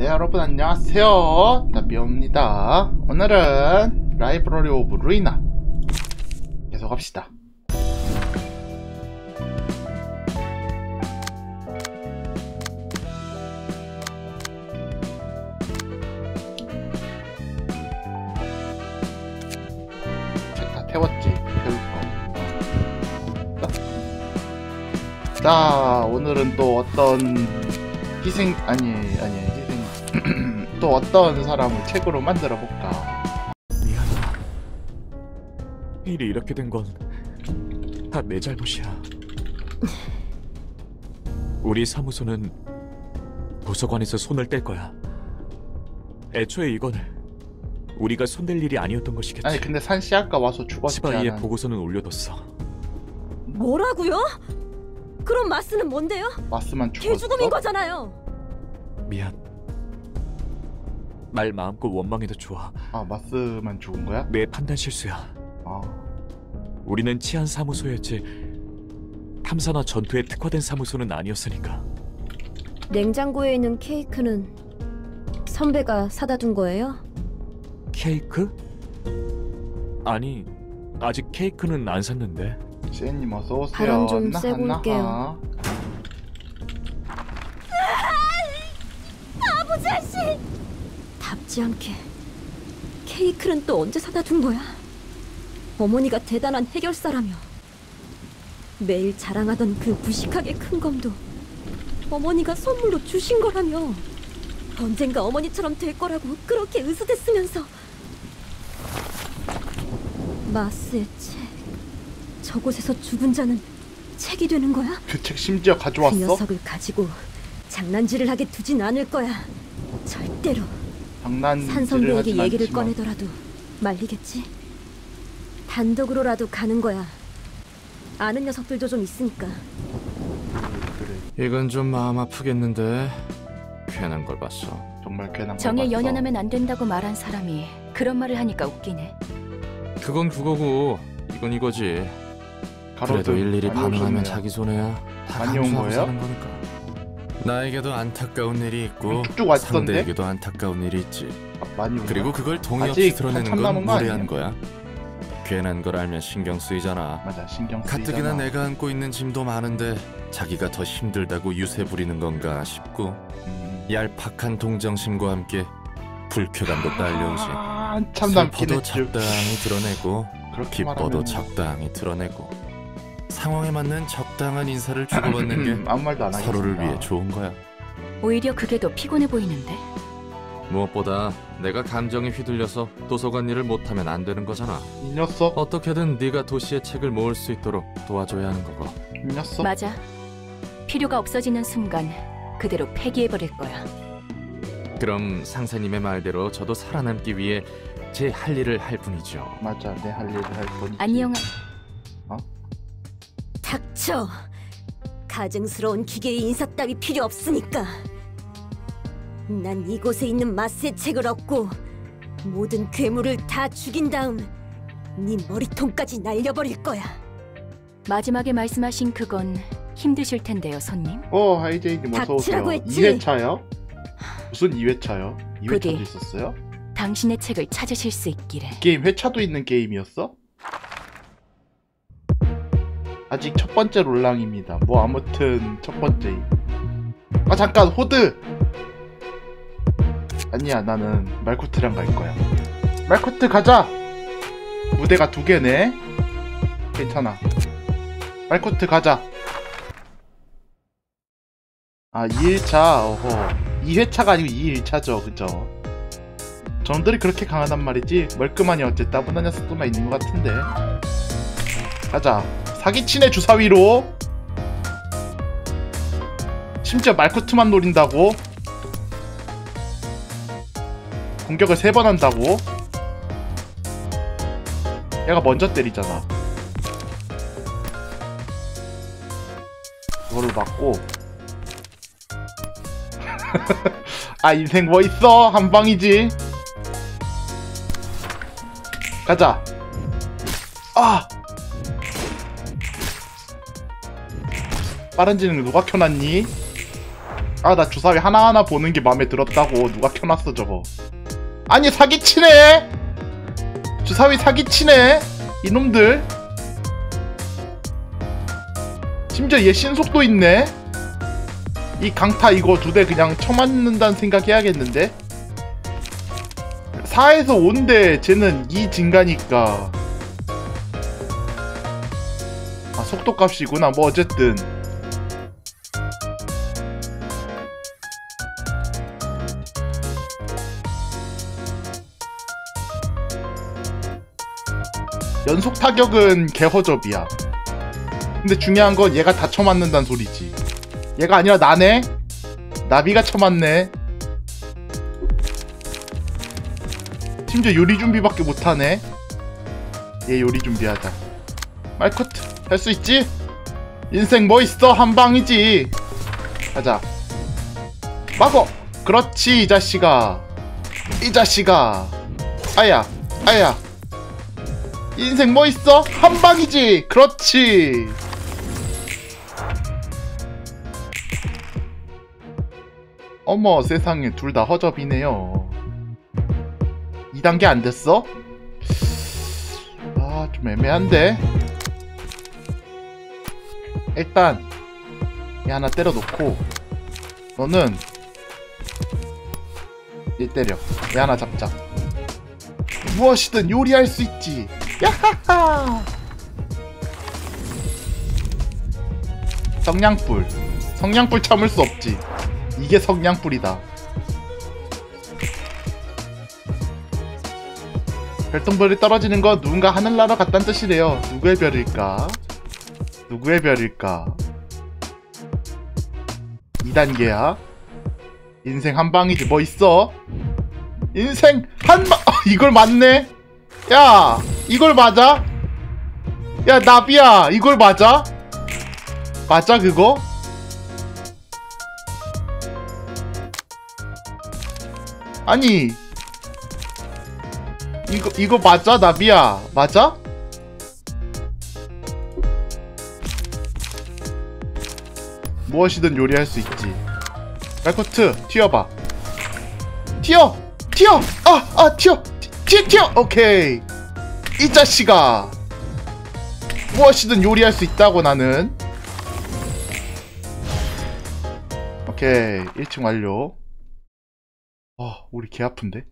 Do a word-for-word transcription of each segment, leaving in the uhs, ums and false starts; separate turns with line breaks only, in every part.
네, 여러분 안녕하세요. 나비옵니다. 오늘은 라이브러리 오브 루이나 계속 합시다. 책 다 태웠지? 태울 거. 자, 오늘은 또 어떤 희생 아니 아니 희생 또 어떤 사람을 책으로 만들어 볼까?
미안하다. 일이 이렇게 된 건 다 내 잘못이야. 우리 사무소는 도서관에서 손을 뗄 거야. 애초에 이건 우리가 손댈 일이 아니었던 것이겠지.
아니 근데 산씨 아까 와서 죽었지
치바이의
않아?
보고서는 올려뒀어.
뭐라고요? 그럼 마스는 뭔데요?
마스만 죽었어?
개죽음인 거잖아요.
미안. 말 마음껏 원망해도 좋아.
아, 마스만 죽은 거야?
내 판단 실수야.
아,
우리는 치안 사무소였지 탐사나 전투에 특화된 사무소는 아니었으니까.
냉장고에 있는 케이크는 선배가 사다 둔 거예요?
케이크? 아니, 아직 케이크는 안 샀는데.
시애님 어서 오세요.
발언 좀
나하,
쐬고
나하.
올게요. 바보 자식! 답지 않게 케이크는 또 언제 사다 둔 거야? 어머니가 대단한 해결사라며 매일 자랑하던 그 무식하게 큰 검도 어머니가 선물로 주신 거라며 언젠가 어머니처럼 될 거라고 그렇게 으스댔으면서 마스의 책 저곳에서 죽은 자는 책이 되는 거야?
그 책 심지어 가져왔어?
그 녀석을 가지고 장난질을 하게 두진 않을 거야. 절대로.
장난질을
산 선배에게
하진
얘기를
않지만.
꺼내더라도 말리겠지? 단독으로라도 가는 거야. 아는 녀석들도 좀 있으니까.
그래,
이건 좀 마음 아프겠는데 괜한 걸 봤어.
정말 괜한 걸
정에
봤어.
연연하면 안 된다고 말한 사람이 그런 말을 하니까 웃기네.
그건 그거고 이건 이거지.
가로등
그래도 일일이
많이
반응하면
오셨네요.
자기 손해야. 다
많이 온
감수하고
거예요?
사는 거니까. 나에게도 안타까운 일이 있고
쭉 왔던데?
상대에게도 안타까운 일이 있지.
아, 많이 온
그리고
거야?
그걸 동의
아직
없이 드러내는
한참 남은
건
거
무례한
아니에요?
거야. 괜한 걸 알면 신경 쓰이잖아.
맞아, 신경 쓰이잖아.
가뜩이나 내가 안고 있는 짐도 많은데 자기가 더 힘들다고 유세 부리는 건가 싶고
음.
얄팍한 동정심과 함께 불쾌감도 딸려오지.
아, 참 남긴
슬퍼도
했죠.
적당히 드러내고
그렇게
기뻐도
말하면
적당히 드러내고 상황에 맞는 적당한 인사를 주고받는 게
아무 말도 안 하겠습니다.
서로를 위해 좋은 거야.
오히려 그게 더 피곤해 보이는데?
무엇보다 내가 감정에 휘둘려서 도서관 일을 못하면 안 되는 거잖아.
이 녀석,
어떻게든 네가 도시에 책을 모을 수 있도록 도와줘야 하는 거고.
이 녀석.
맞아. 필요가 없어지는 순간 그대로 폐기해버릴 거야.
그럼 상사님의 말대로 저도 살아남기 위해 제 할 일을 할 뿐이죠.
맞아, 내 할 일을 할 뿐이지.
안녕.
닥쳐. 가증스러운 기계의 인사 따위 필요 없으니까. 난 이곳에 있는 마스의 책을 얻고 모든 괴물을 다 죽인 다음 네 머리통까지 날려버릴 거야.
마지막에 말씀하신 그건 힘드실 텐데요, 손님.
어, 하이제이님 어서 오세요.
닥치라고 했지?
이 회차요? 무슨 이 회차요? 이 회차도
부디.
있었어요?
당신의 책을 찾으실 수 있기를.
게임 회차도 있는 게임이었어? 아직 첫 번째 롤랑입니다. 뭐 아무튼 첫 번째. 아 잠깐, 호드. 아니야, 나는 말코트랑 갈 거야. 말코트 가자. 무대가 두 개네. 괜찮아. 말코트 가자. 아, 이 일차. 어허. 이 회차가 아니고 이 일차죠, 그죠? 점들이 그렇게 강하단 말이지. 멀끔하니 어째 따분한 녀석들만 있는 것 같은데. 가자. 사기치네, 주사위로. 심지어 말코트만 노린다고. 공격을 세 번 한다고. 얘가 먼저 때리잖아. 그거를 맞고. 아, 인생 뭐 있어? 한 방이지. 가자. 아! 빠른 지능 누가 켜놨니? 아, 나 주사위 하나하나 보는 게 마음에 들었다고. 누가 켜놨어 저거. 아니 사기치네. 주사위 사기치네 이놈들. 심지어 얘 신속도 있네. 이 강타 이거 두 대 그냥 쳐맞는다는 생각 해야겠는데. 사에서 오인데 쟤는 이 증가니까. 아, 속도값이구나. 뭐 어쨌든 연속 타격은 개허접이야. 근데 중요한 건 얘가 다 쳐맞는다는 소리지. 얘가 아니라 나네? 나비가 쳐맞네. 심지어 요리 준비밖에 못하네. 얘 요리 준비하자. 말커트 할 수 있지? 인생 뭐 있어? 한방이지. 가자. 막어. 그렇지 이 자식아. 이 자식아. 아야 아야. 인생 뭐 있어? 한방이지. 그렇지. 어머 세상에 둘 다 허접이네요. 이 단계 안 됐어? 아, 좀 애매한데. 일단 얘 하나 때려놓고 너는 얘 때려. 얘 하나 잡자. 무엇이든 요리할 수 있지. 야하하. 성냥불. 성냥불 참을 수 없지. 이게 성냥불이다. 별똥별이 떨어지는 거 누군가 하늘나라 갔다는 뜻이래요. 누구의 별일까? 누구의 별일까? 이 단계야. 인생 한방이지. 뭐 있어? 인생 한방. 아, 이걸 맞네. 야 이걸 맞아? 야 나비야 이걸 맞아? 맞아 그거? 아니 이거 이거 맞아 나비야? 맞아? 무엇이든 요리할 수 있지. 말코트 튀어봐. 튀어! 튀어! 아! 아! 튀어! 튀어! 튀어! 오케이. 이 자식아. 무엇이든 요리할 수 있다고 나는. 오케이. 일 층 완료. 아, 우리 개 아픈데?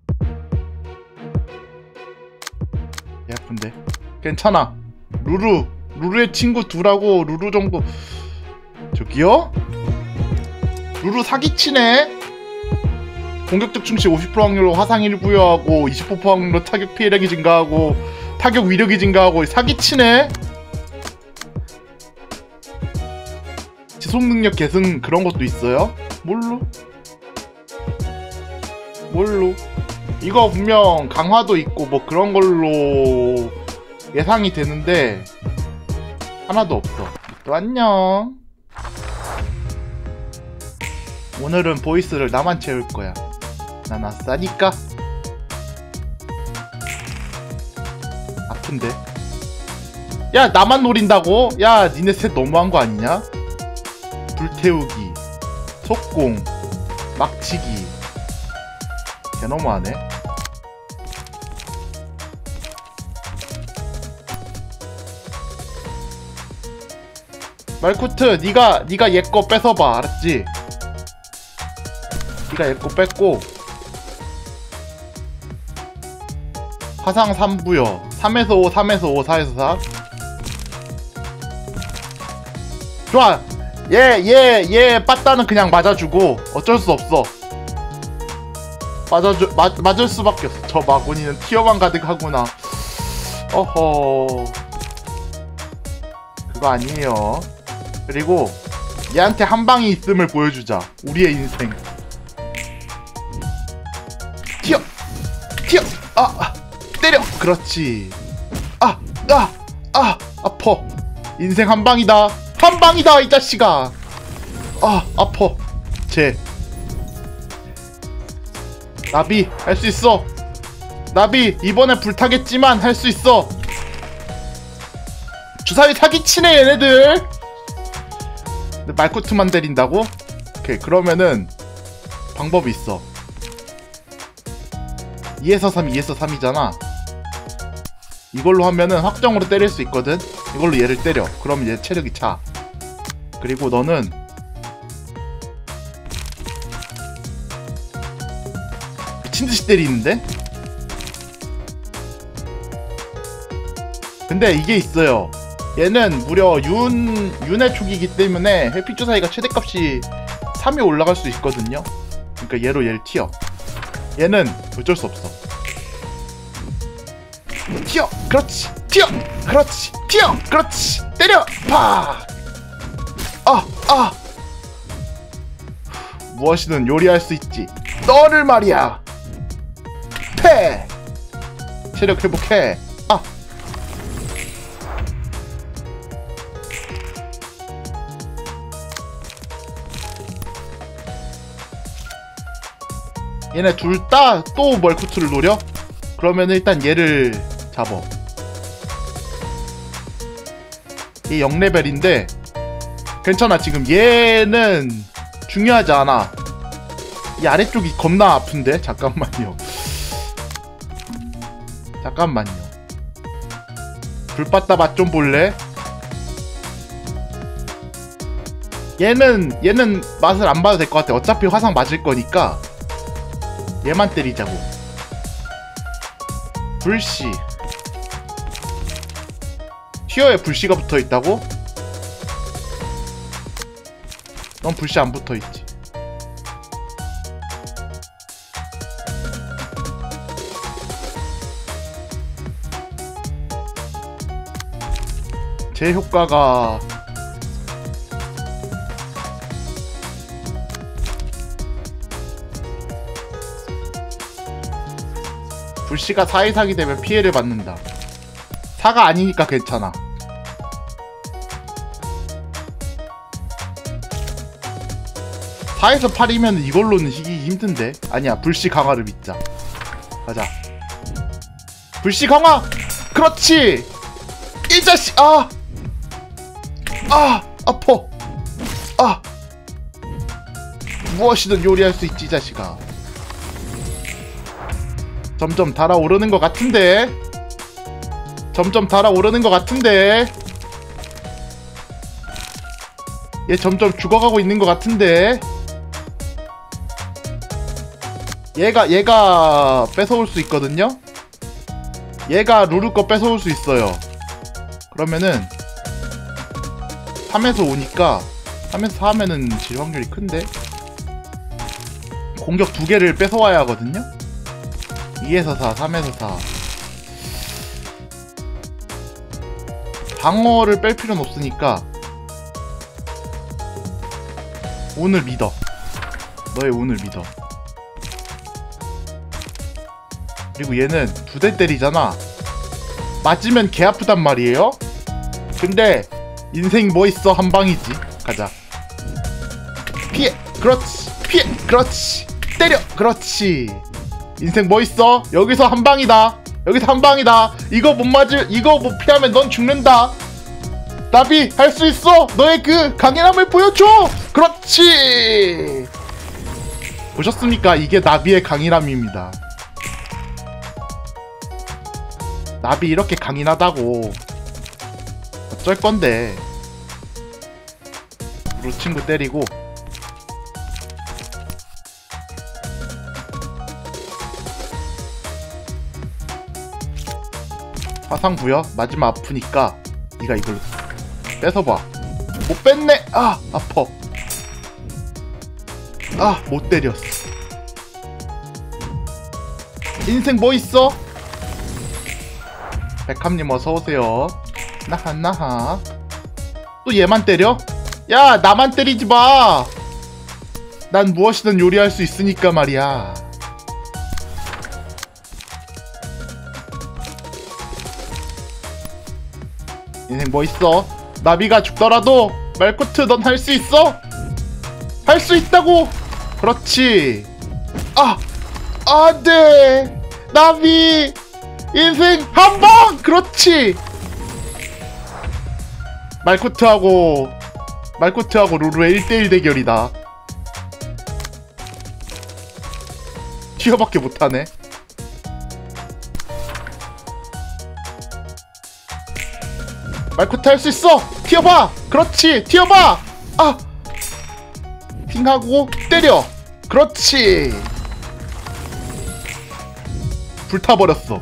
개 아픈데? 괜찮아. 루루. 루루의 친구 둘하고 루루 정도. 저기요? 루루 사기치네? 공격적 충시 오십 퍼센트 확률로 화상을 부여하고 이십 퍼센트 확률로 타격 피해량이 증가하고 타격 위력이 증가하고 사기치네? 지속능력 계승 그런 것도 있어요? 뭘로? 뭘로? 이거 분명 강화도 있고 뭐 그런 걸로 예상이 되는데 하나도 없어. 또 안녕. 오늘은 보이스를 나만 채울 거야. 난 아싸니까. 아픈데. 야 나만 노린다고? 야 니네 셋 너무한 거 아니냐? 불태우기, 속공, 막치기. 개 너무하네. 말코트 니가 니가 얘 거 뺏어봐. 알았지? 니가 얘 거 뺏고 화상 삼 부여 삼에서 오, 삼에서 오, 사에서 사. 좋아. 얘 얘 얘 빠따는 그냥 맞아주고 어쩔 수 없어. 맞아주 맞 맞을 수밖에 없어. 저 마구니는 티어만 가득하구나. 어허. 그거 아니에요. 그리고 얘한테 한 방이 있음을 보여주자. 우리의 인생. 튀어! 튀어! 아! 아 때려! 그렇지. 아! 아! 아! 아퍼. 인생 한 방이다. 한 방이다 이 자식아. 아! 아퍼. 쟤. 나비 할 수 있어. 나비 이번에 불타겠지만 할 수 있어. 주사위 사기치네 얘네들. 근데 말코트만 때린다고? 오케이, 그러면은 방법이 있어. 이에서 삼, 이에서 삼이잖아. 이걸로 하면은 확정으로 때릴 수 있거든. 이걸로 얘를 때려. 그러면 얘 체력이 차. 그리고 너는 미친듯이 때리는데? 근데 이게 있어요. 얘는 무려 윤, 윤의 촉이기 때문에 회피 주사위가 최대값이 삼이 올라갈 수 있거든요. 그러니까 얘로 얘를 튀어. 얘는 어쩔 수 없어. 튀어! 그렇지! 튀어! 그렇지! 튀어! 그렇지! 때려! 팍! 아! 아! 무엇이든 요리할 수 있지. 너를 말이야! 패! 체력 회복해! 아! 얘네 둘 다 또 멀쿠트를 노려? 그러면 일단 얘를 잡어. 얘 영 레벨인데 괜찮아. 지금 얘는 중요하지 않아. 이 아래쪽이 겁나 아픈데? 잠깐만요. 잠깐만요. 불빠따 맛 좀 볼래? 얘는 얘는 맛을 안 봐도 될 것 같아. 어차피 화상 맞을 거니까 얘만 때리자고. 불씨. 튀어에 불씨가 붙어있다고? 넌 불씨 안 붙어있지. 제 효과가 불씨가 사 이상이 되면 피해를 받는다. 사가 아니니까 괜찮아. 사에서 팔이면 이걸로는 이기기 힘든데. 아니야, 불씨 강화를 믿자. 가자. 불씨 강화! 그렇지! 이 자식! 아! 아! 아파! 아! 무엇이든 요리할 수 있지, 이 자식아. 점점 달아오르는 것 같은데. 점점 달아오르는 것 같은데. 얘 점점 죽어가고 있는 것 같은데. 얘가 얘가 뺏어올 수 있거든요. 얘가 루루 거 뺏어올 수 있어요. 그러면은 삼에서 오니까 삼에서 사 하면은 질 확률이 큰데. 공격 두 개를 뺏어와야 하거든요. 이에서 사, 삼에서 사. 방어를 뺄 필요는 없으니까 운을 믿어. 너의 운을 믿어. 그리고 얘는 두 대 때리잖아. 맞으면 개 아프단 말이에요. 근데 인생 뭐 있어? 한 방이지. 가자. 피해. 그렇지. 피해. 그렇지. 때려. 그렇지. 인생 뭐 있어? 여기서 한 방이다. 여기서 한 방이다. 이거 못 맞을, 이거 못 피하면 넌 죽는다. 나비 할 수 있어. 너의 그 강인함을 보여줘. 그렇지. 보셨습니까? 이게 나비의 강인함입니다. 나비 이렇게 강인하다고. 어쩔 건데. 루 친구 때리고. 화상 부여? 맞으면 아프니까 네가 이걸 뺏어봐. 못 뺐네. 아 아파. 아 못 때렸어. 인생 뭐 있어? 백함님 어서오세요. 나하 나하. 또 얘만 때려? 야 나만 때리지마. 난 무엇이든 요리할 수 있으니까 말이야. 인생 뭐 있어? 나비가 죽더라도 말코트 넌 할 수 있어? 할 수 있다고! 그렇지. 아! 안돼! 나비! 인생 한방! 그렇지! 말코트하고 말코트하고 루루의 일 대일 대결이다. 튀어밖에 못하네. 말코트 할 수 있어. 튀어봐. 그렇지. 튀어봐. 아, 핑하고 때려. 그렇지. 불타버렸어.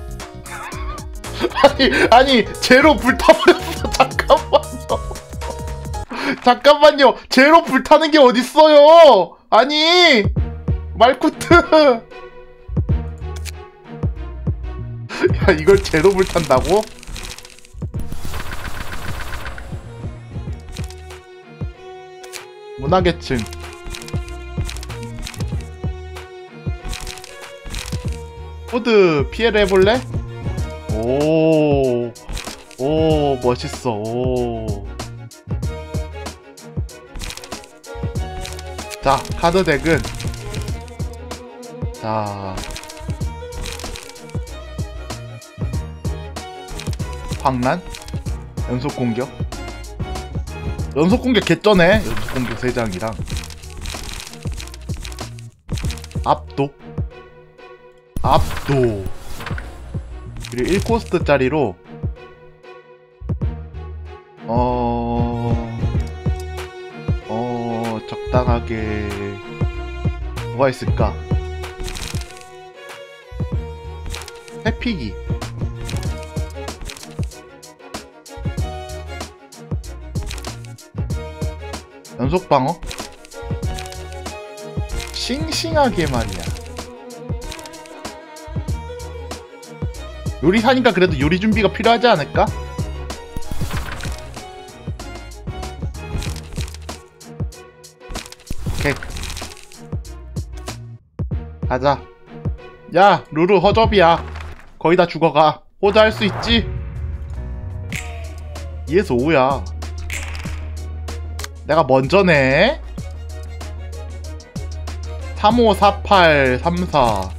아니 아니 제로 불타버렸어. 잠깐만요. 잠깐만요. 제로 불타는 게 어딨어요. 아니 말코트. 야 이걸 제로 불탄다고? 문화계층. 포드 피해를 해볼래? 오, 오 멋있어. 오. 자 카드 덱은 자 황란 연속 공격. 연속 공격 개쩌네. 연속 공격 세 장이랑 압도 압도 그리고 일 코스트짜리로 어... 어... 적당하게 뭐가 있을까? 회피기. 연속방어? 싱싱하게 말이야. 요리사니까 그래도 요리 준비가 필요하지 않을까? 오케이 가자. 야 루루 허접이야. 거의 다 죽어가. 호드 할 수 있지? 이에서 오야. 내가 먼저네. 삼오 사팔 삼사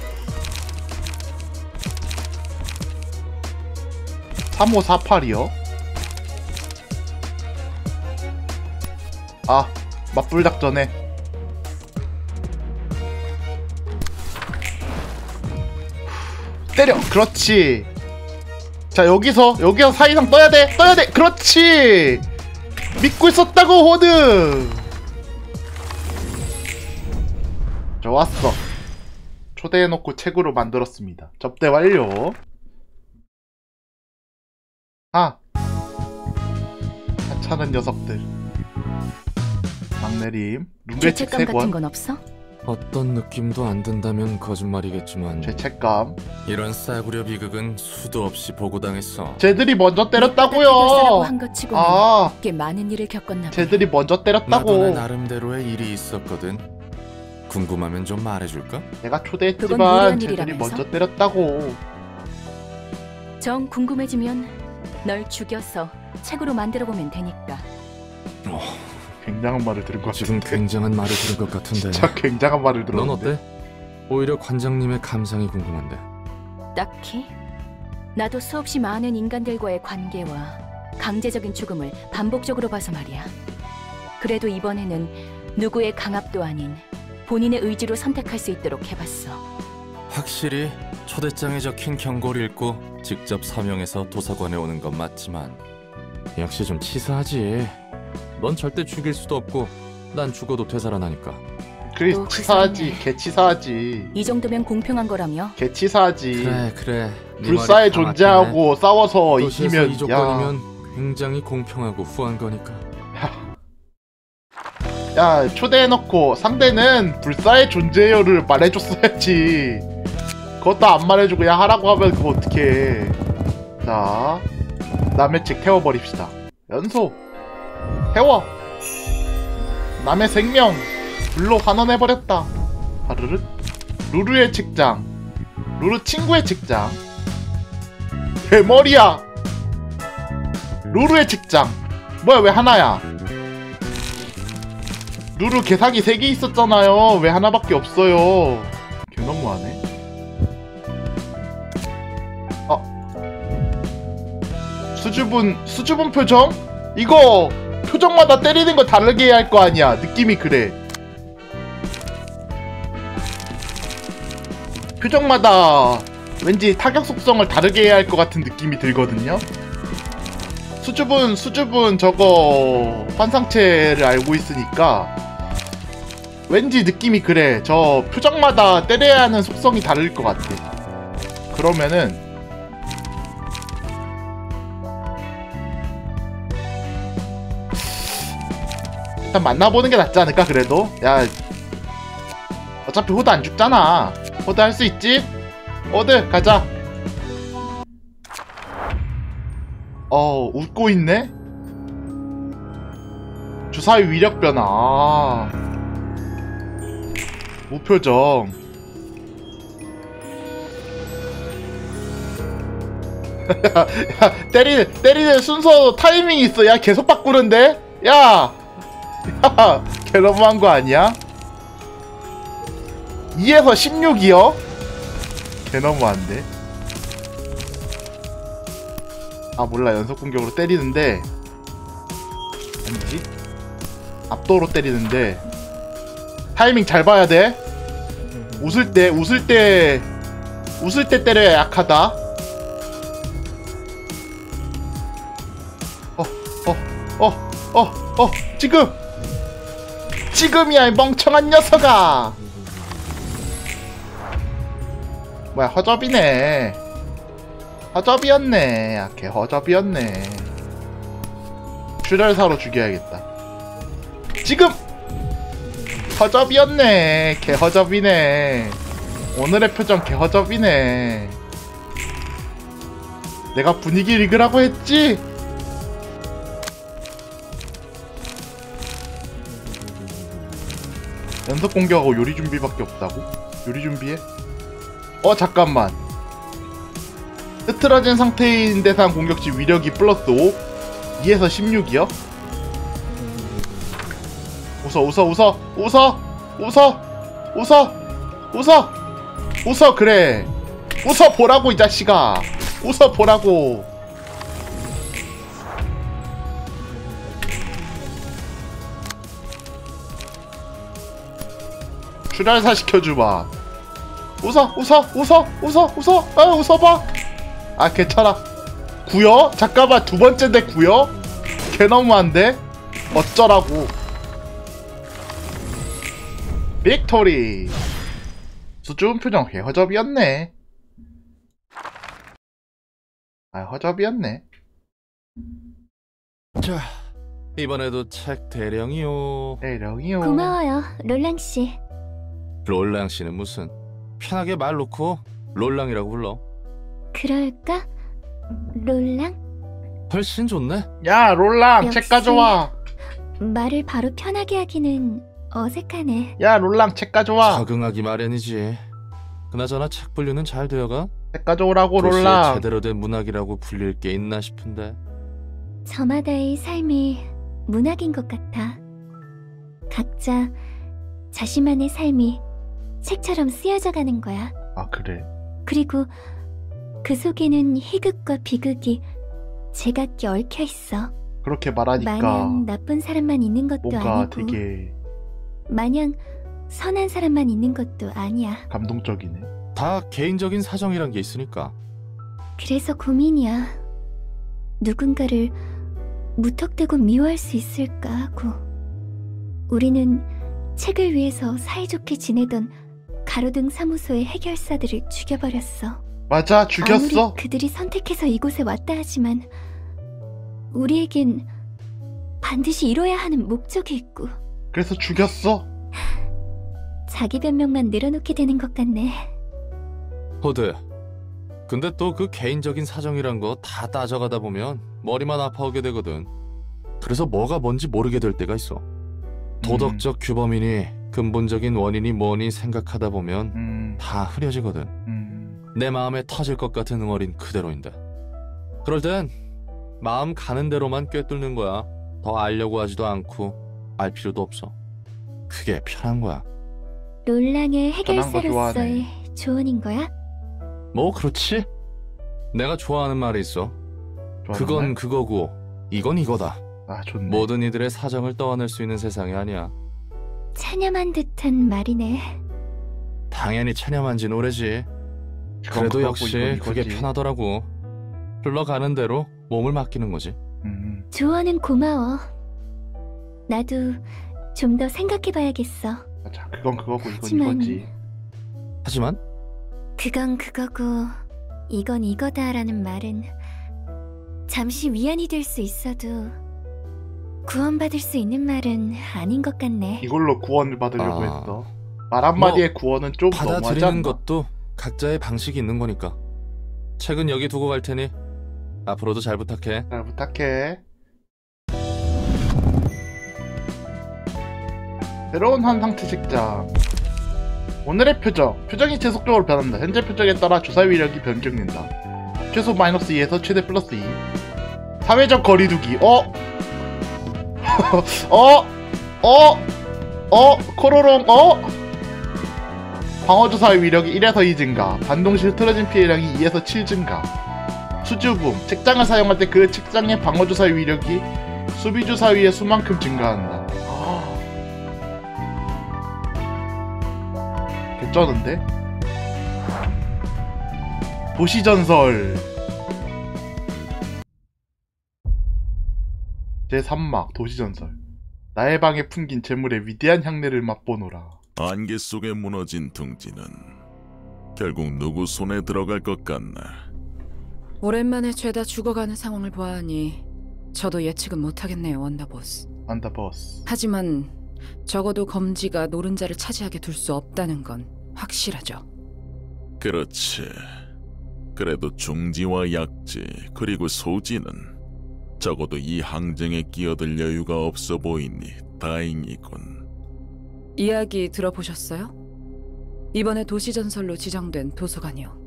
삼오 사팔이요? 아 맞불 작전에 때려. 그렇지. 자 여기서 여기서 사이상 떠야돼. 떠야돼. 그렇지. 믿고 있었다고 호드. 좋았어. 초대해놓고 책으로 만들었습니다. 접대 완료. 아 하찮은 녀석들. 막내림. 룸레칙
죄책감
세
같은
권.
건 없어?
어떤 느낌도 안 든다면 거짓말이겠지만
죄책감.
이런 싸구려 비극은 수도 없이 보고당했어.
쟤들이 먼저
해결사라고
때렸다고요.
한 것 치고는
아
꽤 많은 일을 겪었나 봐.
쟤들이 먼저
나도 내
때렸다고.
나름대로의 일이 있었거든. 궁금하면 좀 말해줄까?
내가
그건
초대했지만
무리한
쟤들이
일이라면서?
먼저 때렸다고.
정 궁금해지면 널 죽여서 책으로 만들어보면 되니까.
굉장한 말을 들은 것
지금
같은데.
굉장한 말을 들은 것 같은데.
진짜 굉장한 말을
넌
들었는데.
어때? 오히려 관장님의 감상이 궁금한데.
딱히? 나도 수없이 많은 인간들과의 관계와 강제적인 죽음을 반복적으로 봐서 말이야. 그래도 이번에는 누구의 강압도 아닌 본인의 의지로 선택할 수 있도록 해봤어.
확실히 초대장에 적힌 경고를 읽고 직접 서명해서 도서관에 오는 건 맞지만 역시 좀 치사하지. 넌 절대 죽일 수도 없고 난 죽어도 되살아나니까.
그래
또
치사하지.
치사하네.
개 치사하지.
이 정도면 공평한 거라며?
개 치사하지.
그래 그래. 네
불사에
말이 다
존재하고 싸워서
맞네. 도시에서
이기면
이 조건이면 굉장히 공평하고 후한 거니까.
야, 야 초대해놓고 상대는 불사의 존재여를 말해줬어야지. 그것도 안 말해주고 야 하라고 하면 그거 어떡해. 자 남의 책 태워버립시다. 연소 태워. 남의 생명 불로 환원해버렸다. 하르르. 루루의 책장. 루루 친구의 책장. 대머리야. 루루의 책장. 뭐야 왜 하나야. 루루 개사기 세 개 있었잖아요. 왜 하나밖에 없어요. 개 너무하네. 아 수줍은 수줍은 표정? 이거 표정마다 때리는 거 다르게 해야 할 거 아니야. 느낌이 그래. 표정마다 왠지 타격 속성을 다르게 해야 할 것 같은 느낌이 들거든요. 수줍은 수줍은 저거 환상체를 알고 있으니까 왠지 느낌이 그래. 저 표정마다 때려야 하는 속성이 다를 것 같아. 그러면은 일단 만나보는 게 낫지 않을까 그래도? 야 어차피 호드 안 죽잖아. 호드 할 수 있지? 호드 가자. 어 웃고 있네? 주사위 위력 변화. 아. 무표정. 야 때리, 때리는 순서 타이밍이 있어. 야 계속 바꾸는데? 야! 야 개 너무한 거 아니야? 이에서 십육이요? 개 너무한데? 아 몰라 연속 공격으로 때리는데 아니지? 압도로 때리는데 타이밍 잘 봐야 돼. 웃을 때 웃을 때 웃을 때 때려야 약하다. 어 어 어 어 어 지금 지금이야 이 멍청한 녀석아. 뭐야 허접이네. 허접이었네. 야, 걔 허접이었네. 출혈사로 죽여야겠다. 지금! 허접이었네. 걔 허접이네. 오늘의 표정 걔 허접이네. 내가 분위기 읽으라고 했지? 연속 공격하고 요리 준비밖에 없다고? 요리 준비해? 어 잠깐만. 흐트러진 상태인 대상 공격시 위력이 플러스 오? 이에서 십육이요? 웃어 웃어 웃어 웃어 웃어 웃어 웃어 웃어 그래 웃어 보라고 이 자식아. 웃어 보라고. 출혈사 시켜주마. 웃어 웃어 웃어 웃어 웃어 아 웃어봐. 아 괜찮아. 구여? 잠깐만 두 번째인데 구여? 개 너무한데? 어쩌라고. 빅토리. 수줍은 표정 개 허접이었네. 아 허접이었네.
자, 이번에도 책 대령이요.
대령이요.
고마워요, 롤랑 씨.
롤랑 씨는 무슨? 편하게 말 놓고 롤랑이라고 불러.
그럴까? 롤랑?
훨씬 좋네.
야 롤랑 책
역시.
가져와.
말을 바로 편하게 하기는 어색하네.
야 롤랑 책 가져와.
적응하기 마련이지. 그나저나 책 분류는 잘 되어가?
책 가져오라고
도시에
롤랑.
제대로 된 문학이라고 불릴 게 있나 싶은데.
저마다의 삶이 문학인 것 같아. 각자 자신만의 삶이 책처럼 쓰여져 가는 거야.
아 그래.
그리고 그 속에는 희극과 비극이 제각기 얽혀 있어.
그렇게 말하니까
마냥 나쁜 사람만 있는 것도
뭔가
아니고
되게
마냥 선한 사람만 있는 것도 아니야.
감동적이네.
다 개인적인 사정이란 게 있으니까.
그래서 고민이야. 누군가를 무턱대고 미워할 수 있을까 하고. 우리는 책을 위해서 사이좋게 지내던 가로등 사무소의 해결사들을 죽여버렸어.
맞아 죽였어.
아무리 그들이 선택해서 이곳에 왔다 하지만 우리에겐 반드시 이뤄야 하는 목적이 있고.
그래서 죽였어.
자기 변명만 늘어놓게 되는 것 같네.
호드. 근데 또 그 개인적인 사정이란 거 다 따져가다 보면 머리만 아파오게 되거든. 그래서 뭐가 뭔지 모르게 될 때가 있어. 도덕적 규범이니 근본적인 원인이 뭐니 생각하다 보면
음,
다 흐려지거든.
음.
내 마음에 터질 것 같은 응어린 그대로인데. 그럴 땐 마음 가는 대로만 꿰뚫는 거야. 더 알려고 하지도 않고 알 필요도 없어. 그게 편한 거야.
롤랑의
편한 거
해결사로서의 조언인 거야?
뭐 그렇지? 내가 좋아하는 말이 있어.
좋아하는
그건
말?
그거고 이건 이거다.
아 좋네.
모든 이들의 사정을 떠안을 수 있는 세상이 아니야.
차념한 듯한 말이네.
당연히 체념한 진 오래지.
그건
그래도
그거고
역시
이건
그게
이거지.
편하더라고. 흘러가는 대로 몸을 맡기는 거지.
음.
조언은 고마워. 나도 좀 더 생각해봐야겠어.
맞아. 그건 그거고 이건
하지만-
이거지.
하지만
그건 그거고 이건 이거다라는 말은 잠시 위안이 될 수 있어도 구원받을 수 있는 말은 아닌 것 같네.
이걸로 구원을 받으려고
아.
했어. 말 한마디에 구원은 좀 너무하지
받아들이는
않나?
것도 각자의 방식이 있는 거니까. 책은 여기 두고 갈 테니 앞으로도 잘 부탁해.
잘 부탁해. 새로운 환상 채식자. 오늘의 표정. 표정이 지속적으로 변한다. 현재 표정에 따라 주사 위력이 변경된다. 최소 마이너스 이에서 최대 플러스 이. 사회적 거리두기. 어? 어? 어? 어? 코로롱 어? 방어주사의 위력이 일에서 이 증가. 반동시 흐트러진 피해량이 이에서 칠 증가. 수주붐. 책장을 사용할 때 그 책장의 방어주사의 위력이 수비주사 위의 수만큼 증가한다. 개쩌는데? 도시전설 제삼 막 도시전설. 나의 방에 풍긴 재물의 위대한 향내를 맛보노라.
안개 속에 무너진 둥지는 결국 누구 손에 들어갈 것 같나.
오랜만에 죄다 죽어가는 상황을 보아하니 저도 예측은 못하겠네요, 원더보스.
안다버스.
하지만 적어도 검지가 노른자를 차지하게 둘 수 없다는 건 확실하죠.
그렇지. 그래도 중지와 약지 그리고 소지는 적어도 이 항쟁에 끼어들 여유가 없어 보이니 다행이군.
이야기 들어보셨어요? 이번에 도시전설로 지정된 도서관이요.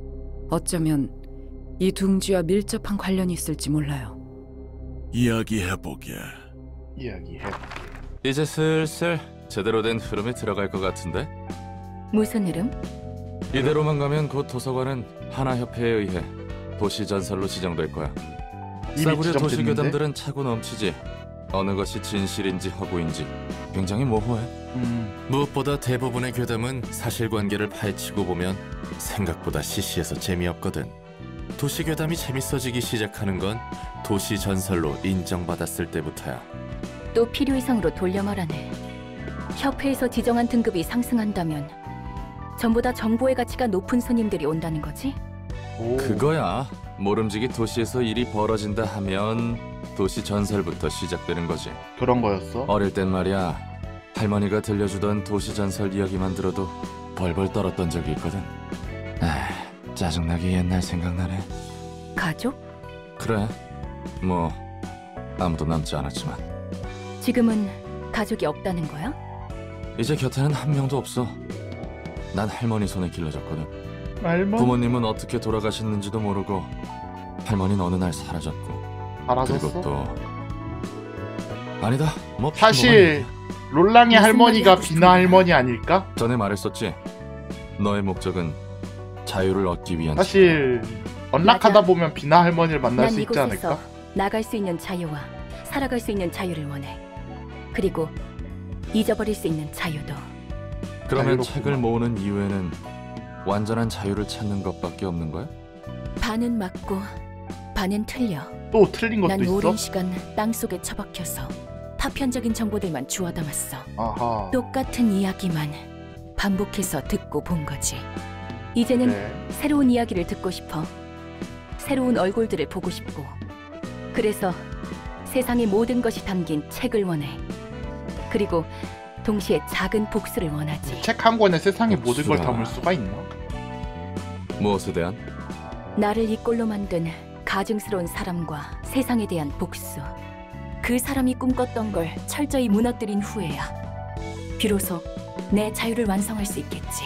어쩌면 이 둥지와 밀접한 관련이 있을지 몰라요.
이야기해보게.
이야기해볼게.
이제 슬슬 제대로 된 흐름에 들어갈 것 같은데?
무슨 흐름?
이대로만 가면 곧 도서관은 하나협회에 의해 도시전설로 지정될 거야.
이미
싸구려
지정됐는데?
도시괴담들은 차고 넘치지. 어느 것이 진실인지 허구인지 굉장히 모호해.
음,
무엇보다 대부분의 괴담은 사실관계를 파헤치고 보면 생각보다 시시해서 재미없거든. 도시괴담이 재밌어지기 시작하는 건 도시전설로 인정받았을 때부터야.
또 필요 이상으로 돌려 말하네. 협회에서 지정한 등급이 상승한다면 전보다 정보의 가치가 높은 손님들이 온다는 거지?
오.
그거야. 모름지기 도시에서 일이 벌어진다 하면 도시전설부터 시작되는 거지.
그런 거였어?
어릴 땐 말이야, 할머니가 들려주던 도시전설 이야기만 들어도 벌벌 떨었던 적이 있거든. 아, 짜증나게 옛날 생각나네.
가족?
그래, 뭐 아무도 남지 않았지만
지금은 가족이 없다는 거야?
이제 곁에는 한 명도 없어. 난 할머니 손에 길러졌거든.
할머니
부모님은 어떻게 돌아가셨는지도 모르고 할머니는 어느 날 사라졌고.
알아줬어?
그리고 또 아니다, 뭐
사실 롤랑의
무슨
할머니가
말이 하고
비나
싶은
할머니 아닐까?
전에 말했었지. 너의 목적은 자유를 얻기 위한.
사실 언락하다
맞아.
보면 비나 할머니를 만날
난
수 있지
이곳에서
않을까?
나갈 수 있는 자유와 살아갈 수 있는 자유를 원해. 그리고 잊어버릴 수 있는 자유도.
그러면
자유롭구나.
책을 모으는 이유에는 완전한 자유를 찾는 것밖에 없는 거야?
반은 맞고 반은 틀려.
또 틀린 것도
난
있어?
오랜 시간 땅속에 처박혀서 파편적인 정보들만 주워 담았어.
아하.
똑같은 이야기만 반복해서 듣고 본 거지. 이제는
그래.
새로운 이야기를 듣고 싶어. 새로운 얼굴들을 보고 싶고. 그래서 세상의 모든 것이 담긴 책을 원해. 그리고 동시에 작은 복수를 원하지.
책 한 권에 세상의 모든 걸
복수라.
담을 수가 있나?
무엇에 대한?
나를 이 꼴로 만든 가증스러운 사람과 세상에 대한 복수. 그 사람이 꿈꿨던 걸 철저히 무너뜨린 후에야 비로소 내 자유를 완성할 수 있겠지.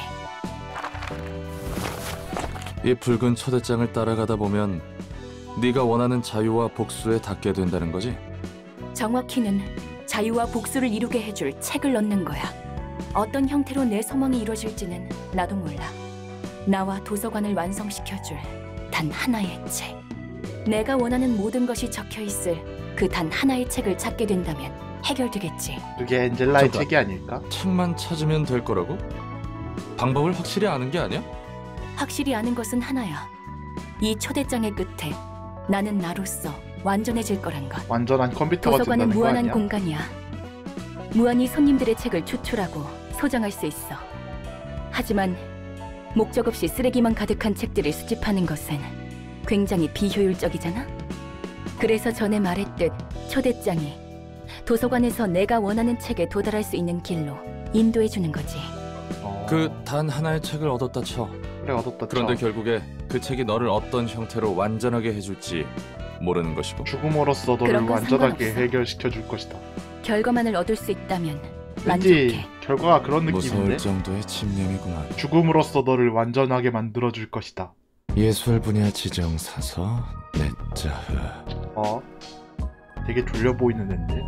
이 붉은 초대장을 따라가다 보면 네가 원하는 자유와 복수에 닿게 된다는 거지?
정확히는 자유와 복수를 이루게 해줄 책을 넣는 거야. 어떤 형태로 내 소망이 이루어질지는 나도 몰라. 나와 도서관을 완성시켜줄 단 하나의 책. 내가 원하는 모든 것이 적혀있을 그 단 하나의 책을 찾게 된다면 해결되겠지.
그게 엔젤라의
잠깐.
책이 아닐까?
책만 찾으면 될 거라고? 방법을 확실히 아는 게 아니야?
확실히 아는 것은 하나야. 이 초대장의 끝에 나는 나로서 완전해질 거란 것.
완전한 컴퓨터가
도서관은
된다는 거
무한한
아니야?
공간이야. 무한히 손님들의 책을 추출하고 소장할 수 있어. 하지만 목적 없이 쓰레기만 가득한 책들을 수집하는 것은 굉장히 비효율적이잖아. 그래서 전에 말했듯 초대장이 도서관에서 내가 원하는 책에 도달할 수 있는 길로 인도해 주는 거지.
어...
그 단 하나의 책을 얻었다 쳐.
그래 얻었다.
그런데
쳐.
결국에 그 책이 너를 어떤 형태로 완전하게 해줄지 모르는 것이고.
죽음으로써 너를
그런 건
완전하게
상관없어.
해결시켜 줄 것이다.
결과만을 얻을 수 있다면
왠지
만족해.
결과가 그런
무서울
느낌인데.
정도의 집념이구만.
죽음으로써 너를 완전하게 만들어 줄 것이다.
예술 분야 지정 사서 내자흐.
어? 되게 졸려 보이는 앤데.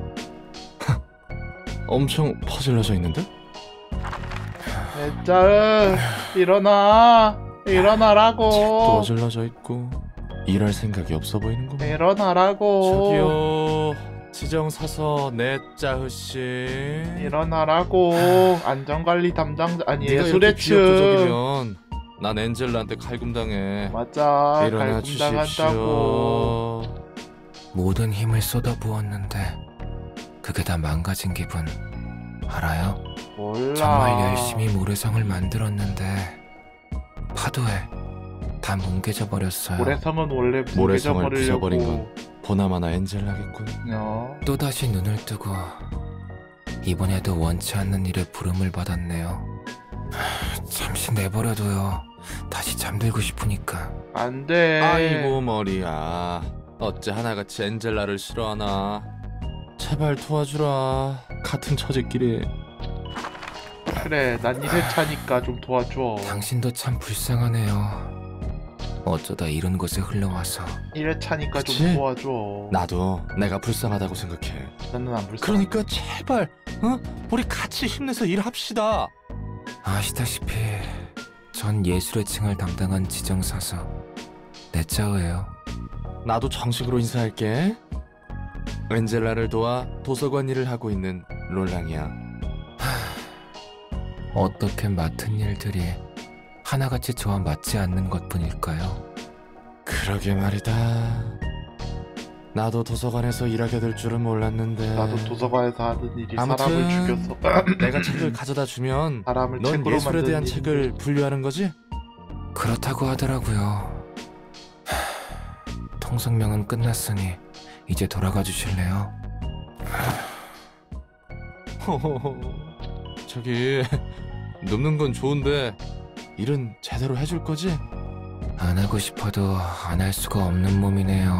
엄청 퍼질러져 있는데?
애짜은 일어나 일어나라고.
책도 어질러져 있고 일할 생각이 없어 보이는구만.
일어나라고.
저기요. 지정 사서 내자흐 씨.
일어나라고. 안전관리 담당자 아니
네가
예술의
이렇게
층.
비협조적이면 난 엔젤라한테 갈굼당해.
맞아.
일어나
갈굼당한다고.
주십시오.
모든 힘을 쏟아부었는데 그게 다 망가진 기분 알아요?
몰라.
정말 열심히 모래성을 만들었는데 파도에 다 뭉개져 버렸어요.
모래성은 원래
모래성을
뭉개져
부숴버린
버리려고.
보나마나 엔젤라겠군.
어.
또다시 눈을 뜨고 이번에도 원치 않는 일에 부름을 받았네요. 하, 잠시 내버려둬요. 다시 잠들고 싶으니까.
안 돼.
아이고 머리야. 어째 하나같이 엔젤라를 싫어하나. 제발 도와주라. 같은 처지끼리.
그래, 난 일에 차니까 좀 도와줘.
당신도 참 불쌍하네요. 어쩌다 이런 곳에 흘러와서.
일에 차니까
그치?
좀 도와줘.
나도 내가 불쌍하다고 생각해.
나는 안 불쌍해.
그러니까 제발 어? 우리 같이 힘내서 일합시다.
아시다시피 전 예술의 층을 담당한 지정사서 내짜예요.
나도 정식으로 인사할게. 엔젤라를 도와 도서관 일을 하고 있는 롤랑이야.
어떻게 맡은 일들이 하나같이 저와 맞지 않는 것뿐일까요?
그러게 말이다. 나도 도서관에서 일하게 될 줄은 몰랐는데.
나도 도서관에서 하던 일이
아무튼
사람을 죽여서
내가 책을 가져다 주면
사람을
넌
책으로
예술에
만드는
대한
일인데.
책을 분류하는 거지?
그렇다고 하더라고요. 통성명은 끝났으니 이제 돌아가 주실래요?
저기 눕는 건 좋은데 일은 제대로 해줄 거지?
안 하고 싶어도 안 할 수가 없는 몸이네요.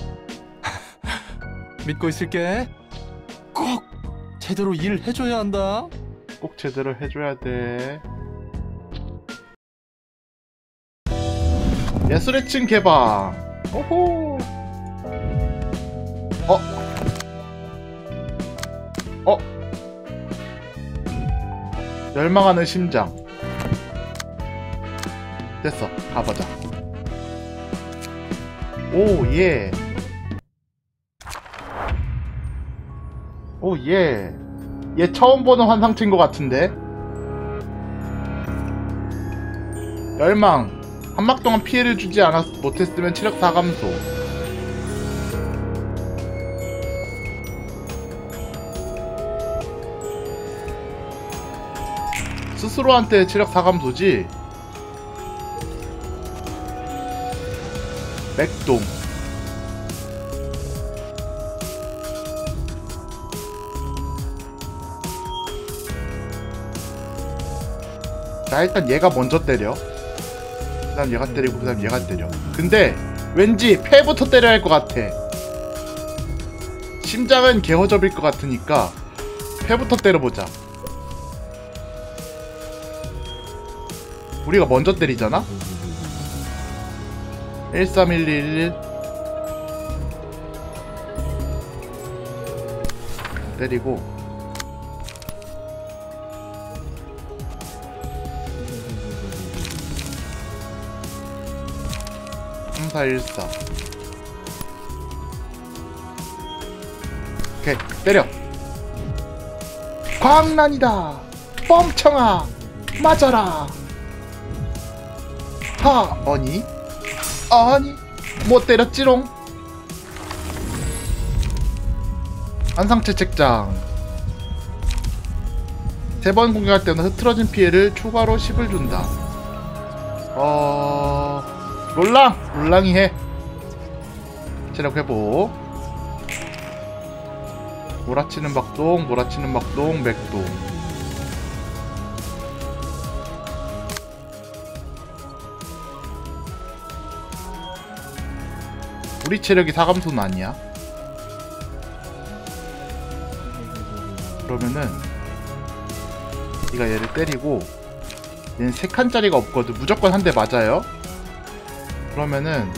믿고 있을게. 꼭 제대로 일 해줘야 한다.
꼭 제대로 해줘야 돼. 예술의 층 개방. 오호. 어? 어? 열망하는 심장. 됐어. 가보자. 오, 예. 오, 예. 얘 처음 보는 환상체인 것 같은데? 열망. 한막 동안 피해를 주지 않았, 못했으면 체력 사 감소. 스스로한테 체력 사 감소지? 맥동. 자, 일단 얘가 먼저 때려. 그 다음 얘가 때리고 그 다음 얘가 때려. 근데 왠지 패부터 때려야 할 것 같아. 심장은 개허접일 것 같으니까 패부터 때려보자. 우리가 먼저 때리잖아? 일삼일일일 때리고 삼사일사. 오케이, 때려. 광란이다. 뻥청아, 맞아라. 하! 아니? 아니? 못 때렸지롱? 안상체 책장. 세 번 공격할 때마다 흐트러진 피해를 추가로 십을 준다. 어... 롤랑! 롤랑이 해. 체력 회복. 몰아치는 박동, 몰아치는 박동, 맥동. 우리 체력이 사감소는 아니야? 그러면은 네가 얘를 때리고 얘는 세 칸짜리가 없거든. 무조건 한 대 맞아요. 그러면은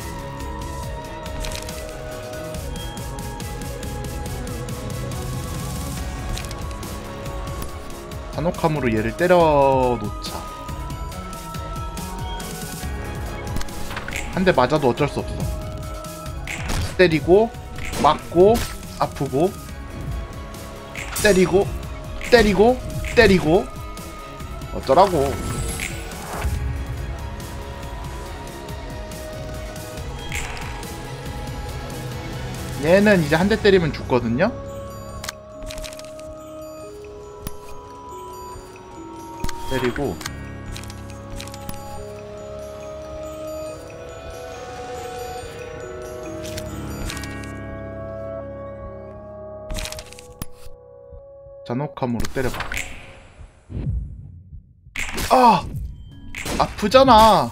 잔혹함으로 얘를 때려 놓자. 한 대 맞아도 어쩔 수 없어. 때리고 맞고 아프고 때리고 때리고 때리고 어쩌라고. 얘는 이제 한 대 때리면 죽거든요. 때리고 잔혹함으로 때려봐. 아! 아프잖아.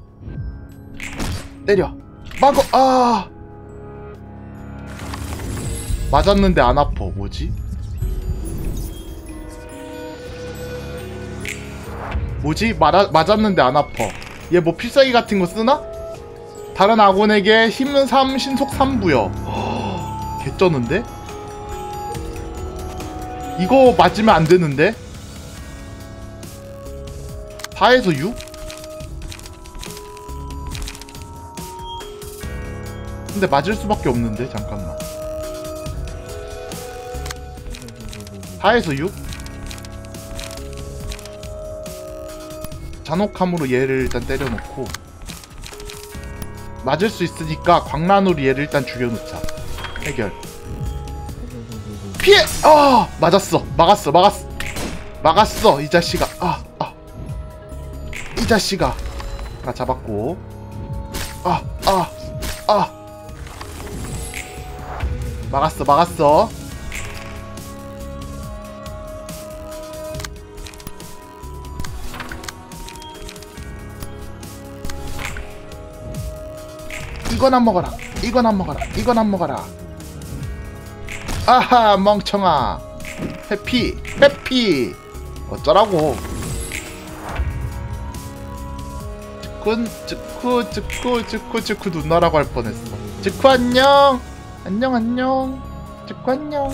때려. 막어. 아! 맞았는데 안 아파. 뭐지? 뭐지? 맞아, 맞았는데 안 아파. 얘 뭐 필살기 같은 거 쓰나? 다른 아군에게 힘 삼, 신속 삼 부여. 개쩌는데? 이거 맞으면 안 되는데? 사에서 육? 근데 맞을 수밖에 없는데? 잠깐만. 사에서 육? 잔혹함으로 얘를 일단 때려놓고 맞을 수 있으니까 광란으로 얘를 일단 죽여놓자. 해결. 피해! 아! 맞았어. 막았어. 막았어. 막았어. 이 자식아. 아! 아! 이 자식아. 아, 잡았고. 아! 아! 아! 막았어. 막았어. 이건 안 먹어라. 이건 안 먹어라. 이건 안 먹어라. 아하, 멍청아. 해피. 해피. 어쩌라고. 즈쿤 즈쿠 즈쿠 즈쿠 즈쿠 누나라고 할 뻔했어. 즈쿠 안녕. 안녕 안녕. 즈쿠 안녕.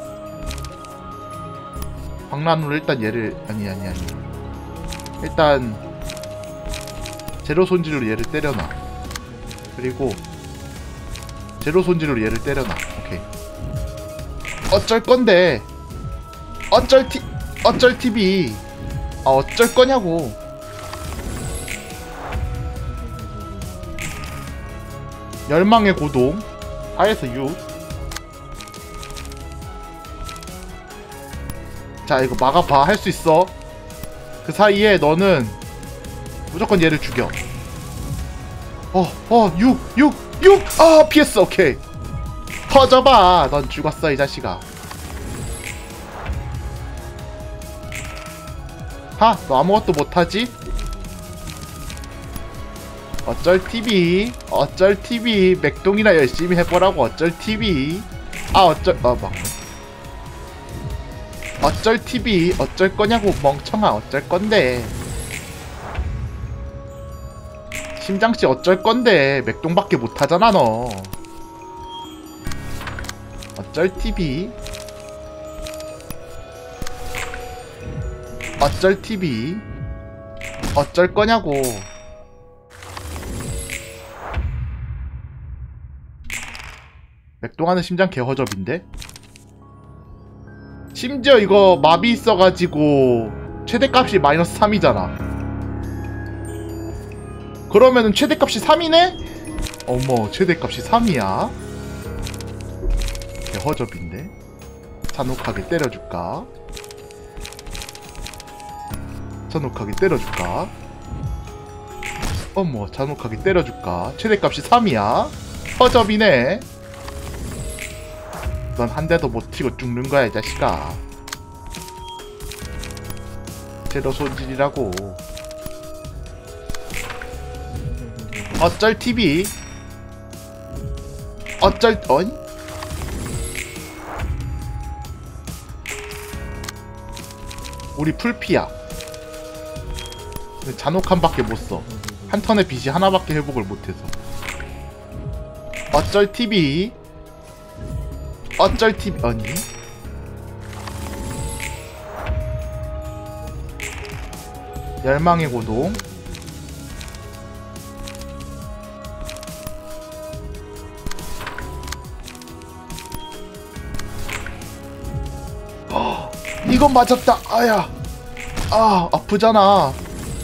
광란으로 일단 얘를 아니 아니 아니. 일단 제로 손질로 얘를 때려놔. 그리고 제로 손질로 얘를 때려놔. 오케이. 어쩔 건데. 어쩔 티 어쩔 티비. 아, 어쩔 거냐고. 열망의 고동. 사에서 육. 자, 이거 막아봐. 할 수 있어. 그 사이에 너는 무조건 얘를 죽여. 어, 어, 육, 육, 육! 아, 피했어. 오케이. 터져봐. 넌 죽었어, 이 자식아. 하, 너 아무것도 못하지? 어쩔 티비. 어쩔 티비. 맥동이나 열심히 해보라고. 어쩔 티비. 아, 어쩔, 어, 막. 어쩔 티비. 어쩔 거냐고, 멍청아. 어쩔 건데. 심장씨 어쩔 건데. 맥동밖에 못하잖아 너. 어쩔 티비. 어쩔 티비. 어쩔 거냐고. 맥동하는 심장 개허접인데? 심지어 이거 마비 있어가지고 최대값이 마이너스 삼이잖아 그러면은 최대값이 삼이네? 어머, 최대값이 삼이야? 허접인데? 잔혹하게 때려줄까? 잔혹하게 때려줄까? 어머, 잔혹하게 때려줄까? 최대값이 삼이야? 허접이네? 넌 한 대도 못 튀고 죽는 거야, 이 자식아. 제로 손질이라고. 어쩔 티비. 어쩔, 어이? 우리 풀피야. 잔혹함밖에 못써. 한 턴의 빛이 하나밖에 회복을 못해서. 어쩔 티비. 어쩔 티비. 아니? 열망의 고동. 이건 맞았다. 아야. 아, 아프잖아.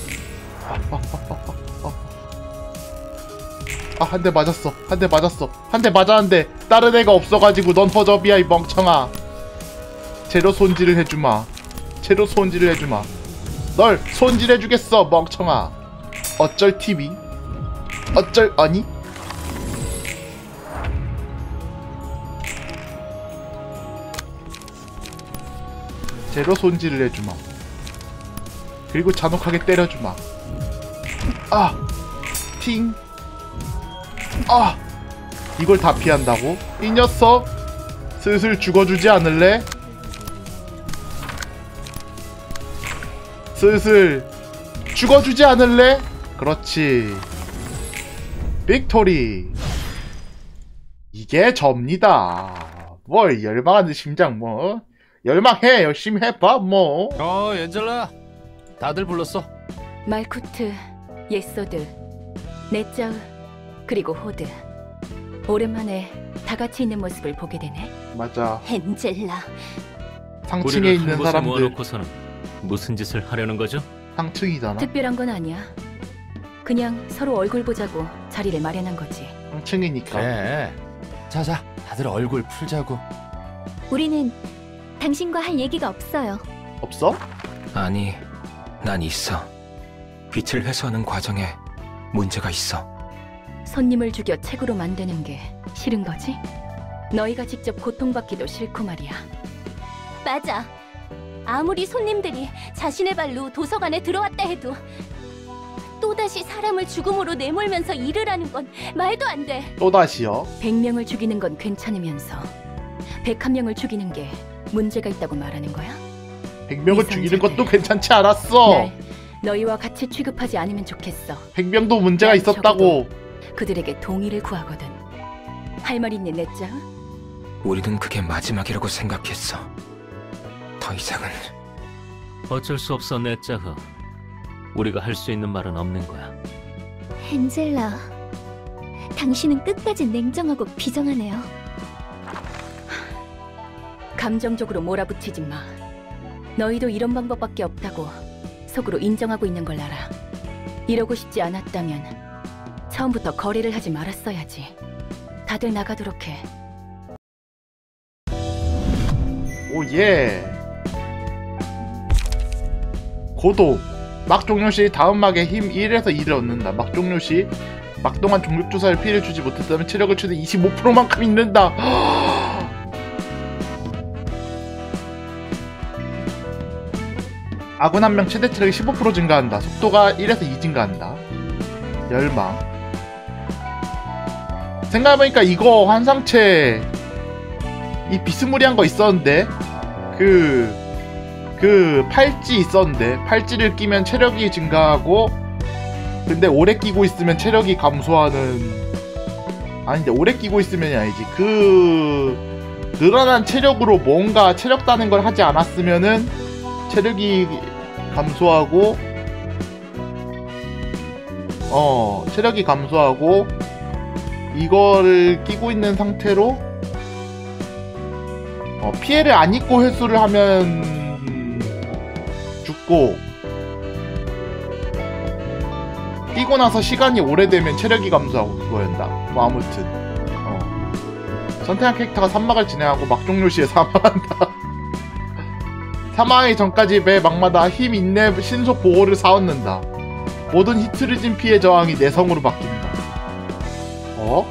아, 한 대 맞았어. 한 대 맞았어. 한 대 맞았는데 다른 애가 없어가지고 넌 허접이야, 이 멍청아. 제로 손질을 해주마. 제로 손질을 해주마. 널 손질해주겠어, 멍청아. 어쩔 티비. 어쩔, 아니? 제로 손질을 해주마. 그리고 잔혹하게 때려주마. 아! 팅! 아! 이걸 다 피한다고? 이 녀석! 슬슬 죽어주지 않을래? 슬슬 죽어주지 않을래? 그렇지. 빅토리. 이게 접니다. 뭘 열망하는 심장 뭐 열망해. 열심히 해봐 뭐.
어, 엔젤라. 다들 불렀어.
말쿠트, 예소드, 넷자우, 그리고 호드. 오랜만에 다 같이 있는 모습을 보게 되네.
맞아.
엔젤라.
상층에 있는 사람들.
모아놓고서는 무슨 짓을 하려는 거죠?
상층이잖아.
특별한 건 아니야. 그냥 서로 얼굴 보자고 자리를 마련한 거지.
상층이니까.
그래. 자자, 다들 얼굴 풀자고.
우리는 당신과 할 얘기가 없어요.
없어?
아니, 난 있어. 빛을 회수하는 과정에 문제가 있어.
손님을 죽여 책으로 만드는 게 싫은 거지? 너희가 직접 고통받기도 싫고 말이야.
맞아. 아무리 손님들이 자신의 발로 도서관에 들어왔다 해도 또다시 사람을 죽음으로 내몰면서 일을 하는 건 말도 안 돼.
또다시요?
백 명을 죽이는 건 괜찮으면서 백한 명을 죽이는 게 문제가 있다고 말하는 거야?
백 명을 죽이는 것도 괜찮지 않았어.
날 너희와 같이 취급하지 않으면 좋겠어.
백 명도 문제가 있었다고.
그들에게 동의를 구하거든. 할 말 있니, 넷자?
우리는 그게 마지막이라고 생각했어. 더 이상은
어쩔 수 없어, 넷자흐. 우리가 할 수 있는 말은 없는 거야.
엔젤라, 당신은 끝까지 냉정하고 비정하네요.
감정적으로 몰아붙이지 마. 너희도 이런 방법밖에 없다고 속으로 인정하고 있는 걸 알아. 이러고 싶지 않았다면 처음부터 거래를 하지 말았어야지. 다들 나가도록 해.
오예. 고독. 막 종료시 다음 막에 힘 일에서 이를 얻는다. 막 종료시 막 동안 종족 주사를 피해를 주지 못했다면 체력을 최대 이십오 퍼센트만큼 잃는다. 아군 한 명 최대 체력이 십오 퍼센트 증가한다. 속도가 일에서 이 증가한다. 열망. 생각해보니까 이거 환상체 이 비스무리한 거 있었는데 그... 그 팔찌 있었는데 팔찌를 끼면 체력이 증가하고 근데 오래 끼고 있으면 체력이 감소하는 아닌데 오래 끼고 있으면이 아니지 그... 늘어난 체력으로 뭔가 체력 따는 걸 하지 않았으면은 체력이 감소하고 어 체력이 감소하고 이거를 끼고 있는 상태로 어, 피해를 안 입고 회수를 하면 죽고 뛰고 나서 시간이 오래되면 체력이 감소하고 그거였나? 뭐 아무튼 어. 선택한 캐릭터가 산막을 진행하고 막종료 시에 사망한다. 사망하기 전까지 매 막마다 힘, 인내, 신속 보호를 사얹는다. 모든 히트르진 피해 저항이 내성으로 바뀐다. 어?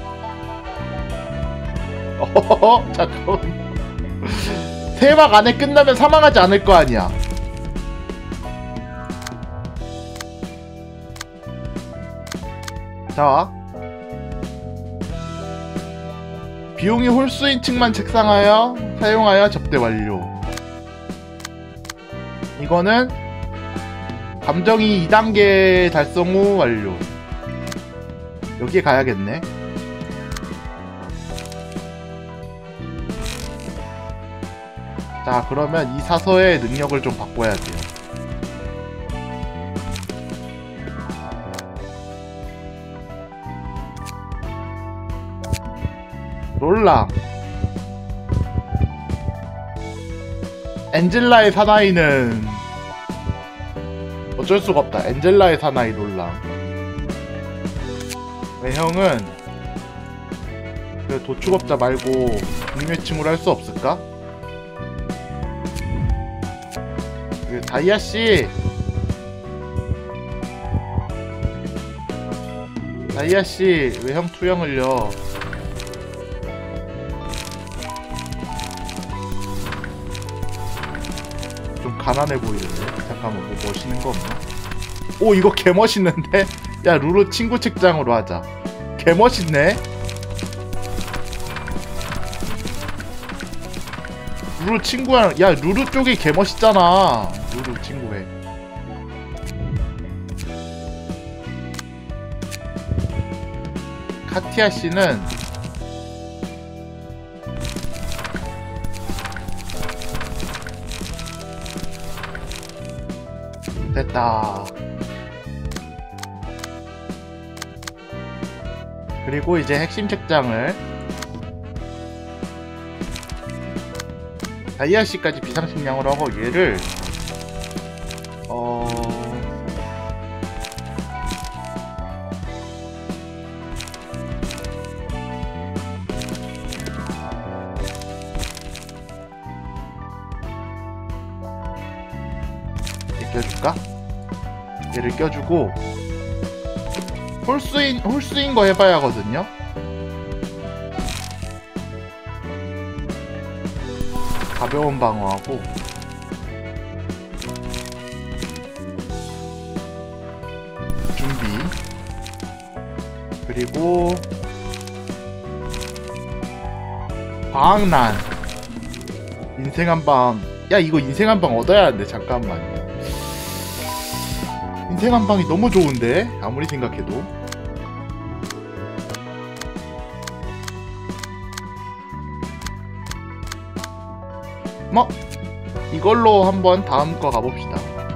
어? 잠깐만. 세 막 안에 끝나면 사망하지 않을 거 아니야. 자, 비용이 홀수인 층만 책상하여 사용하여 접대 완료. 이거는 감정이 이 단계 달성 후 완료. 여기에 가야겠네. 자, 그러면 이 사서의 능력을 좀 바꿔야 돼요. 롤랑. 엔젤라의 사나이는 어쩔 수가 없다. 엔젤라의 사나이 롤랑. 외형은 그 도축업자 말고 중매층으로 할 수 없을까? 그 다이아씨, 다이아씨 외형 투영을요. 좀 가난해 보이는데? 잠깐만, 뭐 멋있는 거 없나? 오, 이거 개 멋있는데? 야, 루루 친구 책장으로 하자. 개 멋있네? 루루 친구야. 야, 루루 쪽이 개 멋있잖아. 루루 친구회. 카티아 씨는 됐다. 그리고 이제 핵심 책장을 다이아씨까지 비상식량으로 하고 얘를 어... 얘 껴줄까? 얘를 껴주고 홀수인, 홀수인 거 해봐야 하거든요? 가벼운 방어하고 준비, 그리고 과학난 인생 한방. 야, 이거 인생 한방 얻어야 하는데. 잠깐만, 인생 한방이 너무 좋은데 아무리 생각해도. 뭐 이걸로 한번 다음 거 가봅시다.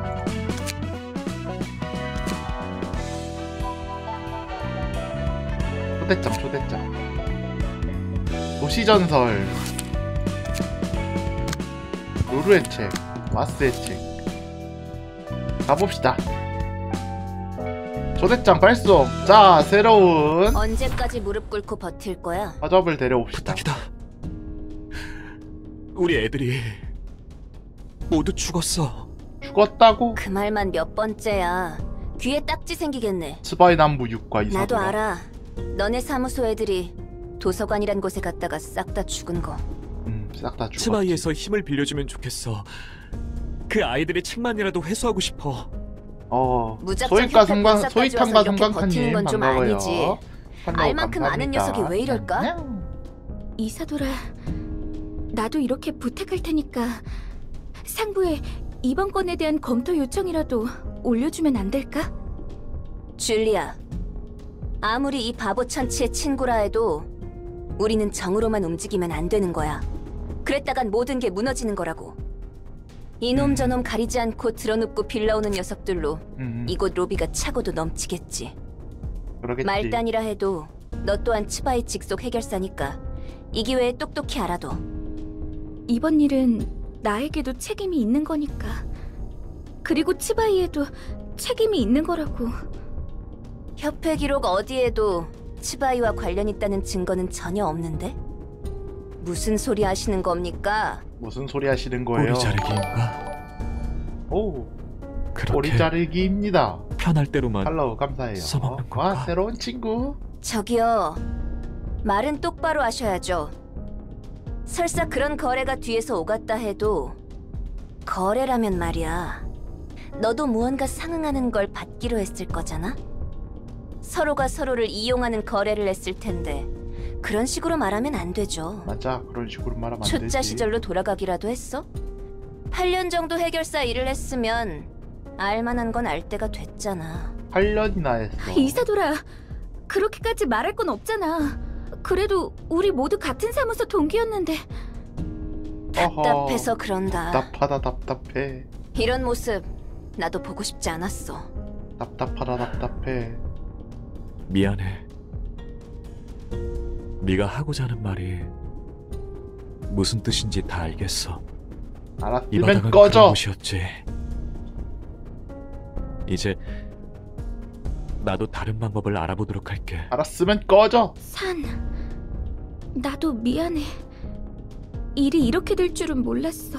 초대장, 초대장. 도시전설, 루루의 책, 마스의 책. 가봅시다. 초대장 발송. 자, 새로운
언제까지 무릎 꿇고 버틸 거야?
화접을 데려옵시다.
부탁이다. 우리 애들이 모두 죽었어.
죽었다고?
그 말만 몇 번째야. 귀에 딱지 생기겠네.
스바이 남부 육과 이사도라.
나도 알아. 너네 사무소 애들이 도서관이란 곳에 갔다가 싹 다 죽은 거.
음, 싹 다 죽었지.
스바이에서 힘을 빌려주면 좋겠어. 그 아이들의 책만이라도 회수하고 싶어.
어,
무작정
소위과
협회
성광,
본사까지
소위탄과
와서 이렇게 버티는
성광탄님
건 좀
반가워요.
아니지.
판다고
알만큼 아는
감사합니다.
녀석이 왜 이럴까?
이사도라, 나도 이렇게 부탁할 테니까 상부에 이번 건에 대한 검토 요청이라도 올려주면 안 될까?
줄리아, 아무리 이 바보 천치의 친구라 해도 우리는 정으로만 움직이면 안 되는 거야. 그랬다간 모든 게 무너지는 거라고. 이놈 저놈 가리지 않고 드러눕고 빌라오는 녀석들로
음,
이곳 로비가 차고도 넘치겠지.
그러겠지.
말단이라 해도 너 또한 츠바이 직속 해결사니까 이 기회에 똑똑히 알아둬.
이번 일은 나에게도 책임이 있는 거니까. 그리고 치바이에도 책임이 있는 거라고.
협회 기록 어디에도 치바이와 관련 있다는 증거는 전혀 없는데? 무슨 소리 하시는 겁니까?
무슨 소리 하시는 거예요?
꼬리 자르기인가?
오,
그렇게
꼬리 자르기입니다.
편할 대로만
팔로우 감사해요.
써먹는 건가?
와, 새로운 친구.
저기요. 말은 똑바로 하셔야죠. 설사 그런 거래가 뒤에서 오갔다 해도 거래라면 말이야. 너도 무언가 상응하는 걸 받기로 했을 거잖아? 서로가 서로를 이용하는 거래를 했을 텐데 그런 식으로 말하면 안 되죠.
맞아, 그런 식으로 말하면 안 되지.
초짜 시절로 돌아가기라도 했어? 팔 년 정도 해결사 일을 했으면 알만한 건 알 때가 됐잖아.
팔 년이나 했어.
이사돌아, 그렇게까지 말할 건 없잖아. 그래도 우리 모두 같은 사무소 동기였는데.
답답해서 그런다.
답답하다 답답해.
이런 모습 나도 보고 싶지 않았어.
답답하다 답답해.
미안해. 네가 하고자 하는 말이 무슨 뜻인지 다 알겠어. 이
알았으면
바닥은
꺼져.
그런 곳이었지. 이제 나도 다른 방법을 알아보도록 할게.
알았으면 꺼져.
산, 나도 미안해. 일이 이렇게 될 줄은 몰랐어.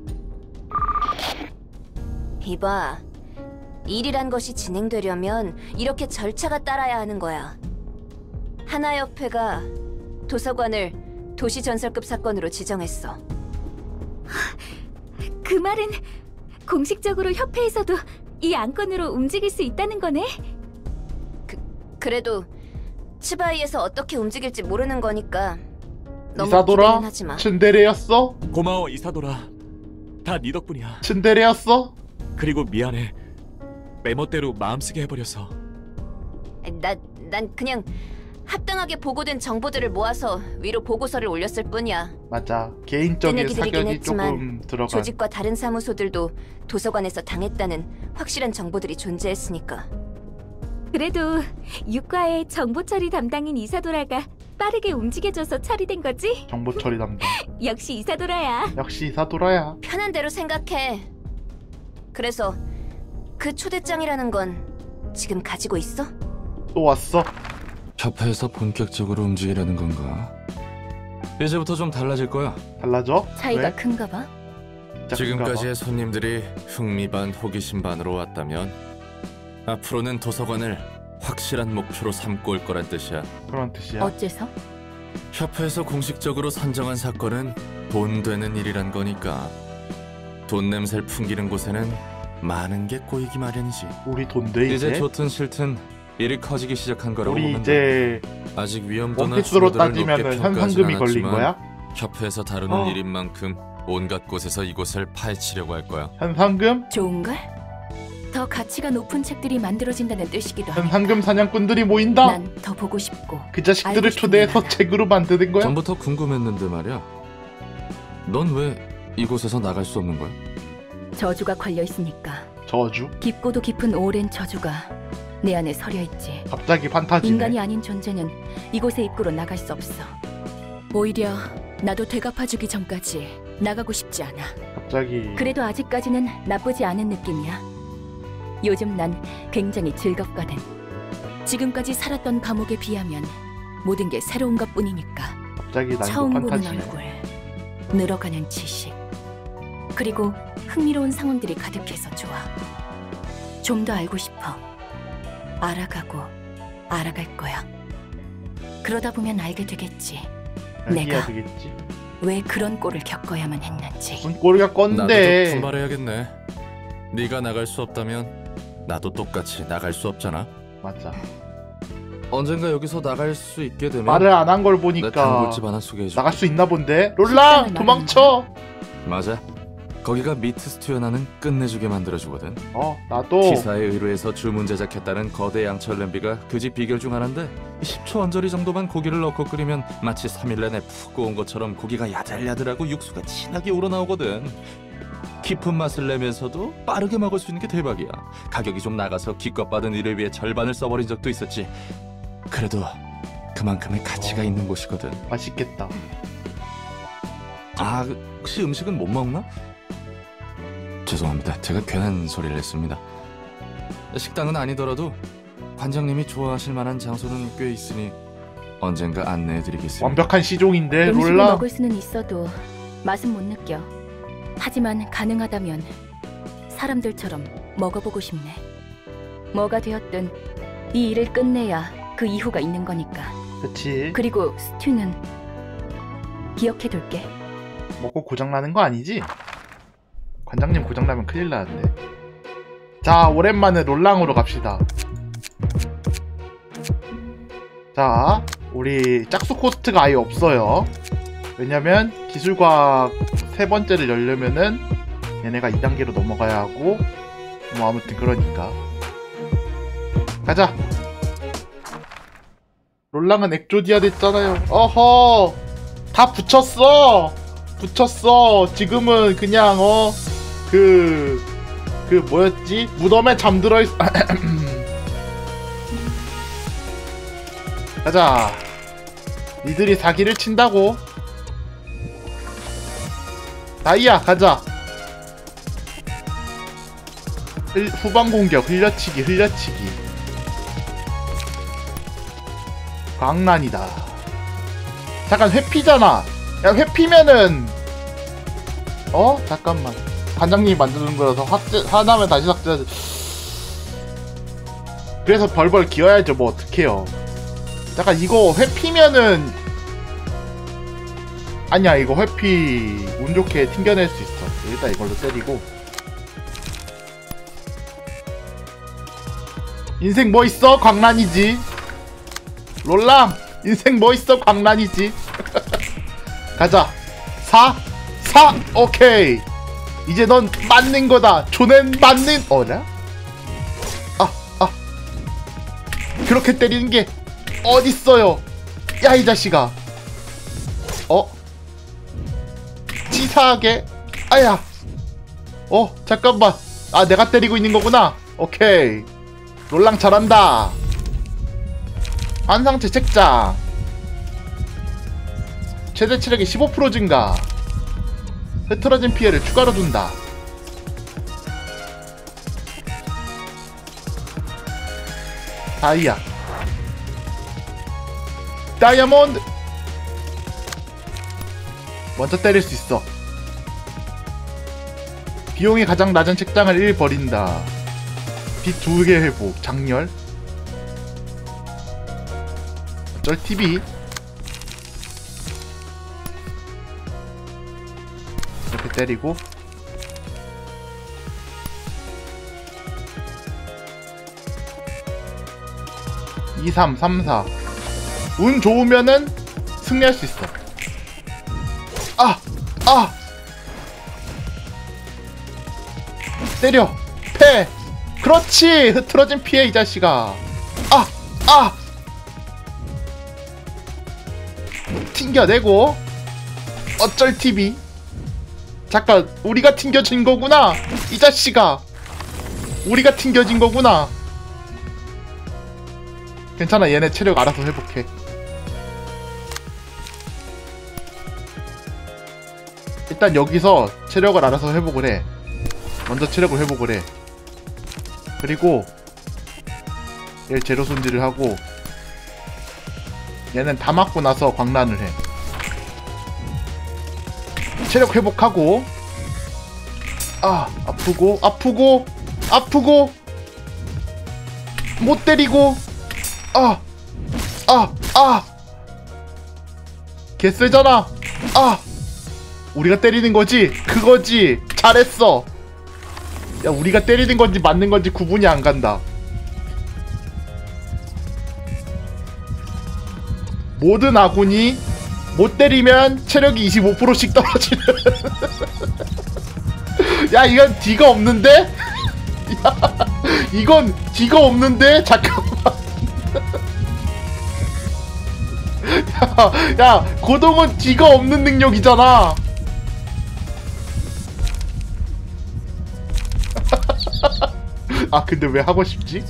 이봐, 일이란 것이 진행되려면 이렇게 절차가 따라야 하는 거야. 하나협회가 도서관을 도시전설급 사건으로 지정했어.
그 말은 공식적으로 협회에서도 이 안건으로 움직일 수 있다는 거네?
그래도 치바이에서 어떻게 움직일지 모르는 거니까 너무
이사돌아,
기대는 하지 마.
츤데레였어?
고마워 이사돌아. 다 네 덕분이야.
츤데레였어?
그리고 미안해. 메모대로 마음쓰게 해버려서.
나, 난 그냥 합당하게 보고된 정보들을 모아서 위로 보고서를 올렸을 뿐이야.
맞아, 개인적인
떼내기들이긴
사견이
했지만
조금 들어간.
조직과 다른 사무소들도 도서관에서 당했다는 확실한 정보들이 존재했으니까.
그래도 육과의 정보 처리 담당인 이사도라가 빠르게 움직여줘서 처리된 거지?
정보 처리 담당.
역시 이사도라야.
역시 이사도라야.
편한 대로 생각해. 그래서 그 초대장이라는 건 지금 가지고 있어?
또 왔어?
협회에서 본격적으로 움직이려는 건가? 이제부터 좀 달라질 거야.
달라져?
차이가
왜?
큰가 봐?
진짜
지금까지의 손님들이 흥미 반 호기심 반으로 왔다면 앞으로는 도서관을 확실한 목표로 삼고 올 거란 뜻이야.
그런 뜻이야.
어째서?
협회에서 공식적으로 선정한 사건은 돈 되는 일이란 거니까 돈 냄새를 풍기는 곳에는 많은 게 꼬이기 마련이지.
우리 돈돼 이제?
이제 좋든 싫든 일이 커지기 시작한 거라고
우리
보면
이제
돼. 아직 위험도나
원피스로
수요들을 높게
따지면
평가하진
현상금이 걸린
않았지만
거야?
협회에서 다루는
어.
일인 만큼 온갖 곳에서 이곳을 파헤치려고 할 거야.
현상금?
좋은걸? 더 가치가 높은 책들이 만들어진다는 뜻이기도 하고.
현상금 사냥꾼들이 모인다?
난 더 보고 싶고.
그 자식들을
알고 싶은
초대해서
게
책으로 만드는 거야?
전부터 궁금했는데 말이야. 넌 왜 이곳에서 나갈 수 없는 거야?
저주가 걸려 있으니까.
저주?
깊고도 깊은 오랜 저주가 내 안에 서려 있지.
갑자기 판타지네.
인간이 아닌 존재는 이곳의 입구로 나갈 수 없어. 오히려 나도 되갚아주기 전까지 나가고 싶지 않아.
갑자기
그래도 아직까지는 나쁘지 않은 느낌이야. 요즘 난 굉장히 즐겁거든. 지금까지 살았던 감옥에 비하면 모든 게 새로운 것뿐이니까.
갑자기 난이도
처음 보는
판타지네.
얼굴, 늘어가는 지식, 그리고 흥미로운 상황들이 가득해서 좋아. 좀 더 알고 싶어. 알아가고 알아갈 거야. 그러다 보면 알게 되겠지.
알게야
내가
되겠지.
왜 그런 꼴을 겪어야만 했는지.
무슨 꼴이가
나도
건데.
좀 분발해야겠네. 네가 나갈 수 없다면 나도 똑같이 나갈 수 없잖아.
맞아.
언젠가 여기서 나갈 수 있게 되면
말을 안 한 걸
내
보니까
단골집 하나 소개해줘.
나갈 수 있나 본데? 롤랑
식당을
도망쳐.
맞아. 거기가 미트 스튜어 나는 끝내주게 만들어주거든.
어 나도.
티사에 의뢰해서 주문 제작했다는 거대 양철 냄비가 그 집 비결 중 하나인데 십 초 언저리 정도만 고기를 넣고 끓이면 마치 삼 일 내내 푹 구운 것처럼 고기가 야들야들하고 육수가 진하게 우러나오거든. 깊은 맛을 내면서도 빠르게 먹을 수 있는 게 대박이야. 가격이 좀 나가서 기껏 받은 일을 위해 절반을 써버린 적도 있었지. 그래도 그만큼의 가치가
어.
있는 곳이거든.
맛있겠다.
아, 혹시 음식은 못 먹나? 죄송합니다. 제가 괜한 소리를 했습니다. 식당은 아니더라도 관장님이 좋아하실 만한 장소는 꽤 있으니 언젠가 안내해드리겠습니다.
완벽한 시종인데
음식을
롤라.
먹을 수는 있어도 맛은 못 느껴. 하지만 가능하다면 사람들처럼 먹어보고 싶네. 뭐가 되었든 이 일을 끝내야 그 이후가 있는 거니까.
그치.
그리고 스튜는 기억해둘게.
먹고 고장나는 거 아니지? 관장님 고장나면 큰일 나는데. 자, 오랜만에 롤랑으로 갑시다. 자, 우리 짝수 코스트가 아예 없어요. 왜냐면 기술과학 세 번째를 열려면은 얘네가 이 단계로 넘어가야 하고, 뭐 아무튼 그러니까 가자. 롤랑은 엑조디아 됐잖아요. 어허, 다 붙였어. 붙였어. 지금은 그냥 어 그 그 뭐였지? 무덤에 잠들어 있. 가자. 니들이 사기를 친다고. 다이아 가자. 흘, 후방 공격 흘려치기 흘려치기. 광란이다. 잠깐 회피잖아. 야 회피면은 어? 잠깐만. 관장님이 만드는 거라서 삭제 하나면 다시 삭제하지. 그래서 벌벌 기어야죠. 뭐 어떡해요. 잠깐 이거 회피면은 아니야 이거 회피 운 좋게 튕겨낼 수 있어. 일단 이걸로 때리고. 인생 뭐 있어? 광란이지. 롤랑 인생 뭐 있어? 광란이지. 가자. 사? 사! 오케이. 이제 넌 맞는 거다. 조넨 맞는 어라? 아, 아. 그렇게 때리는 게 어딨어요. 야 이 자식아. 어? 치사하게. 아야. 어 잠깐만. 아 내가 때리고 있는 거구나. 오케이. 롤랑 잘한다. 환상체 책장. 최대 체력이 십오 퍼센트 증가. 흐트러진 피해를 추가로 준다. 다이아. 다이아몬드. 먼저 때릴 수 있어. 비용이 가장 낮은 책장을 일 버린다. 빛 두 개 회복. 장렬. 어쩔 티비. 이렇게 때리고. 이, 삼, 삼, 사. 운 좋으면은 승리할 수 있어. 아! 아! 때려! 패! 그렇지! 흐트러진 피해 이 자식아. 아! 아! 튕겨내고. 어쩔 티비. 잠깐 우리가 튕겨진 거구나. 이 자식아. 우리가 튕겨진 거구나. 괜찮아 얘네 체력 알아서 회복해. 일단 여기서 체력을 알아서 회복을 해. 먼저 체력을 회복을 해. 그리고 얘 제로 손질을 하고 얘는 다 맞고 나서 광란을 해. 체력 회복하고. 아 아프고 아프고 아프고 못 때리고. 아 아 아 개쎄잖아. 아 우리가 때리는 거지? 그거지. 잘했어. 야 우리가 때리는 건지 맞는 건지 구분이 안 간다. 모든 아군이 못 때리면 체력이 이십오 퍼센트씩 떨어지는. 야 이건 D가 없는데? 야 이건 D가 없는데? 잠깐만. 야, 야 고동은 D가 없는 능력이잖아. 아 근데 왜 하고 싶지?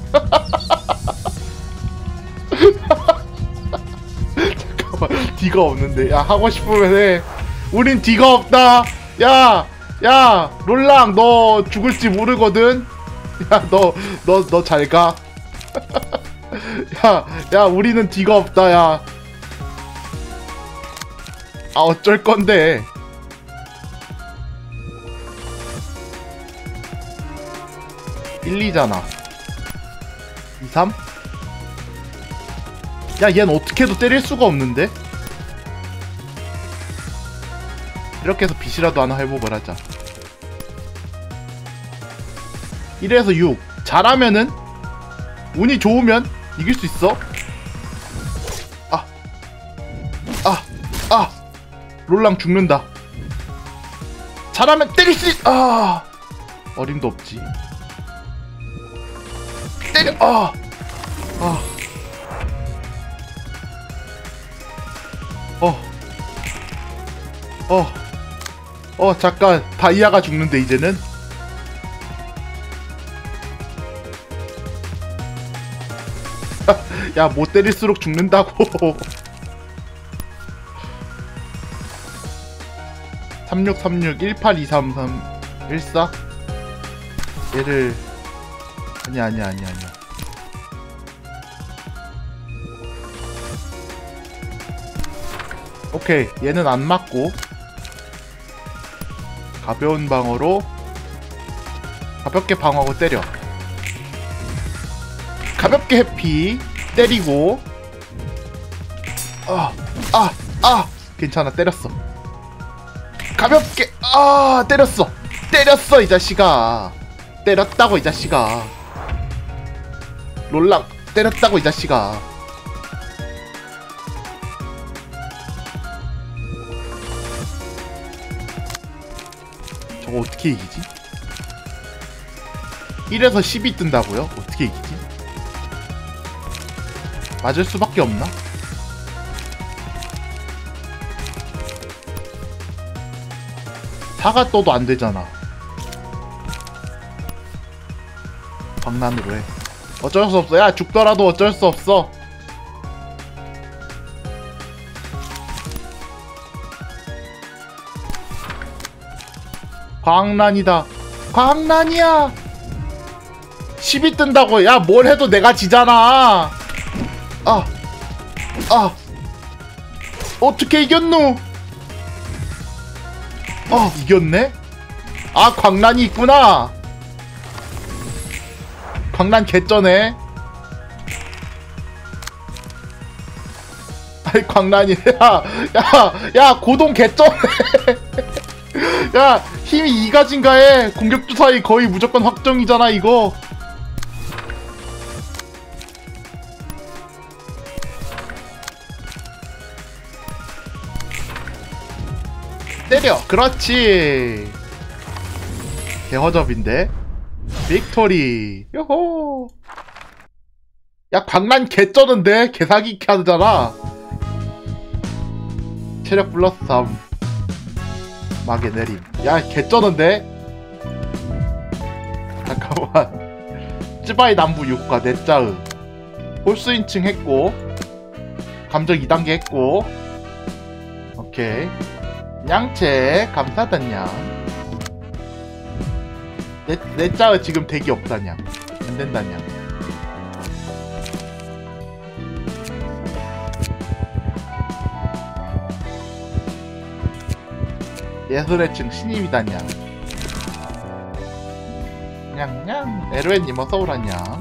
잠깐만 D가 없는데. 야 하고 싶으면 해. 우린 D가 없다. 야, 야 롤랑 너 죽을지 모르거든. 야 너 너 너 잘 가. 야, 야, 우리는 뒤가 없다, 야. 아, 어쩔 건데. 일, 이잖아. 이, 삼? 야, 얜 어떻게 해도 때릴 수가 없는데? 이렇게 해서 빛이라도 하나 회복을 하자. 일에서 육. 잘하면은, 운이 좋으면 이길 수 있어. 아. 아. 아. 롤랑 죽는다. 잘하면 때릴 수 있... 아. 어림도 없지. 때려. 아. 아. 어. 어. 어, 잠깐. 다이아가 죽는데, 이제는? 야, 못 때릴수록 죽는다고. 삼육 삼육 일팔 이삼삼 일사? 얘를... 아니야, 아니야, 아니야, 아니야. 오케이, 얘는 안 맞고 가벼운 방어로 가볍게 방어하고 때려. 가볍게 해피 때리고. 아, 아, 아, 괜찮아, 때렸어. 가볍게, 아, 때렸어, 때렸어, 이 자식아. 때렸다고, 이 자식아. 롤랑 때렸다고, 이 자식아. 저거 어떻게 이기지? 일에서 십이 뜬다고요? 어떻게 이기지? 맞을 수밖에 없나? 사가 떠도 안 되잖아. 장난으로 해. 어쩔 수 없어. 야, 죽더라도 어쩔 수 없어. 광란이다. 광란이야. 십이 뜬다고. 야, 뭘 해도 내가 지잖아. 아, 아, 어떻게 이겼누? 어, 이겼네? 아, 광란이 있구나. 광란 개쩌네. 아이, 광란이. 야, 야, 야, 고동 개쩌네. 야, 힘이 이 가진가에 공격 주사위 거의 무조건 확정이잖아, 이거. 때려. 그렇지. 개허접인데. 빅토리. 요호. 야, 광란 개쩌는데? 개사기 카드잖아. 체력 플러스 삼. 막에 내림. 야, 개쩌는데? 잠깐만. 쯔바이 남부 육 과 넷자으. 홀수 인칭 했고, 감정 이 단계 했고. 오케이. 냥채 감사다냥. 내, 내 짜의 지금 대기 없다냥. 안된다냥. 예술의 층 신임이다냥. 냥냥. 에로엔님 어서오라냥.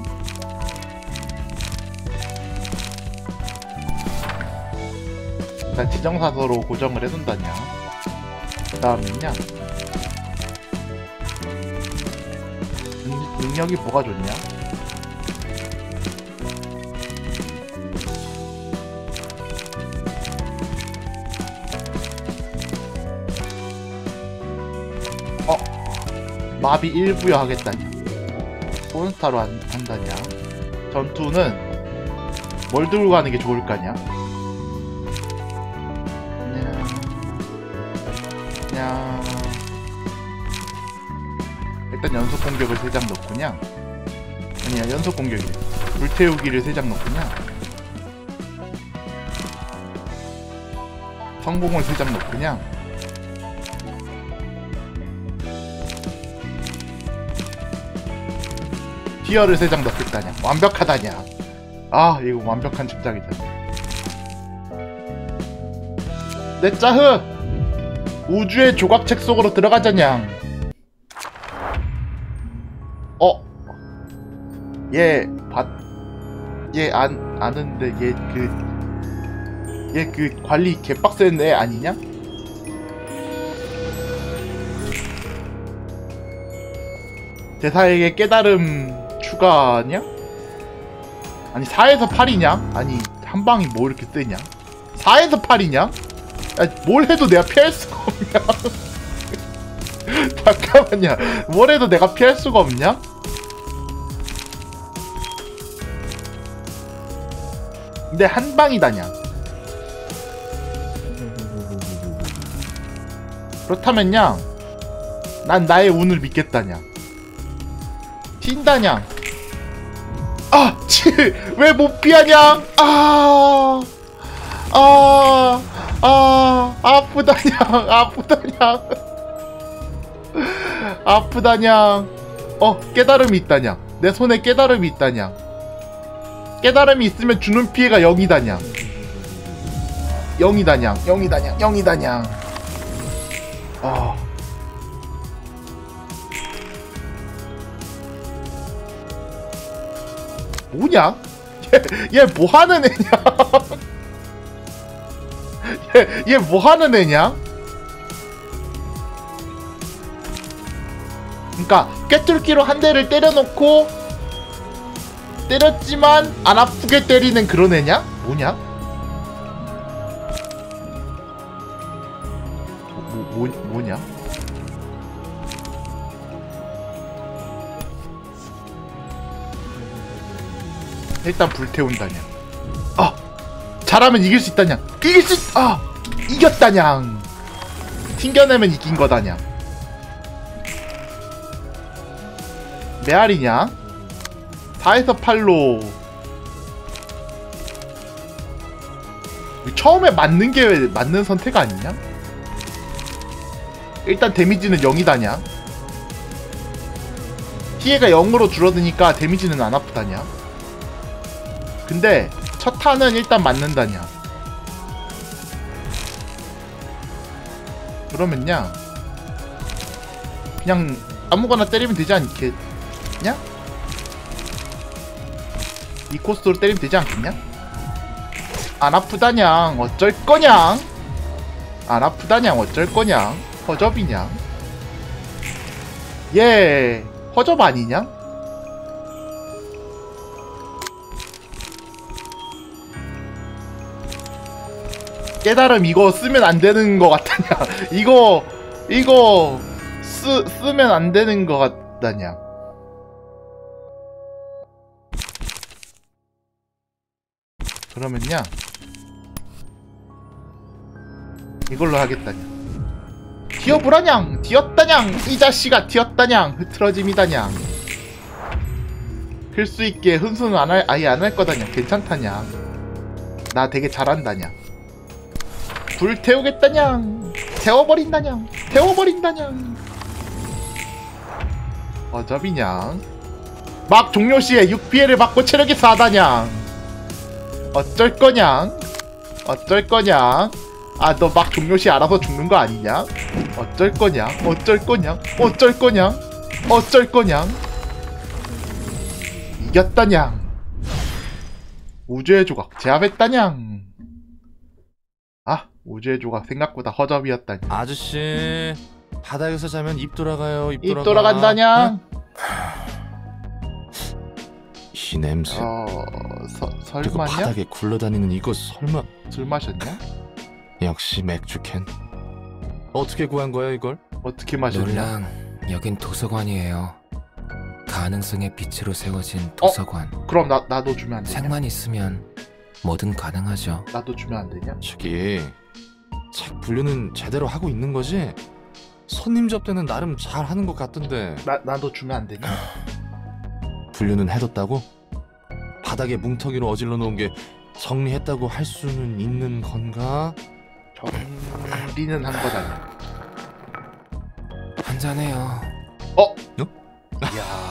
일단 지정사서로 고정을 해둔다냥. 그 다음은요, 능, 능력이 뭐가 좋냐? 어? 마비 일 부여 하겠다냐. 몬스타로 한, 한다냐. 전투는 뭘 들고 가는 게 좋을까냐? 그냥 일단 연속 공격을 세 장 넣고냐. 아니야, 연속 공격이야. 불태우기를 세 장 넣고냐. 성공을 세 장 넣고냐. 티어를 세 장 넣겠다냐. 완벽하다냐. 아 이거 완벽한 집착이다. 내 짜흐 우주의 조각책 속으로 들어가자냥. 어? 얘 봤... 얘 안... 아는데 얘 그... 얘 그 관리 개빡센 애 아니냐? 대사에게 깨달음 추가냐? 아니 사에서 팔이냐? 아니 한방이 뭐 이렇게 세냐? 사에서 팔이냐? 야, 뭘 해도 내가 피할 수가 없냐? 잠깐만요. 뭘 해도 내가 피할 수가 없냐? 근데 한방이다냐? 그렇다면야 난 나의 운을 믿겠다냐? 튄다냐? 아! 치! 왜 못 피하냐? 아! 아! 아! 아프다냐? 아프다냐? 아프다냐? 어, 깨달음이 있다냐? 내 손에 깨달음이 있다냐? 깨달음이 있으면 주는 피해가 영이다냐? 영이다냐? 영이다냐? 영이다냐? 아. 뭐냐? 얘, 얘 뭐하는 애냐? 얘, 얘 뭐하는 애냐? 그니까 꿰뚫기로 한 대를 때려놓고 때렸지만 안 아프게 때리는 그런 애냐? 뭐냐? 뭐, 뭐, 뭐냐? 일단 불태운다냐? 아! 잘하면 이길 수 있다냐? 이길 수 있... 아! 이겼다냥! 튕겨내면 이긴 거다냐? 메아리냐? 사에서 팔로 처음에 맞는 게 맞는 선택 아니냐? 일단 데미지는 영이다냐? 피해가 영으로 줄어드니까 데미지는 안 아프다냐? 근데 첫 탄은 일단 맞는다냐? 그러면야 그냥 아무거나 때리면 되지 않겠냐? 이 코스로 때리면 되지 않겠냐? 안 아프다냥 어쩔 거냥? 안 아프다냥 어쩔 거냥? 허접이냐? 얘 허접 아니냐? 깨달음 이거 쓰면 안 되는 거 같다냐? 이거 이거 쓰, 쓰면 안 되는 거 같다냐? 그러면요 이걸로 하겠다냐? 튀어보라냥! 튀었다냥! 이 자식아 튀었다냥! 흐트러짐이다냥! 클 수 있게 훈수는 안 할, 아예 안 할 거다냥! 괜찮다냥! 나 되게 잘한다냥! 불태우겠다냥! 태워버린다냥! 태워버린다냥! 어차피냥 막 종료시에 육 피해를 받고 체력이 사다냥! 어쩔 거냥? 어쩔 거냥? 아, 너 막 종료시 알아서 죽는 거 아니냐? 어쩔 거냐? 어쩔 거냐? 어쩔 거냐? 어쩔 거냐? 이겼다냥! 우주의 조각 제압했다냥! 아, 우주의 조각 생각보다 허접이었다냥.
아저씨, 바닥에서 자면 입 돌아가요. 입,
입
돌아가.
돌아간다냥!
어? 이 냄새.
어... 서,
그리고
설마냐?
바닥에 굴러다니는 이거 설마.
술 마셨냐?
역시 맥주캔. 어떻게 구한 거야 이걸?
어떻게 마셨냐?
놀랑, 여긴 도서관이에요. 가능성의 빛으로 세워진 도서관.
어? 그럼 나, 나도 주면 안 되냐?
책만 있으면 뭐든 가능하죠.
나도 주면 안 되냐?
저기 책 분류는 제대로 하고 있는 거지? 손님 접대는 나름 잘 하는 것 같던데.
나, 나도 주면 안 되냐?
분류는 해뒀다고? 바닥에 뭉텅이로 어질러 놓은 게 정리했다고 할 수는 있는 건가?
정리는 한 거다냐?
한잔해요.
어?
어?
이야,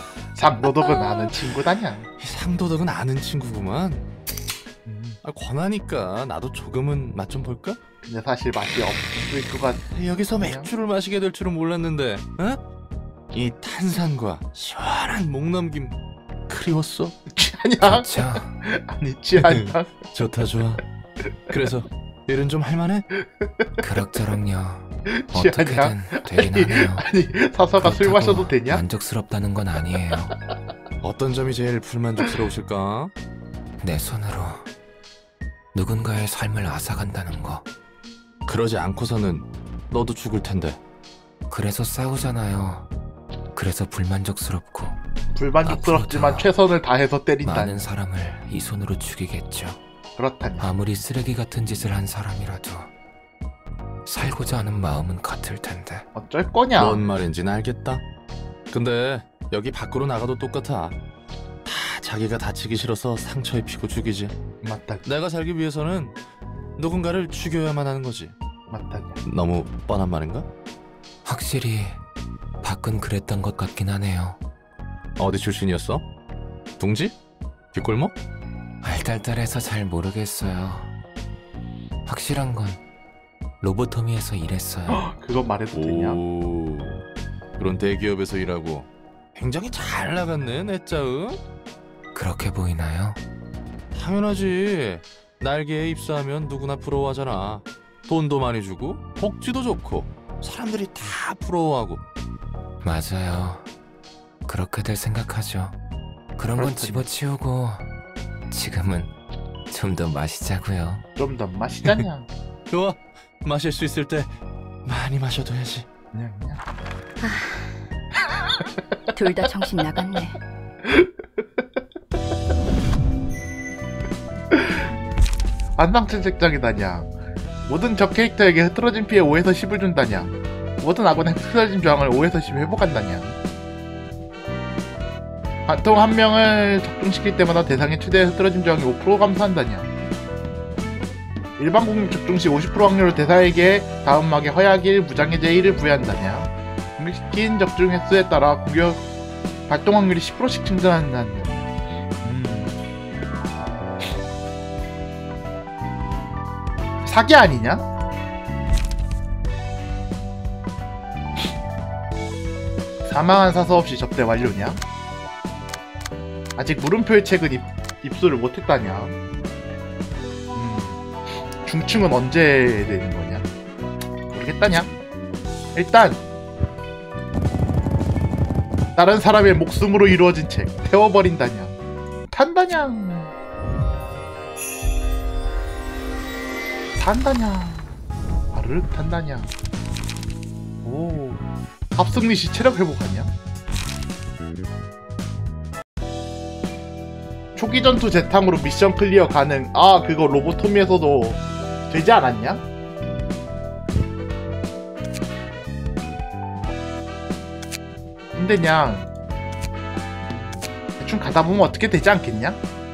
상도덕은 아는 친구다냐.
이 상도덕은 아는 친구구만. 아, 권하니까 나도 조금은 맛 좀 볼까?
근데 사실 맛이 없을 것 같아.
여기서 맥주를 마시게 될 줄은 몰랐는데, 어? 이 탄산과 시원한 목 넘김 그리웠어?
취하냐?
좋죠.
아니 취하냐?
좋다 좋아. 그래서 일은 좀 할만해?
그럭저럭요.
취하냐?
어떻게든 되긴
아니,
하네요.
아니 사서가 술
그렇다고
마셔도 되냐?
만족스럽다는 건 아니에요.
어떤 점이 제일 불만족스러우실까?
내 손으로 누군가의 삶을 앗아간다는 거.
그러지 않고서는 너도 죽을 텐데.
그래서 싸우잖아요. 그래서 불만족스럽고
불만족스럽지만
앞으로도
최선을 다해서 때린다.
많은 사람을 이 손으로 죽이겠죠.
그렇다니.
아무리 쓰레기 같은 짓을 한 사람이라도 살고자 하는 마음은 같을 텐데.
어쩔 거냐?
뭔 말인지는 알겠다. 근데 여기 밖으로 나가도 똑같아. 다 자기가 다치기 싫어서 상처 입히고 죽이지.
맞다.
내가 살기 위해서는 누군가를 죽여야만 하는 거지.
맞다냐.
너무 뻔한 말인가?
확실히 밖은 그랬던 것 같긴 하네요.
어디 출신이었어? 둥지? 뒷골목?
알딸딸해서 잘 모르겠어요. 확실한 건 로보토미에서 일했어요.
그거 말해도 되냐?
오, 그런 대기업에서 일하고 굉장히 잘 나갔네, 내 짜응.
그렇게 보이나요?
당연하지. 날개에 입사하면 누구나 부러워하잖아. 돈도 많이 주고 복지도 좋고 사람들이 다 부러워하고.
맞아요. 그렇게들 생각하죠. 그런 건
그렇군요.
집어치우고 지금은 좀 더 마시자고요.
좀 더 마시자냐?
좋아, 마실 수 있을 때 많이 마셔둬야지.
그냥 그냥.
둘 다 정신 나갔네.
안방천색적이다냐. 모든 적 캐릭터에게 흐트러진 피해 오에서 십을 준다냐. 모든 악원의 흐트러진 저항을 오에서 십 회복한다냐. 관통 한 명을 적중시킬 때마다 대상의 최대 흐트러짐 저항이 오 퍼센트 감소한다냐. 일반 공격 적중 시 오십 퍼센트 확률로 대상에게 다음 막에 허약일, 무장해제 일을 부여한다냐. 공격시킨 적중 횟수에 따라 공격 발동 확률이 십 퍼센트씩 증가한다냐. 사기 아니냐? 사망한 사서 없이 접대 완료냐? 아직 물음표의 책은 입, 입수를 못했다냐? 음, 중층은 언제 되는 거냐? 모르겠다냐? 일단 다른 사람의 목숨으로 이루어진 책 태워버린다냐? 탄다냐? 탄다냐? 아르르 탄다냐? 오, 합승리 시 체력 회복하냐? 초기 전투 재탕으로 미션 클리어 가능. 아, 그거 로보토미에서도 되지 않았냐? 근데 그냥 대충 가다 보면 어떻게 되지 않겠냐?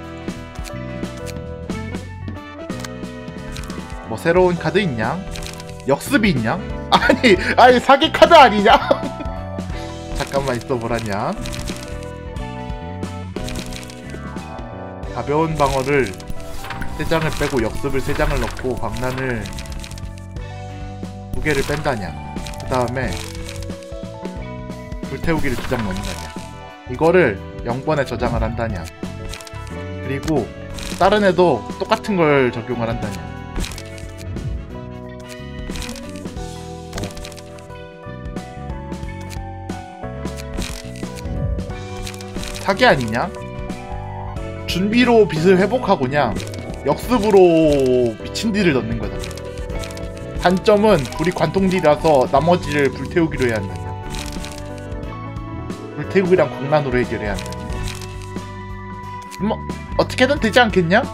뭐 새로운 카드 있냐? 역습이 있냐? 아니, 아니 사기 카드 아니냐? 잠깐만 있어보라냐? 가벼운 방어를 세 장을 빼고 역습을 세 장을 넣고 광란을 두 개를 뺀다냐. 그 다음에 불태우기를 두 장 넣는다냐. 이거를 영 번에 저장을 한다냐. 그리고 다른 애도 똑같은 걸 적용을 한다냐. 사기 아니냐? 준비로 빛을 회복하고냐 역습으로 미친 딜을 넣는 거다. 단점은 우리 관통딜이라서 나머지를 불태우기로 해야 한다냐. 불태우기랑 광란으로 해결해야 한다냐. 뭐 어떻게든 되지 않겠냐?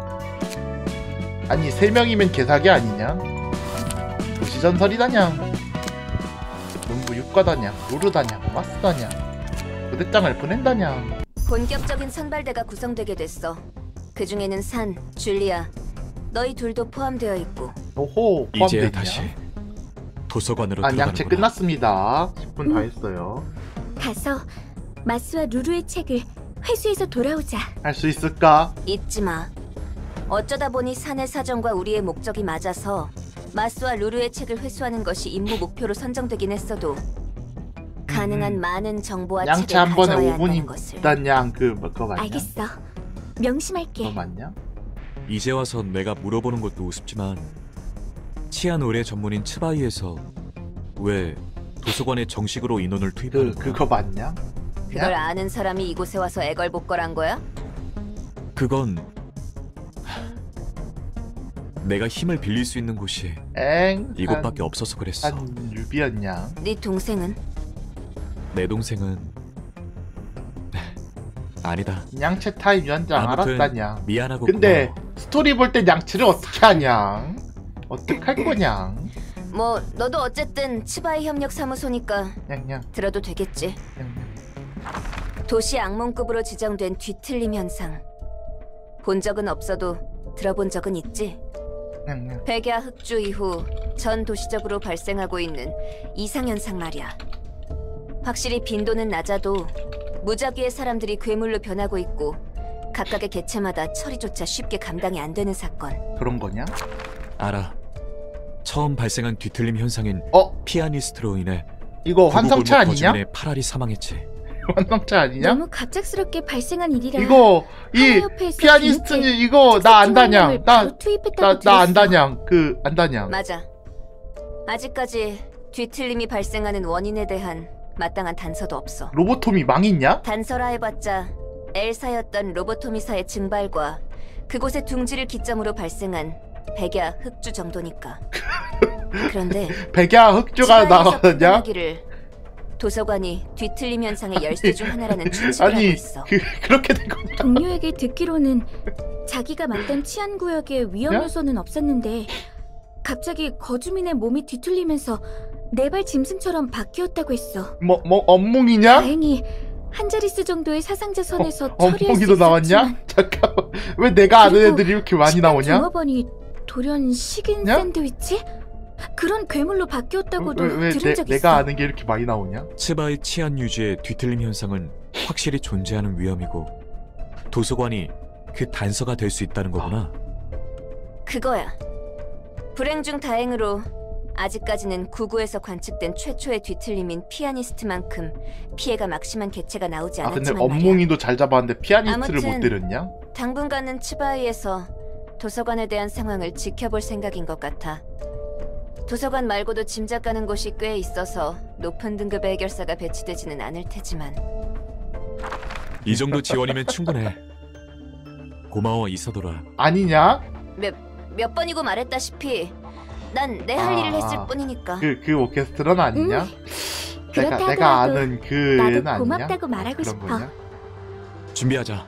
아니 세 명이면 개사기 아니냐? 도시전설이다냐. 농구 육과다냐. 루루다냐. 마스다냐. 부대장을 보낸다냐.
본격적인 선발대가 구성되게 됐어. 그 중에는 산, 줄리아, 너희 둘도 포함되어 있고.
오호,
이제야
포함되냐?
다시 도서관으로
아, 양체
들어가는구나.
끝났습니다. 십 분 다 했어요.
가서 마스와 루루의 책을 회수해서 돌아오자.
할 수 있을까?
잊지 마. 어쩌다 보니 산의 사정과 우리의 목적이 맞아서 마스와 루루의 책을 회수하는 것이 임무 목표로 선정되긴 했어도 가능한
음.
많은 정보와
양치
책을
한 번에
가져와야
오 분이
한다는 것을.
있단 양 그 그거 맞냐?
알겠어. 명심할게.
그거 맞냐?
이제 와서 내가 물어보는 것도 우습지만 치안 의뢰 전문인 츠바이에서 왜 도서관에 정식으로 인원을
그
투입하는 거야?
그거 맞냐?
그걸 아는 사람이 이곳에 와서 애걸복걸한 거야?
그건 내가 힘을 빌릴 수 있는 곳이
엥?
이곳밖에 없어서 그랬어.
한 유비였냐?
네 동생은?
내 동생은 아니다.
양치 타임 연장
아무튼
알았다냐?
미안하고
근데
고마워.
스토리 볼 때 양치를 어떻게 하냐? 어떻게 할 거냐?
뭐 너도 어쨌든 츠바이 협력 사무소니까
냥냥
들어도 되겠지.
냥냥.
도시 악몽급으로 지정된 뒤틀림 현상. 본 적은 없어도 들어본 적은 있지.
냥냥.
백야 흑주 이후 전 도시적으로 발생하고 있는 이상 현상 말이야. 확실히 빈도는 낮아도 무작위의 사람들이 괴물로 변하고 있고 각각의 개체마다 처리조차 쉽게 감당이 안 되는 사건.
그런 거냐?
알아. 처음 발생한 뒤틀림 현상인
어?
피아니스트로 인해
이거 환상체 아니냐?
거주민의 팔알이 사망했지.
환상체 아니냐?
너무 갑작스럽게 발생한 일이라.
이거 이
하나협회에서
피아니스트는
뒤늦게
이거 나 안다냥
특수 바로
나나
투입했다고
나 안다냥 그 안다냥
맞아. 아직까지 뒤틀림이 발생하는 원인에 대한 마땅한 단서도 없어.
로보톰이 망했냐?
단서라 해봤자 엘사였던 로보토미사의 증발과 그곳의 둥지를 기점으로 발생한 백야 흑주 정도니까. 그런데
백야 흑주가 나가냐?
나가냐? 도서관이 뒤틀림 현상의 열쇠 중 하나라는 추측을 하고
아니
있어.
그 그렇게 된 거냐?
동료에게 듣기로는 자기가 맡던 치안 구역에 위험
야?
요소는 없었는데 갑자기 거주민의 몸이 뒤틀리면서 네발 짐승처럼 바뀌었다고 했어.
뭐 뭐 업몽이냐?
다행히 한 자릿수 정도의 사상자 선에서
어,
처리할 수
업몽이도 나왔냐?
있었지만
잠깐만 왜 내가 아는
그리고
애들이 이렇게 많이 나오냐?
종업원이 돌연 식인
야?
샌드위치? 그런 괴물로 바뀌었다고도
왜, 왜
들은
내,
적 있어.
내가 아는 게 이렇게 많이 나오냐?
츠바의 치안 유지의 뒤틀림 현상은 확실히 존재하는 위험이고 도서관이 그 단서가 될 수 있다는 거구나.
그거야. 불행 중 다행으로 아직까지는 구구에서 관측된 최초의 뒤틀림인 피아니스트만큼 피해가 막심한 개체가 나오지
아 근데
않았지만 말이야.
업몽이도 잘 잡았는데 피아니스트를
아무튼
못 때렸냐?
당분간은 츠바이에서 도서관에 대한 상황을 지켜볼 생각인 것 같아. 도서관 말고도 짐작 가는 곳이 꽤 있어서 높은 등급의 해결사가 배치되지는 않을 테지만
이 정도 지원이면 충분해. 고마워 이사도라.
아니냐?
몇, 몇 번이고 말했다시피 난 내 할
아,
일을 했을
아.
뿐이니까.
그 그 오케스트라는 아니냐? 내가
그렇다
내가
하더라도
아는 그 애는
나도
아니냐?
고맙다고 말하고
그런
싶어.
거냐?
준비하자.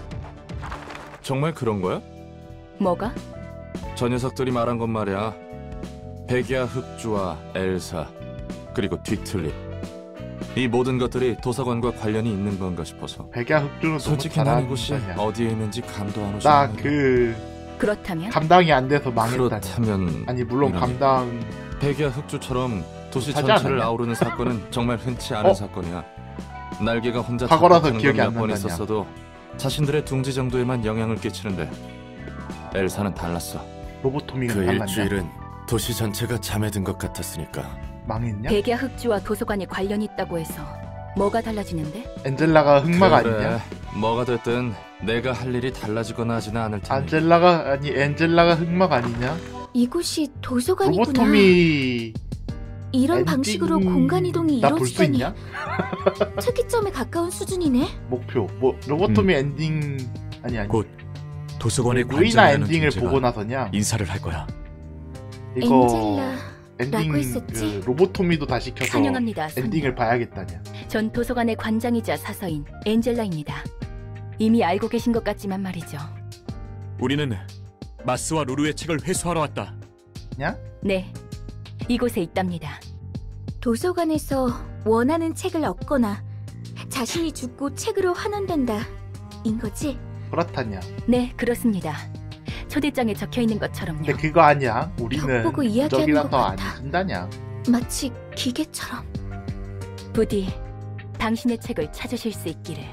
정말 그런 거야?
뭐가?
저 녀석들이 말한 건 말이야. 백야 흑주와 엘사 그리고 뒤틀림 이 모든 것들이 도서관과 관련이 있는 건가 싶어서.
백야 흑주는
솔직히
너무
난 이곳이
잘하는
어디에 있는지 감도 안 오지.
나 그
그렇다면
감당이 안 돼서 망했다냐?
그렇다면
아니 물론
이런
감당
백야 흑주처럼 도시
하지
전체를
않았냐?
아우르는 사건은 정말 흔치 않은
어?
사건이야. 날개가 혼자
과거라서
잡히는
기억이
건
안
몇 번
난다냐.
있었어도 자신들의 둥지 정도에만 영향을 끼치는데 엘사는 달랐어.
로보토미가
그
달랐냐?
일주일은 도시 전체가 잠에 든 것 같았으니까.
망했냐?
백야 흑주와 도서관이 관련이 있다고 해서 뭐가 달라지는데?
엔젤라가 흑마가
그래,
아니냐?
뭐가 됐든 내가 할 일이 달라지거나 하지는 않을 테니.
안젤라가 아니 엔젤라가 흑마가 아니냐?
이곳이 도서관이구나.
로보토미
이런
엔딩-
방식으로 공간 이동이
나 볼 수
이루어지다니
있냐?
특이점에 가까운 수준이네.
목표 뭐 로보토미 엔딩 아니 아니
곧 도서관의
루이나
관장이라는
엔딩을
존재가
보고 나서냐?
인사를 할 거야.
이거
엔젤라.
엔딩
라고 했었지?
그 로보토미도 다 시켜서
환영합니다. 손님.
엔딩을 봐야겠다냐?
전 도서관의 관장이자 사서인 엔젤라입니다. 이미 알고 계신 것 같지만 말이죠.
우리는 마스와 루루의 책을 회수하러 왔다.
냐?
네, 이곳에 있답니다.
도서관에서 원하는 책을 얻거나 자신이 죽고 책으로 환원된다. 인 거지?
그렇다냐?
네, 그렇습니다. 초대장에 적혀 있는 것처럼요.
근데 그거 아니야? 우리는
벽보고 이야기하는 것
적이라서 안
같아.
준다냐?
마치 기계처럼.
부디 당신의 책을 찾으실 수 있기를.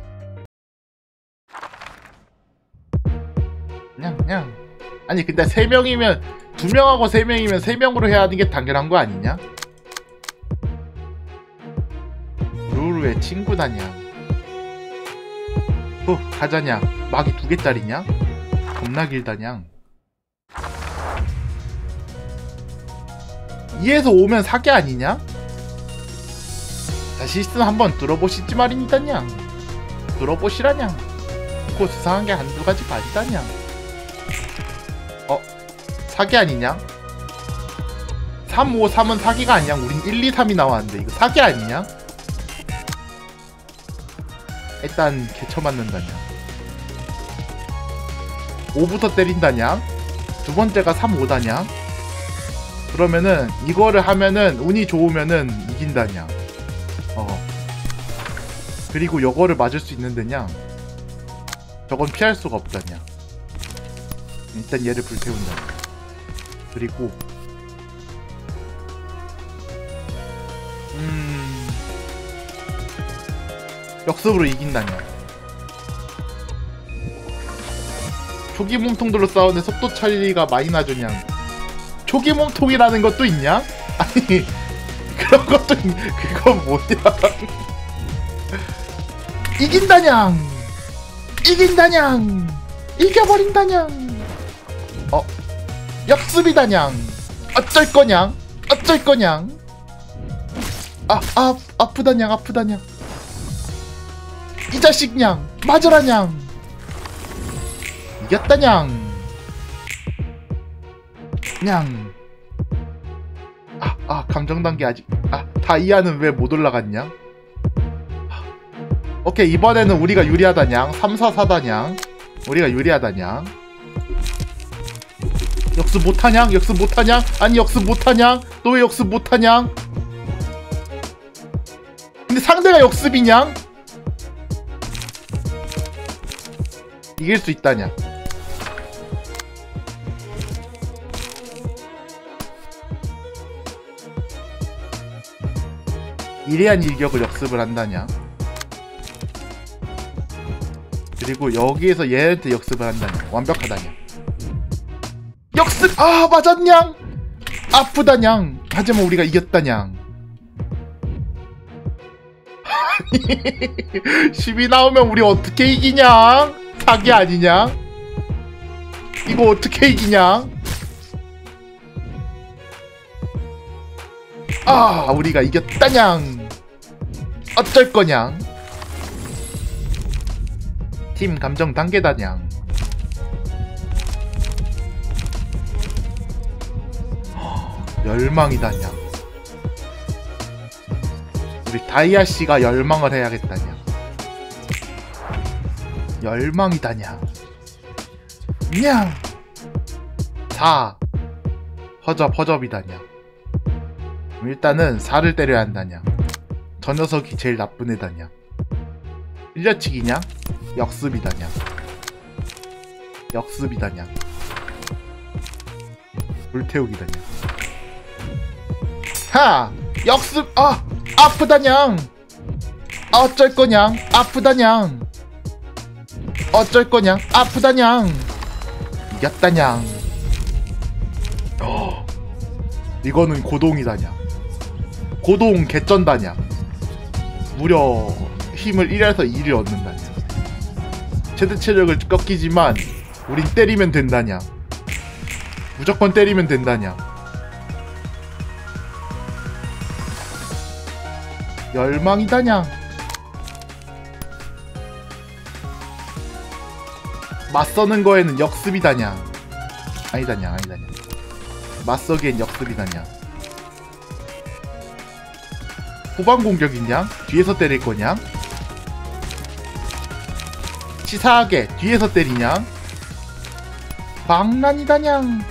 그냥 그냥 아니 근데 세 명이면 두 명하고 세 명이면 세 명으로 해야 하는 게 당연한 거 아니냐? 루루의 친구다냐? 어 가자냐? 막이 두 개짜리냐? 겁나 길다냐? 이에서 오면 사기 아니냐? 자 시스템 한번 뚫어보시지 말입니다냐? 뚫어보시라냐? 그 수상한 게 한두 가지 반이다냐? 어? 사기 아니냐? 삼, 오, 삼은 사기가 아니냐? 우린 일, 이, 삼이 나왔는데 이거 사기 아니냐? 일단 개쳐 맞는다냐? 오부터 때린다냐? 두 번째가 삼, 오다냐? 그러면은 이거를 하면은 운이 좋으면은 이긴다냐? 어. 그리고 요거를 맞을 수 있는데냐? 저건 피할 수가 없다냐? 일단 얘를 불태운다냐? 그리고 음... 역습으로 이긴다냐? 초기 몸통들로 싸우는 속도 차이가 많이 나주냐? 초기 몸통이라는 것도 있냐? 아니 그런 것도 있... 그건 뭐냐? 이긴다냥! 이긴다냥! 이겨버린다냥! 어? 역습이다냥! 어쩔 거냥? 어쩔 거냥? 아, 아, 아프다냥, 아프다냥. 이 자식냥! 맞으라냥! 이겼다냥! 냥! 아, 아, 감정 단계 아직, 아, 다이아는 왜 못 올라갔냐? 오케이, 이번에는 우리가 유리하다냥. 삼, 사, 사다냥. 우리가 유리하다냥. 역습 못하냥? 역습 못하냥? 아니 역습 못하냥? 너 왜 역습 못하냥? 근데 상대가 역습이냥? 이길 수 있다냐? 이래한 일격을 역습을 한다냐? 그리고 여기에서 얘한테 역습을 한다냐? 완벽하다냐? 역습! 아 맞았냥! 아프다냥! 하지만 우리가 이겼다냥. 십이 나오면 우리 어떻게 이기냐? 사기 아니냐? 이거 어떻게 이기냐? 아 우리가 이겼다냥. 어쩔 거냥? 팀 감정 단계다냥. 열망이다냐. 우리 다이아씨가 열망을 해야겠다냐. 열망이다냐. 냥! 사 허접 허접이다냐. 일단은 사를 때려야 한다냐. 저 녀석이 제일 나쁜 애다냐. 일려치기냐? 역습이다냐. 역습이다냐. 불태우기다냐. 하! 역습! 아! 아프다냥! 어쩔 거냥? 아프다냥! 어쩔 거냥? 아프다냥! 이겼다냥! 어, 이거는 고동이다냐. 고동 개쩐다냐. 무려 힘을 일에서 이를 얻는다냐. 최대 체력을 꺾이지만 우린 때리면 된다냐. 무조건 때리면 된다냐. 열망이다냐. 맞서는 거에는 역습이다냐. 아니다냐 아니다냐. 맞서기엔 역습이다냐. 후방 공격이냐? 뒤에서 때릴 거냐? 치사하게 뒤에서 때리냐? 방란이다냥.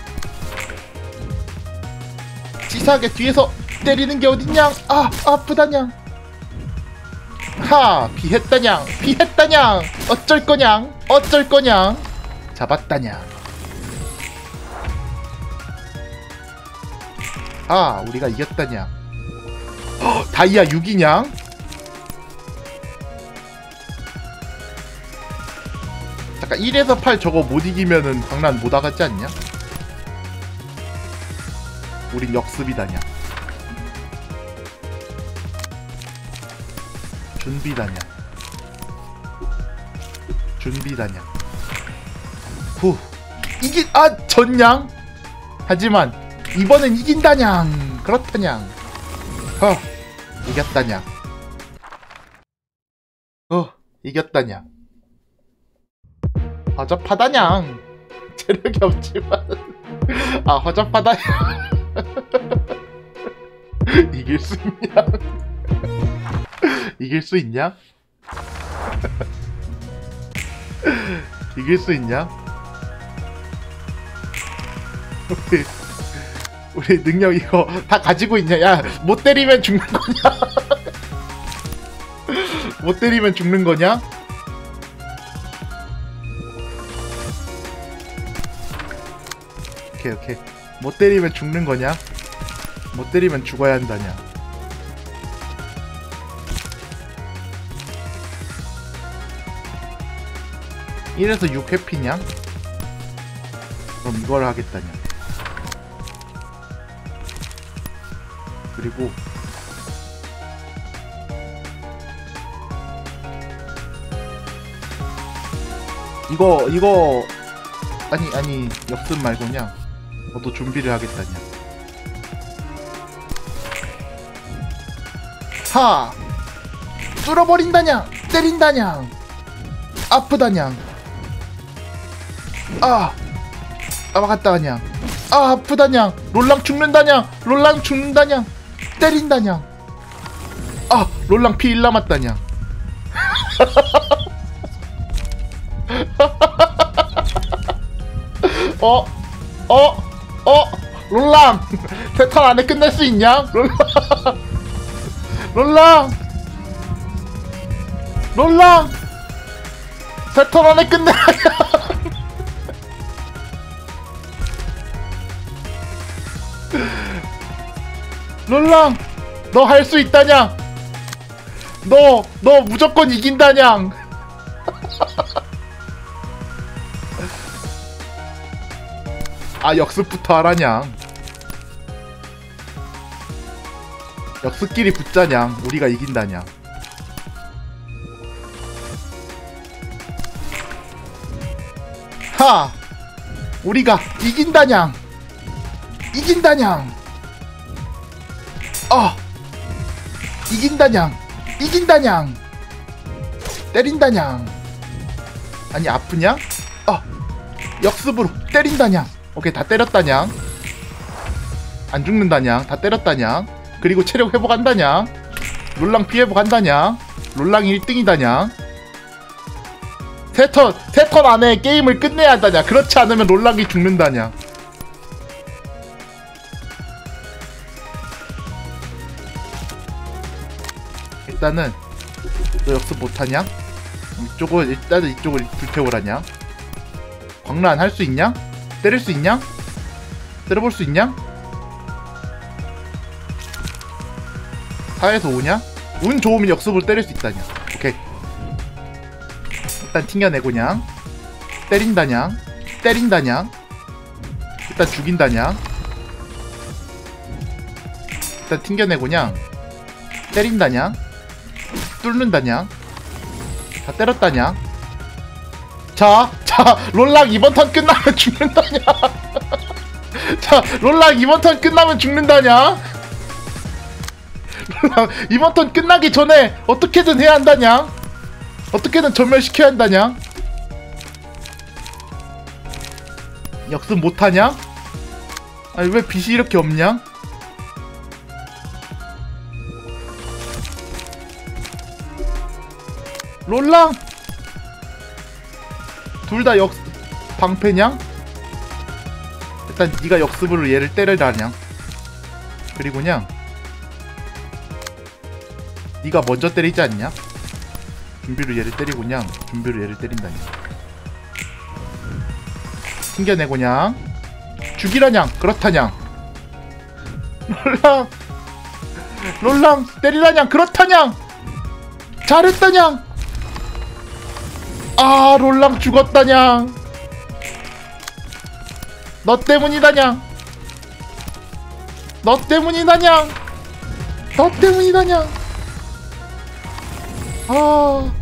치사하게 뒤에서 때리는 게 어딨냐? 아 아프다냥. 하 피했다냥 피했다냥. 어쩔 거냥 어쩔 거냥. 잡았다냥. 아 우리가 이겼다냥. 허, 다이아 육이냥. 그러니까 일에서 팔 저거 못 이기면은 광란 못 나갔지 않냐? 우린 역습이다냐. 준비다냐. 준비다냐. 후. 이긴, 아, 졌냥? 하지만, 이번엔 이긴다냥. 그렇다냥. 허. 이겼다냥. 어, 이겼다냥. 허접하다냥. 체력이 없지만. 아, 허접하다냥. 이길 수 있냐? 이길 수 있냐? 이길 수 있냐? 우리, 우리 능력 이거 다 가지고 있냐? 야, 못 때리면 죽는 거냐? 못 때리면 죽는 거냐? 오케이, 오케이. 못 때리면 죽는 거냐? 못 때리면 죽어야 한다냐? 일에서 육 회피냐? 그럼 이걸 하겠다냐? 그리고 이거 이거 아니 아니 역습 말고냐? 너도 준비를 하겠다냐? 하! 뚫어버린다냐? 때린다냐? 아프다냐? 아! 아 막았다냐? 아 아프다냐? 롤랑 죽는다냐? 롤랑 죽는다냐? 때린다냐? 아 롤랑 피 일 남았다냐? 어? 어? 어? 롤랑! 세 턴 안에 끝낼 수 있냐? 롤랑! 롤랑! 롤랑! 세 턴 안에 끝내야. 롤랑! 너 할 수 있다냥! 너! 너 무조건 이긴다냥! 아 역습부터 하라냥. 역습끼리 붙자냥. 우리가 이긴다냥. 하! 우리가 이긴다냥. 이긴다냥. 아! 이긴다냥. 이긴다냥. 때린다냥. 아니 아프냐? 아! 역습으로 때린다냥. 오케이 다 때렸다냥. 안 죽는다냥. 다 때렸다냥. 그리고 체력 회복한다냥. 롤랑 피 회복한다냥. 롤랑이 일 등이다냥. 세 턴, 세 턴 안에 게임을 끝내야 한다냐. 그렇지 않으면 롤랑이 죽는다냐. 일단은 너 역습 못하냐? 이쪽을 일단은 이쪽을 불태우라냐. 광란 할 수 있냐? 때릴 수 있냐? 때려볼 수 있냐? 사에서 오냐? 운 좋으면 역습을 때릴 수 있다냐. 오케이. 일단 튕겨내고냥. 때린다냥. 때린다냥. 일단 죽인다냥. 일단 튕겨내고냥. 때린다냥. 뚫는다냥. 다 때렸다냥. 자, 자, 롤랑 이번 턴 끝나면 죽는다냐. 자, 롤랑 이번 턴 끝나면 죽는다냐. 롤랑 이번 턴 끝나기 전에 어떻게든 해야 한다냐. 어떻게든 전멸시켜야 한다냐. 역습 못하냐? 아니 왜 빛이 이렇게 없냐? 롤랑! 둘 다 역 방패냥? 일단 네가 역습으로 얘를 때려라냥. 그리고냥 네가 먼저 때리지 않냐? 준비로 얘를 때리고냥. 준비로 얘를 때린다냐. 튕겨내고냥. 죽이라냥. 그렇다냥. 롤랑! 롤랑! 때리라냥. 그렇다냥. 잘했다냥. 아 롤랑 죽었다냥. 너 때문이다냥. 너 때문이다냥. 너 때문이다냥. 아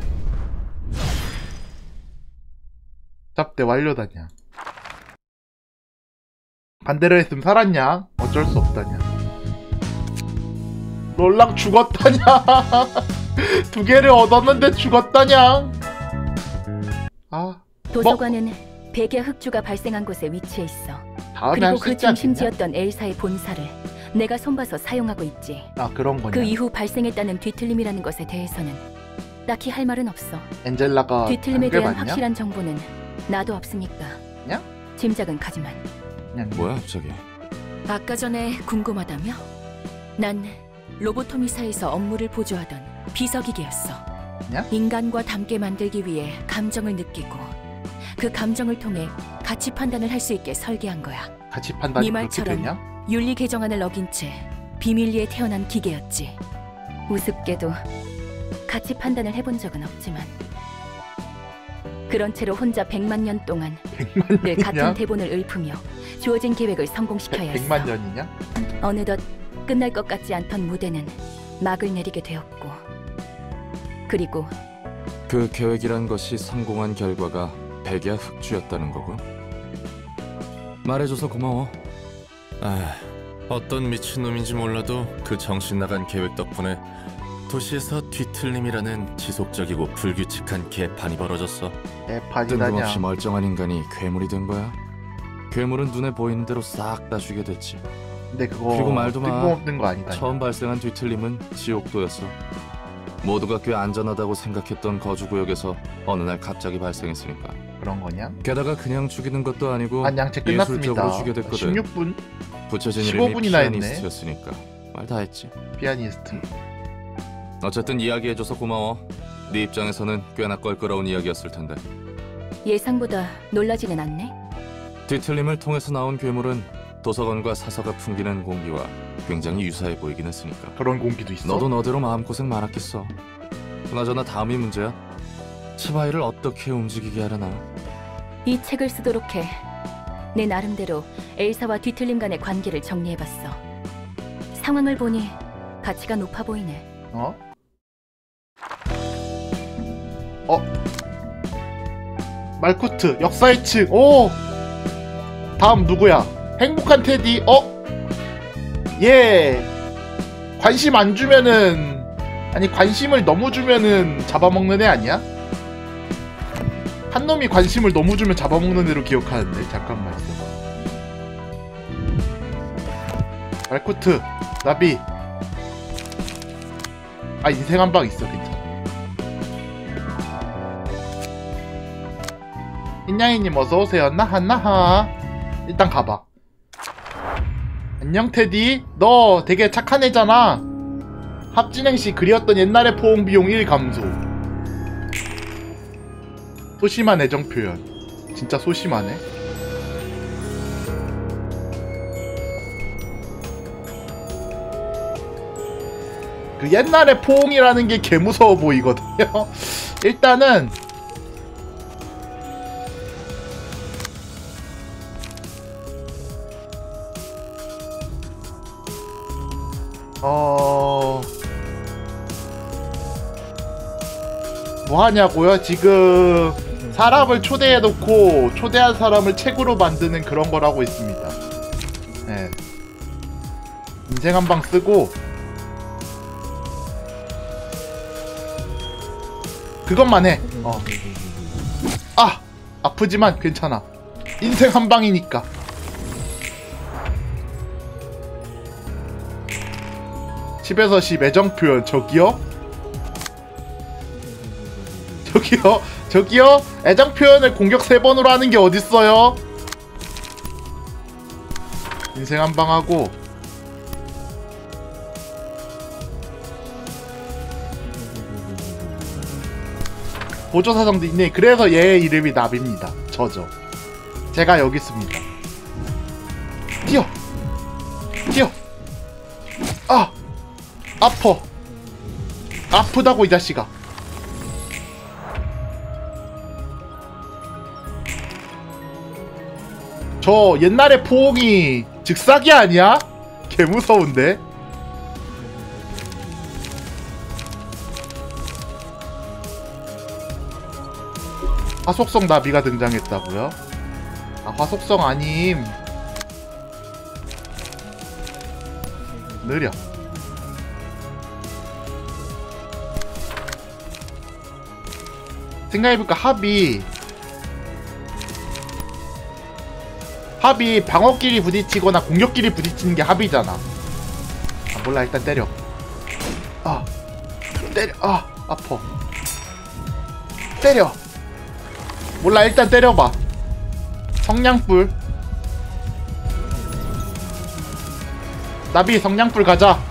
잡대 완료다냐. 반대로 했으면 살았냐. 어쩔 수 없다냐. 롤랑 죽었다냐. 두 개를 얻었는데 죽었다냐. 아
도서관은 백야 흑주가 발생한 곳에 위치해 있어.
다음에
그리고
할 수
그
있지 않겠냐?
중심지였던 엘사의 본사를 내가 손봐서 사용하고 있지.
아 그런 거냐.
그 이후 발생했다는 뒤틀림이라는 것에 대해서는 딱히 할 말은 없어.
엔젤라가
뒤틀림에 대한
맞냐?
확실한 정보는 나도 없으니까.
냐?
짐작은 가지만.
뭐야 갑자기?
아까 전에 궁금하다며? 난 로보토미사에서 업무를 보조하던 비서기계였어.
냐?
인간과 닮게 만들기 위해 감정을 느끼고 그 감정을 통해 가치 판단을 할 수 있게 설계한 거야.
가치 판단이
네
그렇게
말처럼
되냐?
윤리 개정안을 어긴 채 비밀리에 태어난 기계였지. 우습게도 가치 판단을 해본 적은 없지만 그런 채로 혼자 백만 년 동안
백만
늘 같은
년이냐?
대본을 읊으며 주어진 계획을 성공시켜야 했어.
백만 년이냐?
어느덧 끝날 것 같지 않던 무대는 막을 내리게 되었고, 그리고
그 계획이란 것이 성공한 결과가 백야 흑주였다는 거고. 말해줘서 고마워.
아, 어떤 미친놈인지 몰라도 그 정신 나간 계획 덕분에 도시에서 뒤틀림이라는 지속적이고 불규칙한 개판이 벌어졌어.
개판이다냐.
뜬금없이 멀쩡한 인간이 괴물이 된 거야. 괴물은 눈에 보이는 대로 싹 다 죽게 됐지.
근데 그거
그리고 말도 마.
뜬금없는 거 아니다.
처음 발생한 뒤틀림은 지옥도였어. 모두가 꽤 안전하다고 생각했던 거주구역에서 어느 날 갑자기 발생했으니까.
그런 거냐?
게다가 그냥 죽이는 것도 아니고
아, 양채 끝났습니다.
예술적으로 죽게 됐거든.
십육 분?
붙여진
십오
이름이
분이나 했네.
피아니스트였으니까 말 다 했지.
피아니스트.
어쨌든 이야기해줘서 고마워. 네 입장에서는 꽤나 껄끄러운 이야기였을 텐데.
예상보다 놀라지는 않네.
뒤틀림을 통해서 나온 괴물은 도서관과 사서가 풍기는 공기와 굉장히 유사해 보이긴 했으니까.
그런 공기도 있어?
너도 너대로 마음고생 많았겠어. 그나저나 다음이 문제야. 치바이를 어떻게 움직이게 하려나.
이 책을 쓰도록 해. 내 나름대로 엘사와 뒤틀림 간의 관계를 정리해봤어. 상황을 보니 가치가 높아 보이네.
어? 어? 말쿠트 역사의 층. 오! 다음 누구야? 행복한 테디. 어? 예. 관심 안 주면은, 아니 관심을 너무 주면은 잡아먹는 애 아니야? 한 놈이 관심을 너무 주면 잡아먹는 애로 기억하는데. 잠깐만 있어봐. 말쿠트 나비. 아 인생 한 방 있어. 괜찮아. 인양이님 어서오세요. 나하 나하. 일단 가봐. 안녕 테디. 너 되게 착한 애잖아. 합진행시 그리웠던 옛날의 포옹 비용 일 감소. 소심한 애정 표현. 진짜 소심하네. 그 옛날에 포옹이라는 게 개 무서워 보이거든요. 일단은 어... 뭐 하냐고요? 지금 사람을 초대해놓고 초대한 사람을 책으로 만드는 그런 걸 하고 있습니다. 네. 인생 한 방 쓰고 그것만 해. 어. 아! 아프지만 괜찮아. 인생 한 방이니까. 십에서 십 애정 표현. 저기요? 저기요? 저기요? 애정 표현을 공격 세 번으로 하는 게 어딨어요? 인생 한 방 하고 보조사정도 있네. 그래서 얘의 이름이 나비입니다. 저죠. 제가 여기 있습니다. 뛰어! 뛰어! 아! 아퍼! 아프다고 이 자식아. 저 옛날에 포옹이 즉사기 아니야? 개 무서운데? 화속성 나비가 등장했다고요? 아, 화속성 아님. 느려. 생각해보니까 합이 합이 방어끼리 부딪히거나 공격끼리 부딪히는 게 합이잖아. 아, 몰라. 일단 때려. 아 때려. 아 아파. 때려. 몰라. 일단 때려봐. 성냥불. 나비 성냥불 가자.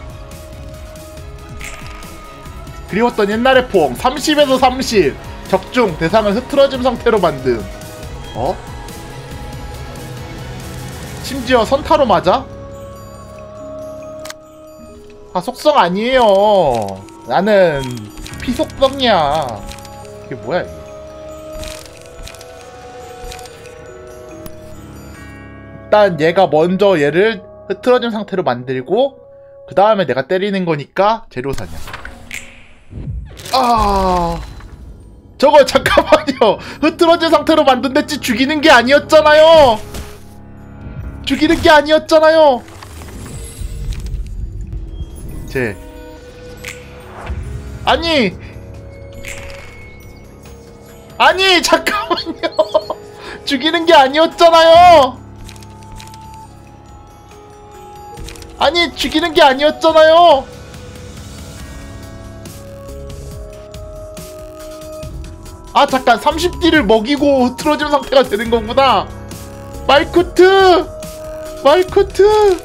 그리웠던 옛날의 포옹 삼십에서 삼십. 적중. 대상을 흐트러짐 상태로 만듦. 어? 심지어 선타로 맞아? 아, 속성 아니에요. 나는 피속성이야. 이게 뭐야 이게. 일단 얘가 먼저 얘를 흐트러진 상태로 만들고 그 다음에 내가 때리는 거니까 재료사냥. 아... 저거 잠깐만요. 흐트러진 상태로 만든댔지 죽이는 게 아니었잖아요. 죽이는 게 아니었잖아요. 쟤 아니 아니 잠깐만요. 죽이는 게 아니었잖아요. 아니 죽이는 게 아니었잖아요. 아 잠깐 삼십 딜을 먹이고 흐트러진 상태가 되는 거구나. 말코트! 말코트!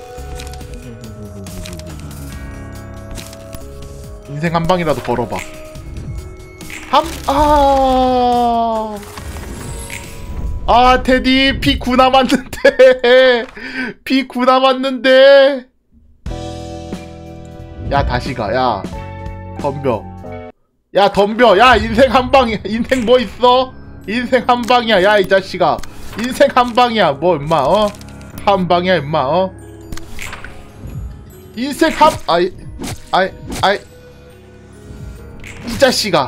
인생 한 방이라도 걸어봐. 한, 아. 아, 테디, 피 구 남았는데. 피 구 남았는데. 야, 다시 가, 야. 덤벼. 야, 덤벼. 야, 인생 한 방이야. 인생 뭐 있어? 인생 한 방이야. 야, 이 자식아. 인생 한 방이야. 뭐, 임마, 어? 한 방이야, 임마, 어? 인생 한, 아이, 아이, 아이. 이 자식아.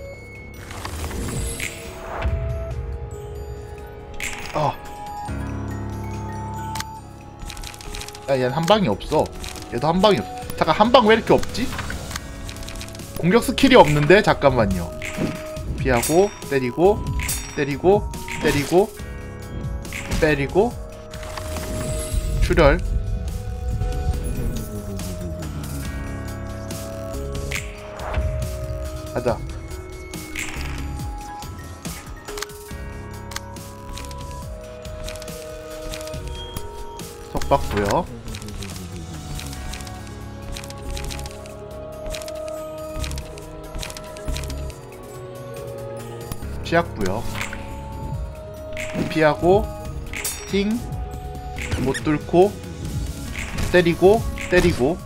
어. 야, 얘는 한 방이 없어. 얘도 한 방이 없어. 잠깐, 한 방 왜 이렇게 없지? 공격 스킬이 없는데? 잠깐만요. 피하고, 때리고, 때리고, 때리고, 때리고, 출혈. 가자. 석박구요. 피하구요. 피하고 팅 못 뚫고 때리고 때리고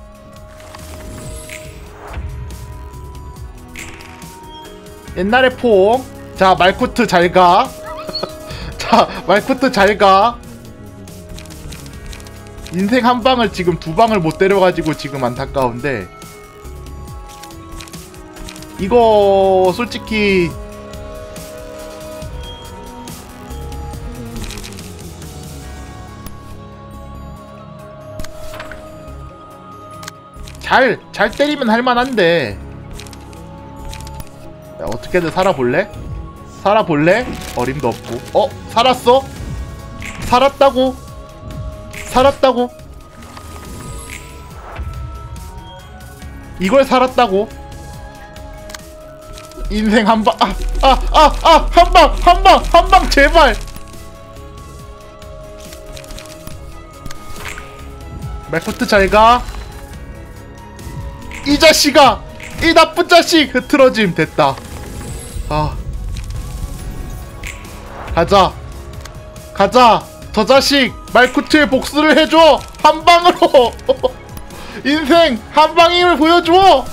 옛날에 포옹. 자 말코트 잘가. 자 말코트 잘가. 인생 한 방을 지금 두 방을 못 때려가지고 지금 안타까운데 이거 솔직히 잘, 잘 때리면 할만한데. 야, 어떻게든 살아볼래? 살아볼래? 어림도 없고. 어? 살았어? 살았다고? 살았다고? 이걸 살았다고? 인생 한방. 아! 아! 아! 아! 한방! 한방! 한방 제발! 말코트 잘가. 이 자식아! 이 나쁜 자식! 흐트러짐. 됐다. 아 가자 가자. 저 자식 말코트의 복수를 해줘. 한방으로. 인생 한방임을 보여줘.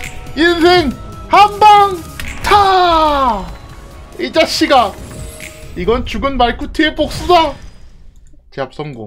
인생 한방 타. 이 자식아 이건 죽은 말쿠트의 복수다. 제압 성공.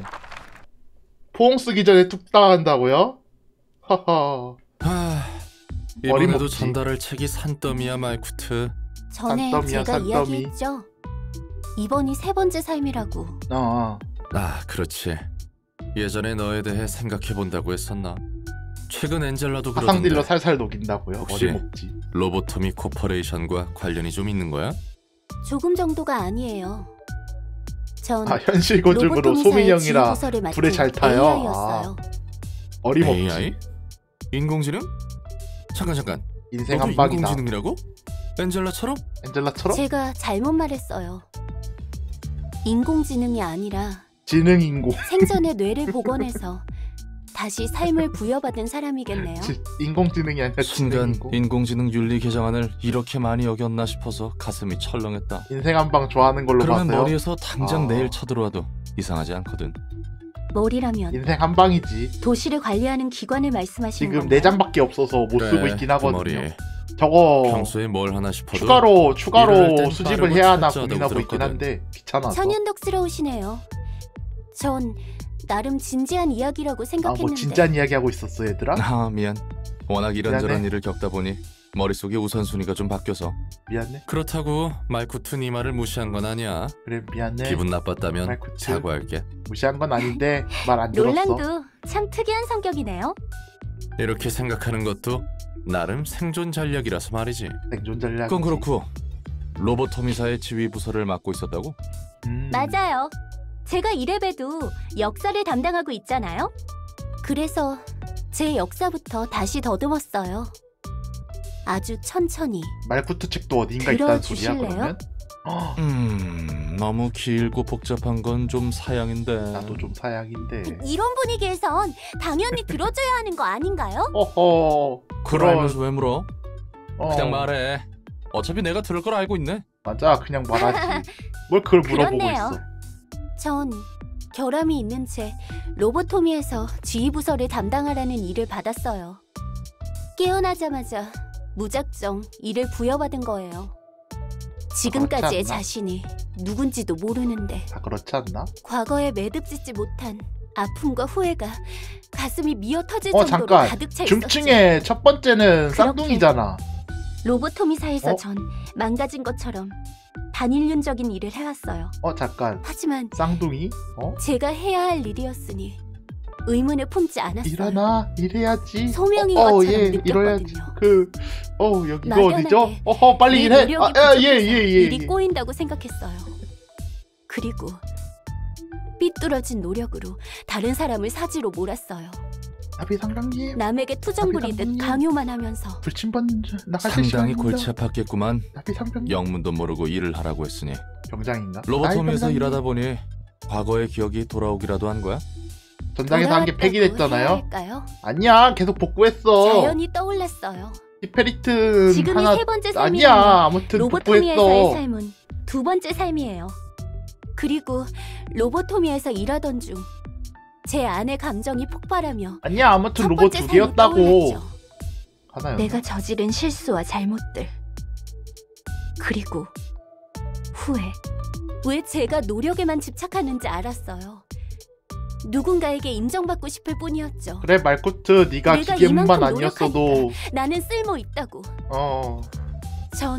포옹 쓰기 전에 툭 당한다고요? 하하.
하... 이번에도
어림없지.
전달할 책이 산더미야 말쿠트.
전에
산더미야,
제가
산더미.
이야기했죠. 이번이 세 번째 삶이라고.
어.
아, 그렇지. 예전에 너에 대해 생각해본다고 했었나? 최근 엔젤라도
화상 딜러
그러던데
살살 녹인다고요?
혹시
어림없지.
로보토미 코퍼레이션과 관련이 좀 있는 거야?
조금 정도가 아니에요. 전
아, 현실 고증으로
로보토미사의
소민형이라
지휘부서를 맡은
불에 잘 타요.
에이아이였어요.
아, 어림없지.
에이아이? 인공지능? 잠깐 잠깐.
인생
너도
한 방이다.
인공지능이라고? 엔젤라처럼?
엔젤라처럼?
제가 잘못 말했어요. 인공지능이 아니라
지능 인공.
생전에 뇌를 복원해서 다시 삶을 부여받은 사람이겠네요.
지- 인공지능이 아니라 지능
순간
인공.
인공지능 윤리 개정안을 이렇게 많이 어겼나 싶어서 가슴이 철렁했다.
인생 한 방 좋아하는 걸로
그러면
봤어요.
머리에서 당장
아.
내일 쳐들어와도 이상하지 않거든.
머리라면
인생 한 방이지.
도시를 관리하는 기관을 말씀하시는
지금
건가요?
네 장밖에 없어서 못
그래,
쓰고 있긴
그
하거든요.
머리.
저거
평소에 뭘 하나 싶어도
추가로
일을 할
추가로
땐
수집을
빠르고
해야 하나
철저하다고
고민하고 있긴
들었거든.
한데 귀찮아서.
천연덕스러우시네요. 전 나름 진지한 이야기라고
아
생각했는데
뭐 진지한 이야기 하고 있었어 얘들아?
아 미안. 워낙 이런저런
미안해.
일을 겪다 보니 머릿속에 우선순위가 좀 바뀌어서.
미안해.
그렇다고 말쿠트 네 말을 무시한 건 아니야.
그래 미안해.
기분 나빴다면
말쿠트.
사과할게.
무시한 건 아닌데 말 안 들었어.
롤랑도 참 특이한 성격이네요.
이렇게 생각하는 것도 나름 생존 전략이라서 말이지.
생존 전략.
그건 그렇고 로보토미사의 지휘 부서를 맡고 있었다고?
음.
맞아요. 제가 이래봬도 역사를 담당하고 있잖아요. 그래서 제 역사부터 다시 더듬었어요. 아주 천천히.
말쿠트 책도 어딘가 있다는 소리야
들어주실래요?
그러면? 어,
음 너무 길고 복잡한 건 좀 사양인데.
나도 좀 사양인데.
이런 분위기에선 당연히 들어줘야 하는 거 아닌가요?
어허.
그걸 알면서 왜 물어?
어,
그냥 말해. 어차피 내가 들을 걸 알고 있네.
맞아 그냥 말하지. 뭘 그걸 물어보고
그렇네요.
있어.
전 결함이 있는 채 로보토미에서 지휘부서를 담당하라는 일을 받았어요. 깨어나자마자 무작정 일을 부여받은 거예요. 지금까지의
그렇지 않나?
자신이 누군지도 모르는데
다 그렇지 않나?
과거에 매듭짓지 못한 아픔과 후회가 가슴이 미어 터질
어
정도로
잠깐.
가득 차 있었죠.
중층의 첫 번째는
그렇게
쌍둥이잖아.
로보토미사에서
어?
전 망가진 것처럼 반인륜적인 일을 해왔어요.
어 잠깐.
하지만
쌍둥이? 어?
제가 해야 할 일이었으니 의문을 품지 않았어요.
일어나 일해야지.
소명인
어,
것처럼
예,
느꼈거든요.
이뤄야지. 그, 어 여기 이거
막연하게
어디죠? 어허 빨리
내
일해.
노력이
아, 예,
부족해서
예, 예,
일이
예.
꼬인다고 생각했어요. 그리고 삐뚤어진 노력으로 다른 사람을 사지로 몰았어요.
나비 상당님.
남에게 투정
나비
부리듯
상당님.
강요만 하면서
불침번 나가실
상당히
시간입니다.
골치 아팠겠구만.
나비 상당님.
영문도 모르고 일을 하라고 했으니.
병장인가?
로보토미에서
나비
일하다 보니 과거의 기억이 돌아오기라도 한 거야?
전장에서 한 게
돌아왔다고
폐기됐잖아요.
해야 할까요?
아니야 계속 복구했어.
자연히 떠올랐어요.
히페리튼
지금이
하나
세 번째
아니야
삶이라면
아무튼
로보토미에서의
복구했어.
삶은 두 번째 삶이에요. 그리고 로보토미에서 일하던 중 제 안의 감정이 폭발하며
아니야 아무튼
첫
로봇
번째
두
삶이
개였다고.
떠올랐죠.
하나였나?
내가 저지른 실수와 잘못들. 그리고 후회. 왜 제가 노력에만 집착하는지 알았어요. 누군가에게 인정받고 싶을 뿐이었죠.
그래 말코트 네가
내가
기계만
이만큼
아니었어도
나는 쓸모 있다고.
어.
전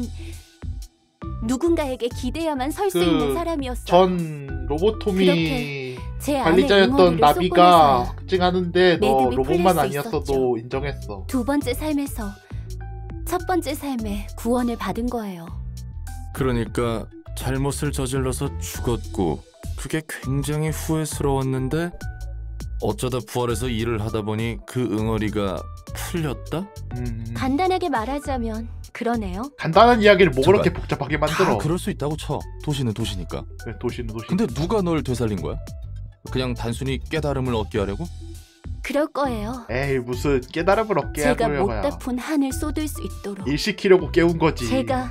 누군가에게 기대야만 설 수
그
있는 사람이었어요.
전 로보토미
그렇게 제 안에
관리자였던
응어리를
나비가
쏟아내서야
확증하는데 너
매듭이
로봇만
풀릴 수
아니었어도
있었죠.
인정했어.
두 번째 삶에서 첫 번째 삶에 구원을 받은 거예요.
그러니까 잘못을 저질러서 죽었고 그게 굉장히 후회스러웠는데 어쩌다 부활해서 일을 하다 보니 그 응어리가 풀렸다?
음.
간단하게 말하자면 그러네요.
간단한 이야기를 뭐
잠깐.
그렇게 복잡하게 만들어.
다 그럴 수 있다고 쳐. 도시는 도시니까.
그래, 도시는 도시.
근데 누가 널 되살린 거야? 그냥 단순히 깨달음을 얻게 하려고?
그럴 거예요.
에이 무슨 깨달음을 얻게
제가
하려고야.
못다푼 한을 쏟을 수 있도록
일 시키려고 깨운 거지.
제가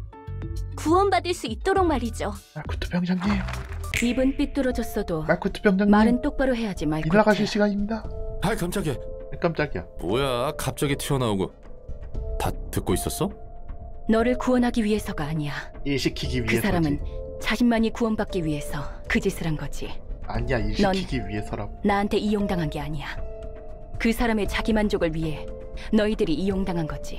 구원받을 수 있도록 말이죠.
말코트 병장님.
입은 삐뚤어졌어도
말코트 병장님.
말은 똑바로 해야지 말고.
일 나가실 시간입니다.
아이 깜짝이야.
깜짝이야.
뭐야 갑자기 튀어나오고. 다 듣고 있었어?
너를 구원하기 위해서가 아니야.
일 시키기
그
위해서지.
사람은 자신만이 구원받기 위해서 그 짓을 한 거지.
아니야, 일시키기 위해서라고.
나한테 이용당한 게 아니야. 그 사람의 자기 만족을 위해 너희들이 이용당한 거지.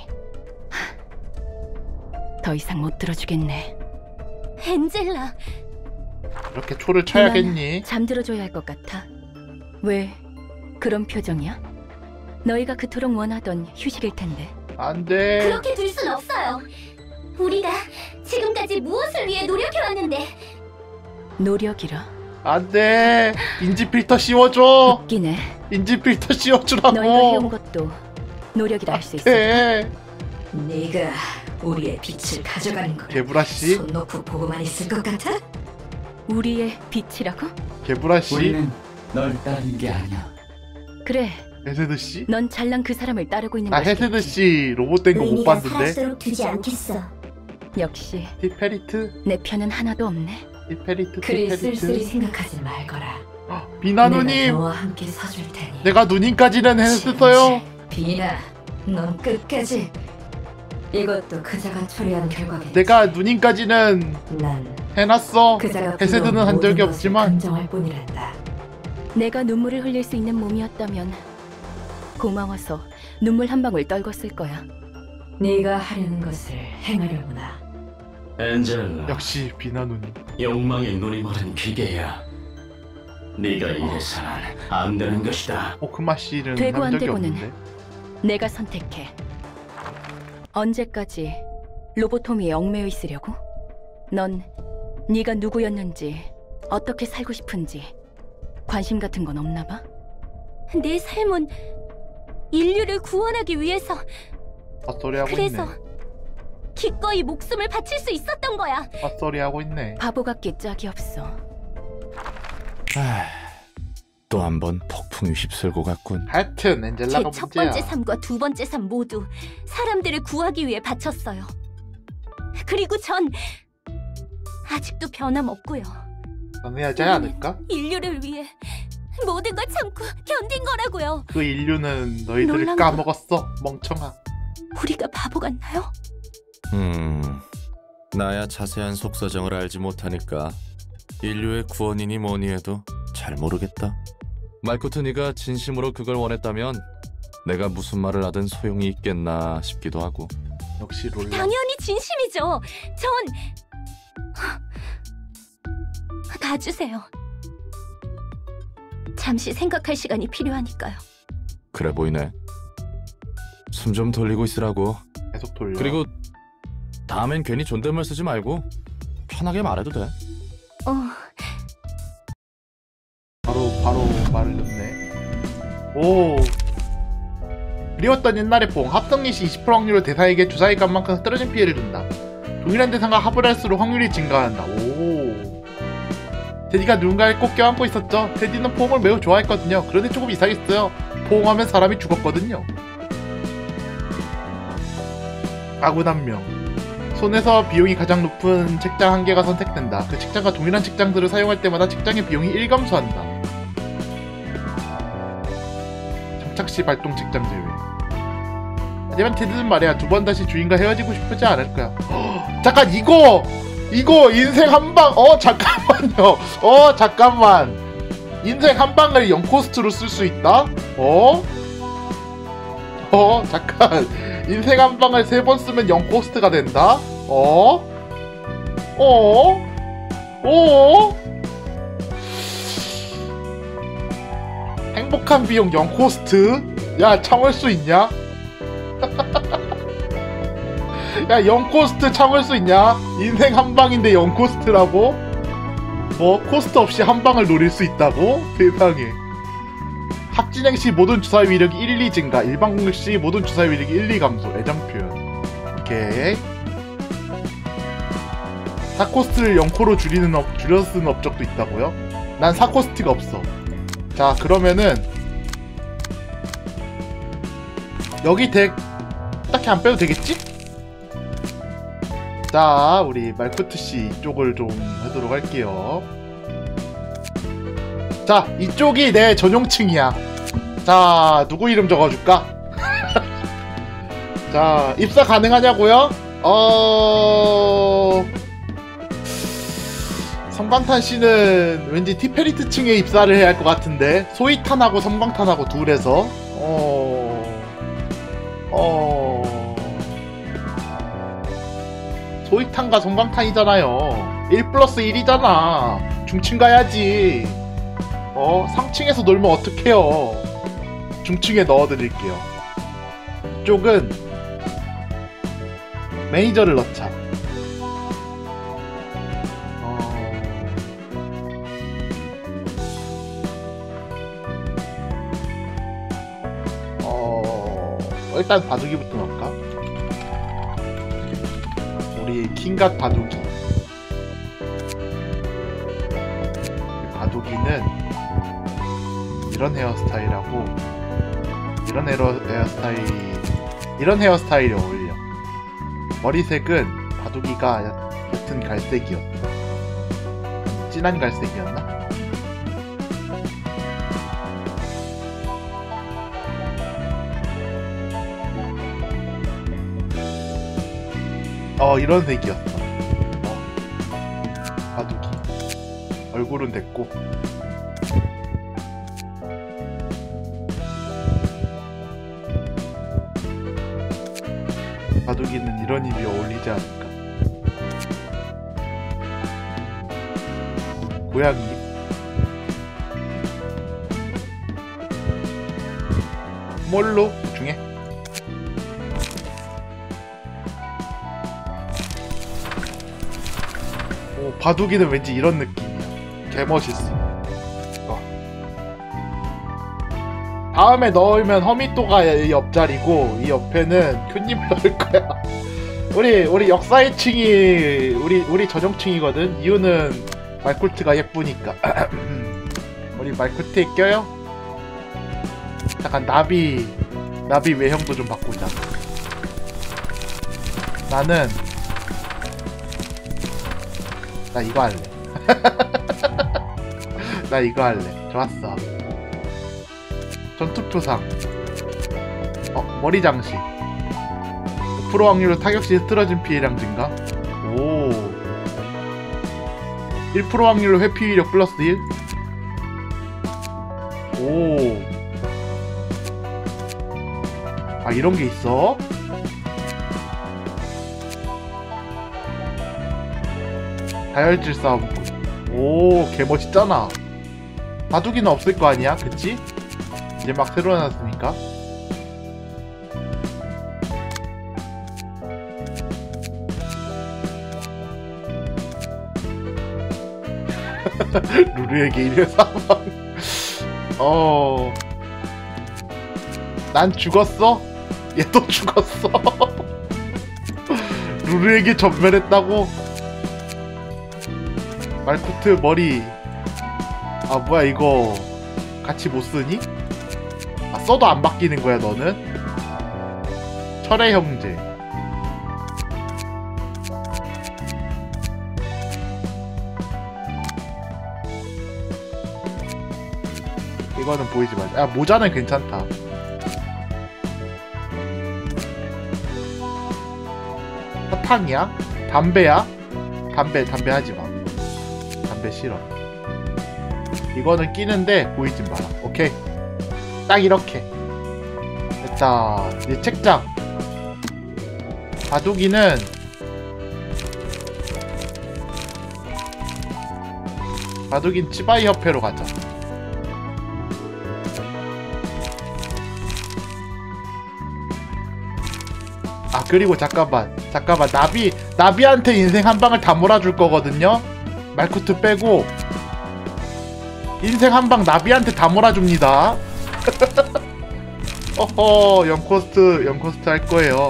하, 더 이상 못 들어주겠네.
엔젤라.
이렇게 초를 쳐야겠니?
잠들어줘야 할 것 같아. 왜 그런 표정이야? 너희가 그토록 원하던 휴식일 텐데.
안 돼.
그렇게 둘 순 없어요. 우리가 지금까지 무엇을 위해 노력해왔는데.
노력이라.
안 돼. 인지 필터 씌워줘.
웃기네.
인지 필터 씌워주라고.
너희가 해온 것도 노력이라 할 수 있어.
네가 우리의 빛을 가져가는 걸
개브라씨?
손 놓고 보고만 있을 것 같아?
우리의 빛이라고?
개브라씨?
우리는 널 따르는 게 아니야.
그래.
헤세드씨?
넌 잘난 그 사람을 따르고 있는
나
것이겠지.
헤세드씨 로봇 된 거 못
의미가
봤는데.
살아있도록 두지 않겠어.
역시
티페리트?
내 편은 하나도 없네.
티페리트
그리
티페리트.
쓸쓸히 생각하지 말거라.
비나
내가
누님.
너와 함께 서줄 테니.
내가 누님까지는 했어요.
비나, 넌 끝까지. 이것도 그자가 처리한 결과겠지.
내가 누님까지는
난
해놨어.
그자가
헤세드는 한 적이 없지만.
긍정할 뿐이란다.
내가 눈물을 흘릴 수 있는 몸이었다면 고마워서 눈물 한 방울 떨궜을 거야.
네가 하려는 것을 행하려구나.
엔젤라,
역시 비나 누님.
욕망의 눈이 멀은 기계야. 네가 이래서는 안 되는 것이다.
오크마 씨는
되고
한
안
적이
되고는
없는데.
내가 선택해. 언제까지 로보토미에 얽매여 있으려고? 넌 네가 누구였는지, 어떻게 살고 싶은지 관심 같은 건 없나 봐?
내 삶은 인류를 구원하기 위해서.
헛소리 하고
그래서
있네.
기꺼이 목숨을 바칠 수 있었던 거야.
헛소리 하고 있네.
바보 같기 짝이 없어.
또 한 번 폭풍이 휩쓸고 갔군.
하여튼 엔젤라가
제 첫
문제야.
번째 삶과 두 번째 삶 모두 사람들을 구하기 위해 바쳤어요. 그리고 전 아직도 변함없고요.
변해야지 않을까?
인류를 위해 모든 걸 참고 견딘 거라고요.
그 인류는 너희들을
놀란 거.
까먹었어, 멍청아.
우리가 바보 같나요?
음, 나야 자세한 속사정을 알지 못하니까 인류의 구원이니 뭐니 해도 잘 모르겠다. 말코트 네가 진심으로 그걸 원했다면 내가 무슨 말을 하든 소용이 있겠나 싶기도 하고.
역시 롤라.
당연히 진심이죠. 전 가주세요. 잠시 생각할 시간이 필요하니까요.
그래 보이네. 숨 좀 돌리고 있으라고.
계속 돌려.
그리고 다음엔 괜히 존댓말 쓰지 말고 편하게 말해도 돼.
어,
바로 바로 말을 넣네. 오. 그리웠던 옛날의 뽕. 합성 닛이 이십 퍼센트 확률로 대상에게 주사위 값만큼 떨어진 피해를 준다. 동일한 대상과 합을 할수록 확률이 증가한다. 오. 테디가 누군가를 꼭 껴안고 있었죠. 테디는 포옹을 매우 좋아했거든요. 그런데 조금 이상했어요. 포옹하면 사람이 죽었거든요. 아군 한 명. 손에서 비용이 가장 높은 책장 한 개가 선택된다. 그 책장과 동일한 책장들을 사용할 때마다 책장의 비용이 일 감소한다. 장착시 발동 책장 제외. 하지만 테드는 말이야, 두 번 다시 주인과 헤어지고 싶지 않을 거야. 허, 잠깐, 이거! 이거 인생 한방, 어, 잠깐만요. 어, 잠깐만. 인생 한방을 영 코스트로 쓸 수 있다? 어? 어, 잠깐. 인생 한방을 세 번 쓰면 영 코스트가 된다? 어? 어? 어? 행복한 비용 영 코스트? 야, 참을 수 있냐? 야, 영 코스트 참을 수 있냐? 인생 한방인데 영 코스트라고? 뭐 코스트 없이 한방을 노릴 수 있다고? 세상에. 합진행 시 모든 주사위 위력이 일, 이 증가. 일반 공격 시 모든 주사위 위력이 일, 이 감소. 애정 표현. 오케이. 사 코스트를 영 코로 줄이는 업, 줄여 쓰는 업적도 있다고요? 난 사 코스트가 없어. 자, 그러면은 여기 덱 딱히 안 빼도 되겠지? 자, 우리 말코트씨 이쪽을 좀 하도록 할게요. 자, 이쪽이 내 전용층이야. 자, 누구 이름 적어줄까? 자, 입사 가능하냐고요? 어... 섬광탄 씨는 왠지 티페리트 층에 입사를 해야 할 것 같은데 소위탄하고 섬광탄하고 둘에서 어... 어... 소위탄과 섬광탄이잖아요. 일 플러스 일이잖아. 중층 가야지. 어? 상층에서 놀면 어떡해요. 중층에 넣어드릴게요. 이쪽은 매니저를 넣자. 일단 바둑이부터 넣을까? 우리 킹갓 바둑이. 바둑이는 이런 헤어스타일하고 이런 헤어, 헤어스타일 이런 헤어스타일이 어울려. 머리색은 바둑이가 옅은 갈색이었다. 진한 갈색이었나? 어 이런 색이었어. 어. 바둑이 얼굴은 됐고 바둑이는 이런 입이 어울리지 않을까. 고양이 뭘로 중에 바둑이는 왠지 이런 느낌이야. 개멋있어. 어. 다음에 넣으면 허미또가 이 옆자리고 이 옆에는 큐님을 넣을 거야. 우리 우리 역사의 층이 우리 우리 전용층이거든. 이유는 말쿨트가 예쁘니까. 우리 말쿨트에 껴요? 잠깐 나비 나비 외형도 좀 바꾸자. 나는 나 이거 할래. 나 이거 할래. 좋았어. 전투표상. 어? 머리 장식. 오 퍼센트 확률로 타격 시 흐트러진 피해량 증가. 오. 일 퍼센트 확률로 회피 위력 플러스 일. 오. 아 이런 게 있어? 다혈질 싸움. 오 개멋있잖아. 바둑이는 없을 거 아니야? 그치? 이제 막 새로 나왔으니까. 루루에게 일회 사망. 어... 난 죽었어? 얘도 죽었어. 루루에게 전멸했다고? 말쿠트 머리. 아 뭐야 이거 같이 못쓰니? 아 써도 안 바뀌는 거야 너는? 철의 형제. 이거는 보이지 말자. 아 모자는 괜찮다. 사탕이야? 담배야? 담배 담배 하지마. 담배 싫어. 이거는 끼는데 보이진 마라. 오케이. 딱 이렇게. 됐다. 이제 책장. 바둑이는 바둑인 치바이 협회로 가자. 아 그리고 잠깐만 잠깐만 나비 나비한테 인생 한 방을 다 몰아줄 거거든요. 말쿠트 빼고 인생 한 방 나비한테 다 몰아줍니다. 어허 영코스트 영코스트 할 거예요.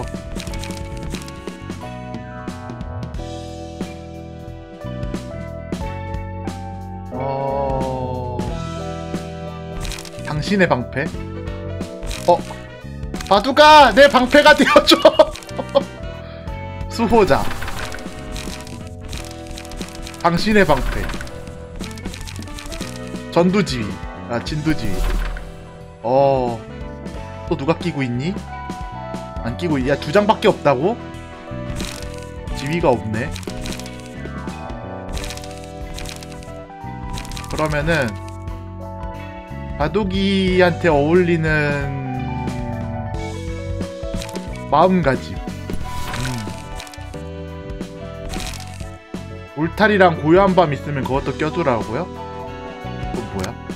어 당신의 방패? 어 바둑아 내 방패가 되어줘. 수호자 당신의 방패. 전두지휘. 아 진두지휘. 어... 또 누가 끼고 있니? 안 끼고 있... 야 두 장밖에 없다고? 지휘가 없네. 그러면은 바둑이한테 어울리는 마음가짐. 음. 울타리랑 고요한 밤 있으면 그것도 껴두라고요? 그건 뭐야?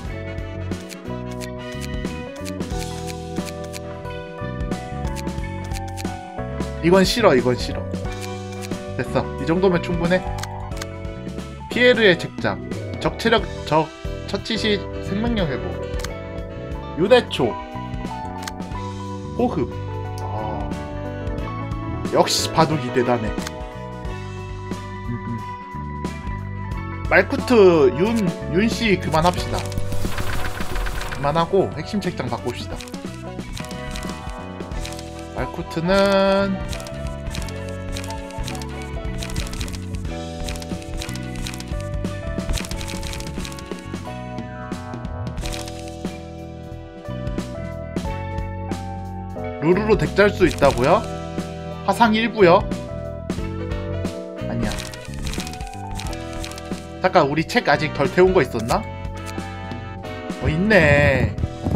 이건 싫어, 이건 싫어. 됐어. 이 정도면 충분해. 피에르의 책장. 적체력, 적, 처치 시 생명력 회복. 유대초. 호흡. 아. 역시 바둑이 대단해. 음흠. 말쿠트 윤, 윤씨 그만합시다. 그만하고 핵심 책장 바꿉시다. 말쿠트는 루루로 덱 짤 수 있다고요? 화상 일부요? 아니야. 잠깐 우리 책 아직 덜 태운 거 있었나? 어 있네.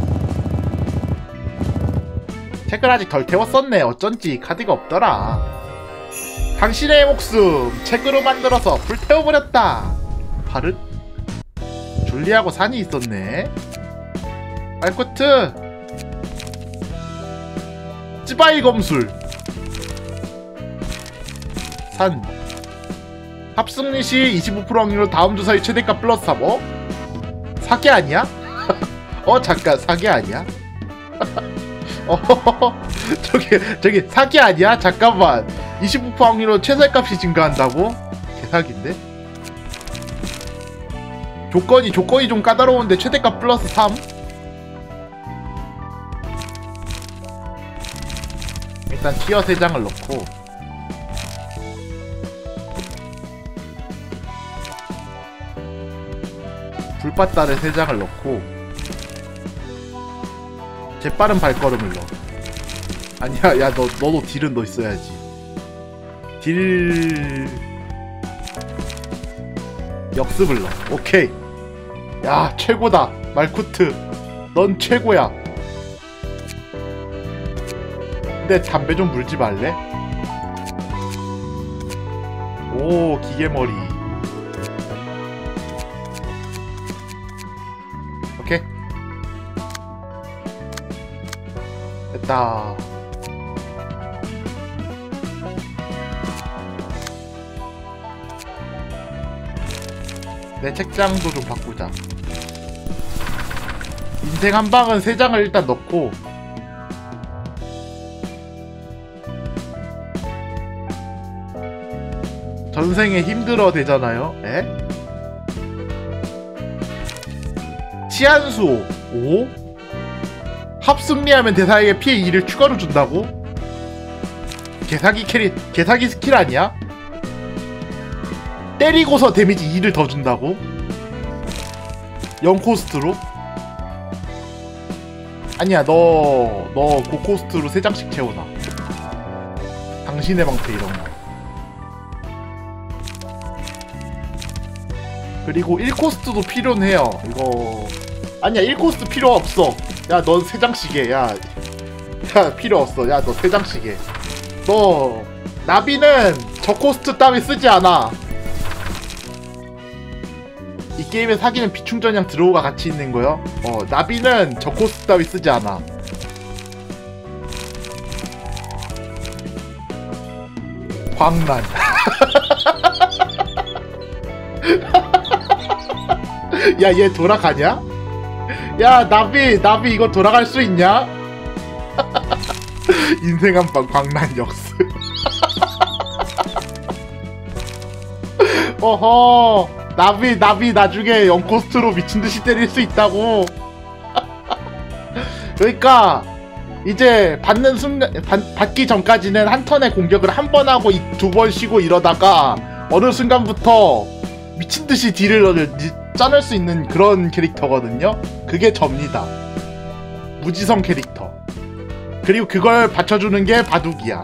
책을 아직 덜 태웠었네. 어쩐지 카드가 없더라. 당신의 목숨 책으로 만들어서 불태워버렸다. 파릇? 줄리하고 산이 있었네. 말코트 찌바이 검술 산 합승리 시 이십오 퍼센트 확률로 다음 주사위 최대값 플러스 삼. 어? 사기 아니야? 어 잠깐 사기 아니야? 어 저기 저기 사기 아니야? 잠깐만 이십오 퍼센트 확률로 최저값이 증가한다고? 개사기인데? 조건이 조건이 좀 까다로운데 최대값 플러스 삼? 일단 티어 세 장을 넣고 불바다를 세 장을 넣고 재빠른 발걸음을 넣어. 아니야 야 너, 너도 딜은 너 있어야지. 딜 역습을 넣어. 오케이. 야 최고다 말쿠트 넌 최고야. 근데 담배 좀 물지 말래? 오 기계머리. 오케이 됐다. 내 책장도 좀 바꾸자. 인생 한 방은 세 장을 일단 넣고 전생에 힘들어 되잖아요. 에? 치안수 오? 합승리하면 대사에게 피해 이를 추가로 준다고? 개사기 캐리 개사기 스킬 아니야? 때리고서 데미지 이를 더 준다고? 영 코스트로? 아니야 너 너 고코스트로 세 장씩 채워놔. 당신의 방패 이런거. 그리고 일 코스트도 필요는 해요. 이거 아니야 일 코스트 필요 없어. 야 넌 세 장씩 해. 야, 야 필요 없어. 야 너 세 장씩 해. 너 나비는 저 코스트 따위 쓰지 않아. 이 게임의 사기는 비충전이랑 드로우가 같이 있는 거요. 어 나비는 저 코스트 따위 쓰지 않아. 광란. 야 얘 돌아가냐? 야 나비 나비 이거 돌아갈 수 있냐? 인생 한방 광란 역습. 어허 나비 나비 나중에 영코스트로 미친듯이 때릴 수 있다고. 그러니까 이제 받는 순간 받, 받기 전까지는 한 턴의 공격을 한 번 하고 두 번 쉬고 이러다가 어느 순간부터 미친듯이 딜을 짜낼 수 있는 그런 캐릭터거든요. 그게 접니다. 무지성 캐릭터. 그리고 그걸 받쳐주는 게 바둑이야.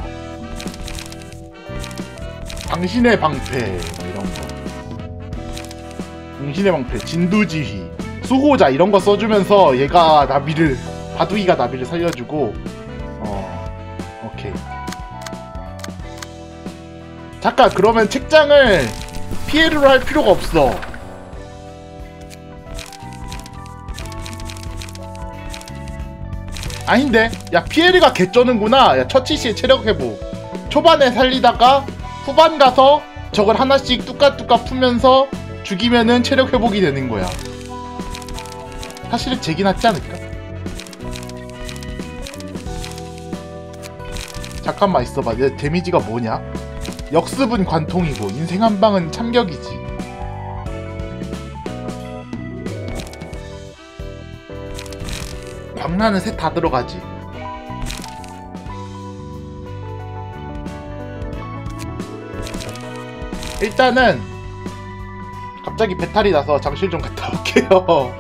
당신의 방패 이런 거. 응신의 방패, 진두지휘, 수호자 이런 거 써주면서 얘가 나비를, 바둑이가 나비를 살려주고. 어 오케이. 잠깐, 그러면 책장을 피에르로 할 필요가 없어. 아닌데? 야, 피에르가 개쩌는구나. 야, 처치시에 체력 회복. 초반에 살리다가 후반 가서 저걸 하나씩 뚜까뚜까 풀면서 죽이면은 체력 회복이 되는 거야. 사실은 제기 낫지 않을까? 잠깐만 있어봐. 내 데미지가 뭐냐? 역습은 관통이고 인생 한 방은 참격이지. 광란은 셋 다 들어가지. 일단은 갑자기 배탈이 나서 장실 좀 갔다 올게요.